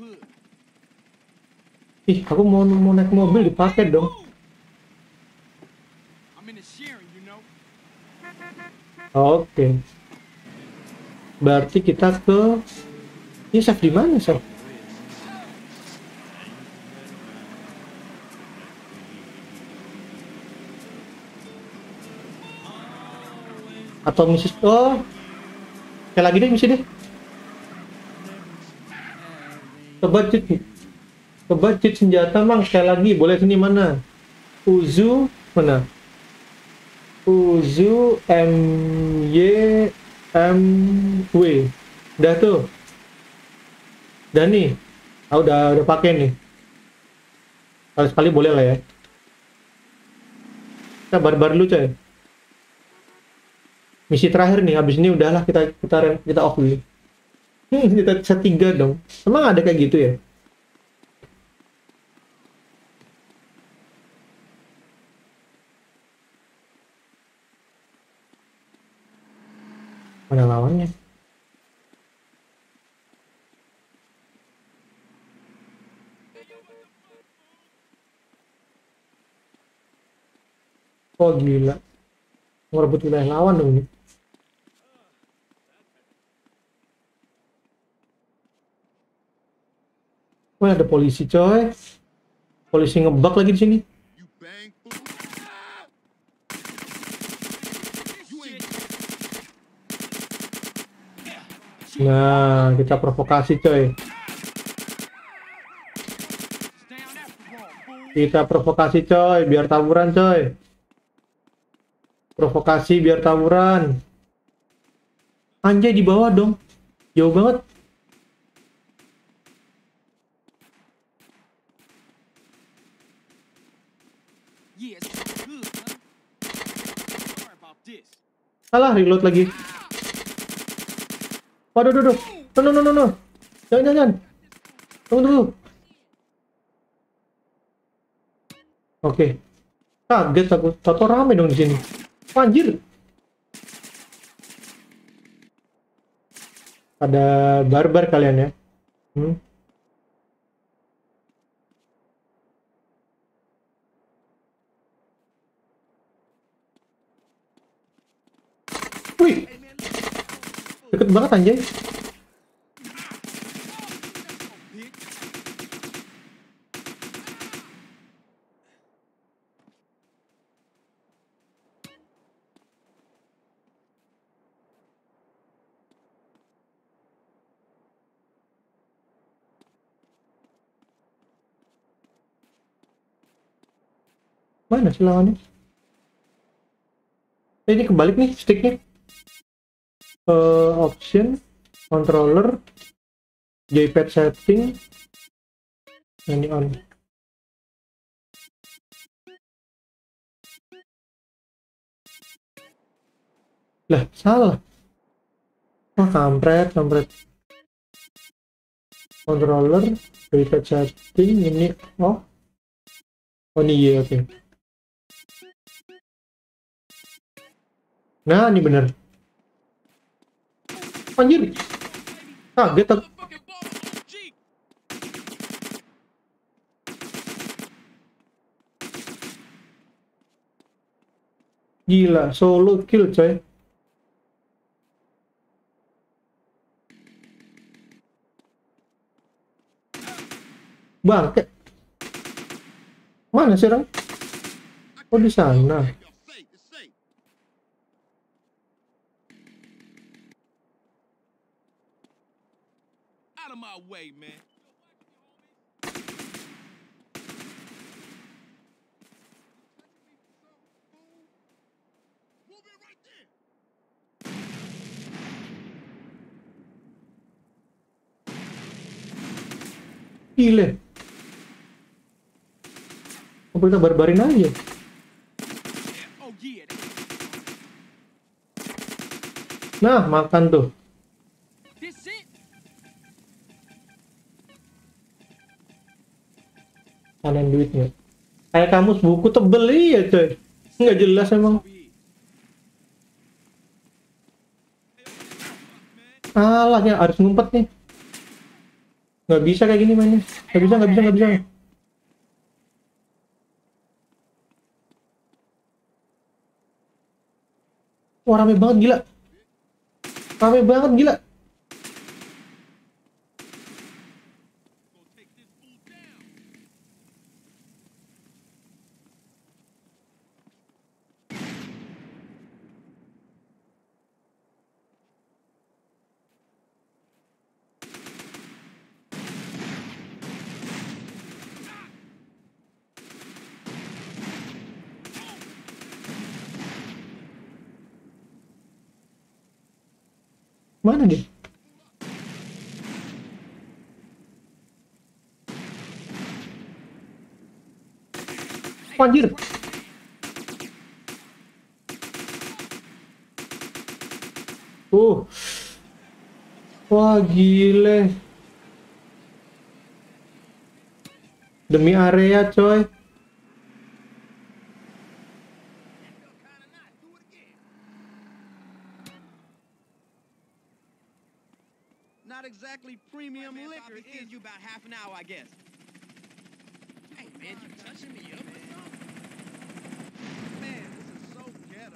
Ih, aku mau mau naik mobil dipakai dong. sharing, you know. Oke. Berarti kita ke ini save di mana, save? Atau misi oh. Kayak lagi deh misi deh. Kebajit nih. Kebajit senjata mang sekali lagi. Boleh sini mana? Uzu mana? Uzu M Y M W. Udah tuh. Udah nih. Ah, udah udah pakai nih. Sekali sekali boleh lah ya. Kita barbar dulu coy. Misi terakhir nih, habis ini udahlah kita kita kita off dulu. Hmm, kita set tiga dong. Emang ada kayak gitu ya? Mana lawannya? Oh gila. Ngerebut wilayah lawan dong ini. Wah, ada polisi coy. Polisi ngebug lagi di sini. You bang fool. You ain't Nah, kita provokasi coy. Kita provokasi coy, biar tawuran coy. Provokasi biar tawuran. Anjay di bawah dong. Jauh banget. Yeah, it's good, huh? Sorry about this. Salah reload lagi. Waduh, waduh, waduh. No, no, no, no, no. Jangan, jangan, jangan. Tunggu, tunggu. Oke. Kaget aku. Tato rame dong di sini. Anjir. Ada barbar kalian ya. Hmm. Wih. Deket banget anjay. Mana sih lawannya? Eh, ini kebalik nih sticknya. Uh, option, controller, joypad setting, ini on. Lah, salah. Oh, kampret, kampret. Controller, joypad setting, ini oh. Oh, ini iya, oke. Okay. Nah, ini bener. Anjir. Kaget aku. Gila, solo kill coy. Bangke. Mana sih orang? Oh, di sana. Out of my way, man. Gile. Apa kita barbarin aja? Oh yeah. Nah, makan tuh. This it. Panen duitnya. Kayak kamus buku tebel ya coy. Nggak jelas emang. Alah ya harus ngumpet nih. Nggak bisa kayak gini mainnya. Nggak bisa, nggak bisa, nggak bisa. Wah, rame banget gila. Rame banget gila. Mana dia? Anjir. Uh. Wah, gile. Demi area, coy. Not exactly premium liquor. Is you about half an hour, I guess. Hey man, you touching me up or something? Man, this is so ghetto.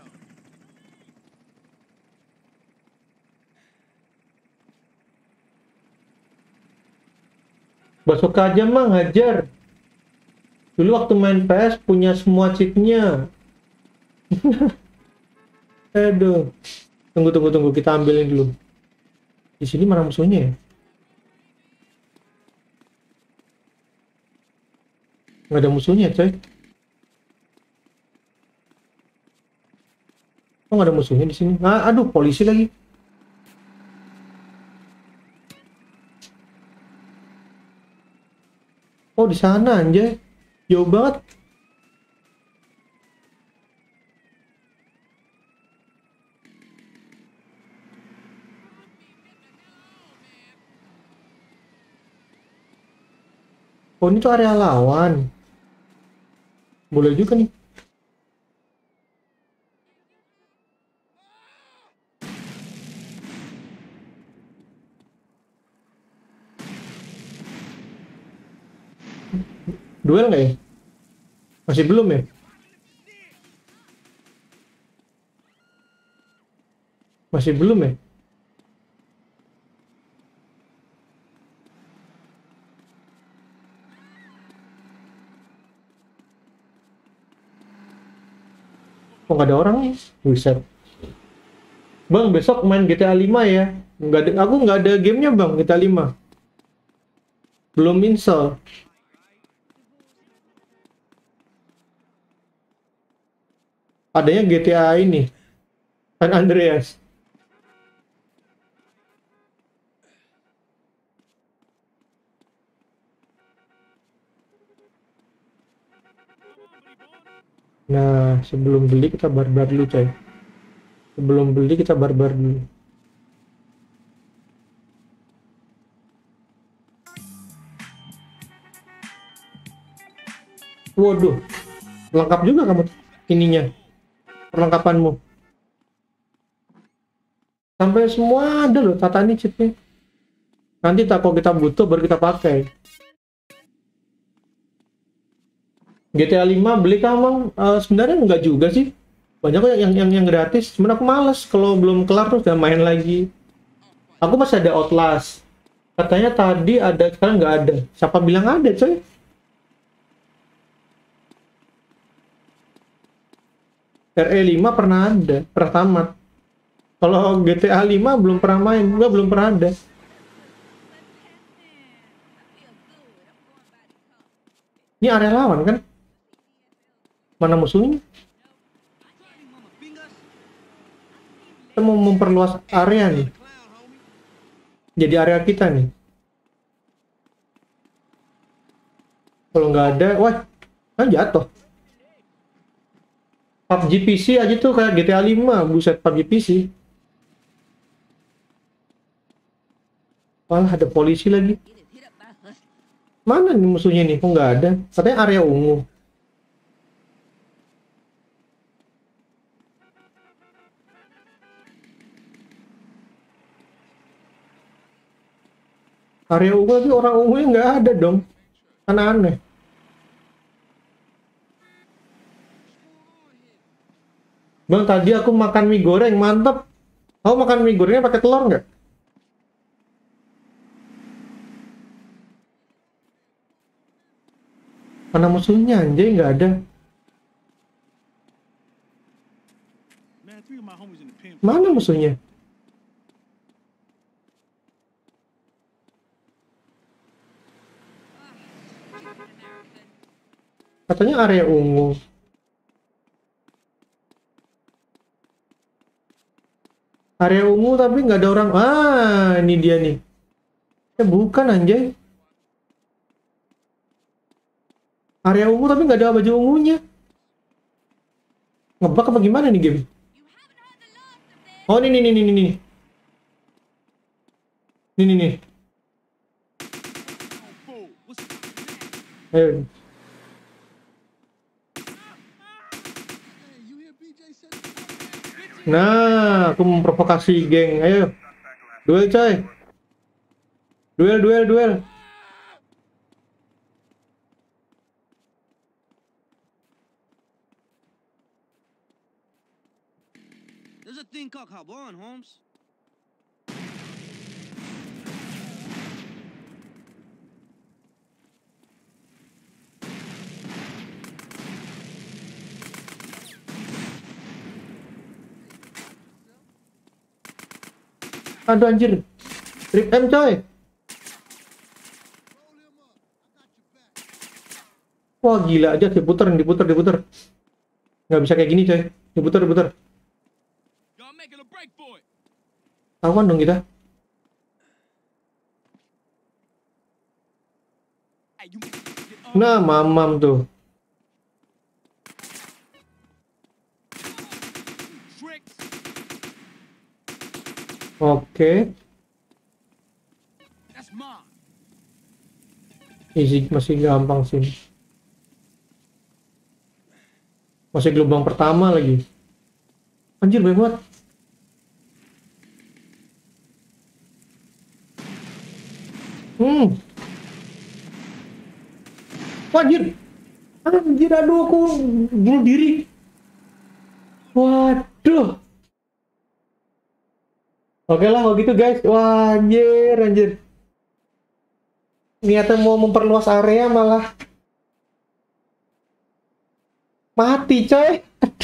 Besok aja mah ngajar. Dulu waktu main P S punya semua cheatnya. Aduh. Tunggu tunggu tunggu kita ambilin dulu. Di sini mana musuhnya ya? Nggak ada musuhnya, coy. Oh, nggak ada musuhnya di sini. Ah, aduh, polisi lagi. Oh, di sana anjay. Jauh banget. Oh, ini tuh area lawan. Boleh juga nih. Duel nggak ya? Masih belum ya? Masih belum ya? Oh, nggak ada orang nih. Buset. Bang, besok main G T A lima ya? Nggak ada, aku nggak ada gamenya bang, G T A lima. Belum install. Adanya G T A ini, San Andreas. Nah, sebelum beli kita barbar dulu, coy. Sebelum beli kita barbar dulu. Waduh, lengkap juga kamu ininya, perlengkapanmu. Sampai semua ada loh, tata ini chipnya. Nanti tak kalau kita butuh baru kita pakai. G T A lima beli kamu uh, sebenarnya enggak juga sih. Banyak kok yang yang yang gratis. Cuman aku males kalau belum kelar terus udah main lagi. Aku masih ada Outlast. Katanya tadi ada, sekarang nggak ada. Siapa bilang ada, coy? R E lima pernah ada, pernah tamat. Kalau G T A lima belum pernah main, enggak belum pernah ada. Ini area lawan kan? Mana musuhnya? Kita mau memperluas area nih. Jadi area kita nih. Kalau nggak ada, wah, kan jatuh. P U B G P C aja tuh kayak G T A lima, buset P U B G P C. Malah ada polisi lagi. Mana nih musuhnya nih? Kok nggak ada? Katanya area ungu. Area ungu tapi orang ungunya nggak ada dong. Kan aneh. Bang, tadi aku makan mie goreng, mantep. Kamu makan mie gorengnya pakai telur nggak? Mana musuhnya anjay, nggak ada. Man, three of my homies in the pen. Mana musuhnya? Katanya area ungu. Area ungu tapi nggak ada orang. Ah, ini dia nih. Ya bukan anjay. Area ungu tapi nggak ada baju ungunya. Ngebug apa gimana nih game? Oh, ini nih nih nih nih nih. Nih nih nih. Oh, what's Ayo. Hey, you hear B J said Nah, aku memprovokasi geng. Ayo. Duel coy. Duel duel duel. There's a thing called Carbon, Holmes. Aduh anjir. Trip M coy. Wah gila aja, diputer diputer diputer. Nggak bisa kayak gini coy. Diputer diputer. Y'all making a break for it. Tawan dong kita. Hey, you get up. Nah, mamam tuh. Tricks. Oke. That's mine. Easy, masih gampang sih. Masih gelombang pertama lagi. Anjir banyak banget. Hmm. Wah, anjir. Anjir, aduh aku bunuh diri. Waduh. Oke lah kalau gitu guys. Wah, anjir, anjir. Niatnya mau memperluas area malah mati coy.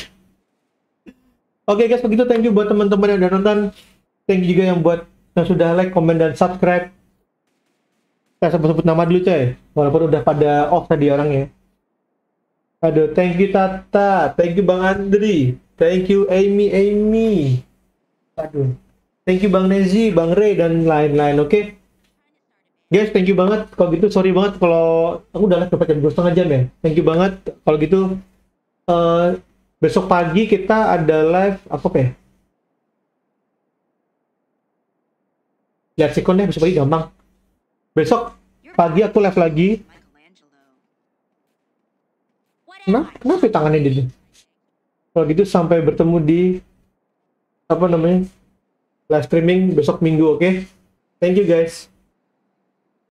Oke guys, begitu thank you buat teman-teman yang udah nonton. Thank you juga yang buat yang sudah like, comment, dan subscribe. Saya sebut-sebut nama dulu coy, walaupun udah pada off tadi orangnya. Aduh, thank you Tata, thank you Bang Andri, thank you Amy Amy. Aduh, thank you Bang Nezi, Bang Ray, dan lain-lain. Oke okay? Guys, thank you banget. Kalau gitu sorry banget kalau aku udah live dapat jam dua setengah jam ya. Thank you banget. Kalau gitu uh, besok pagi kita ada live apa ya? Lihat sikon deh, besok pagi gampang. Besok pagi aku live lagi. Nah, kenapa tangannya dia? Kalau gitu sampai bertemu di apa namanya live streaming besok minggu, oke? Okay? Thank you guys.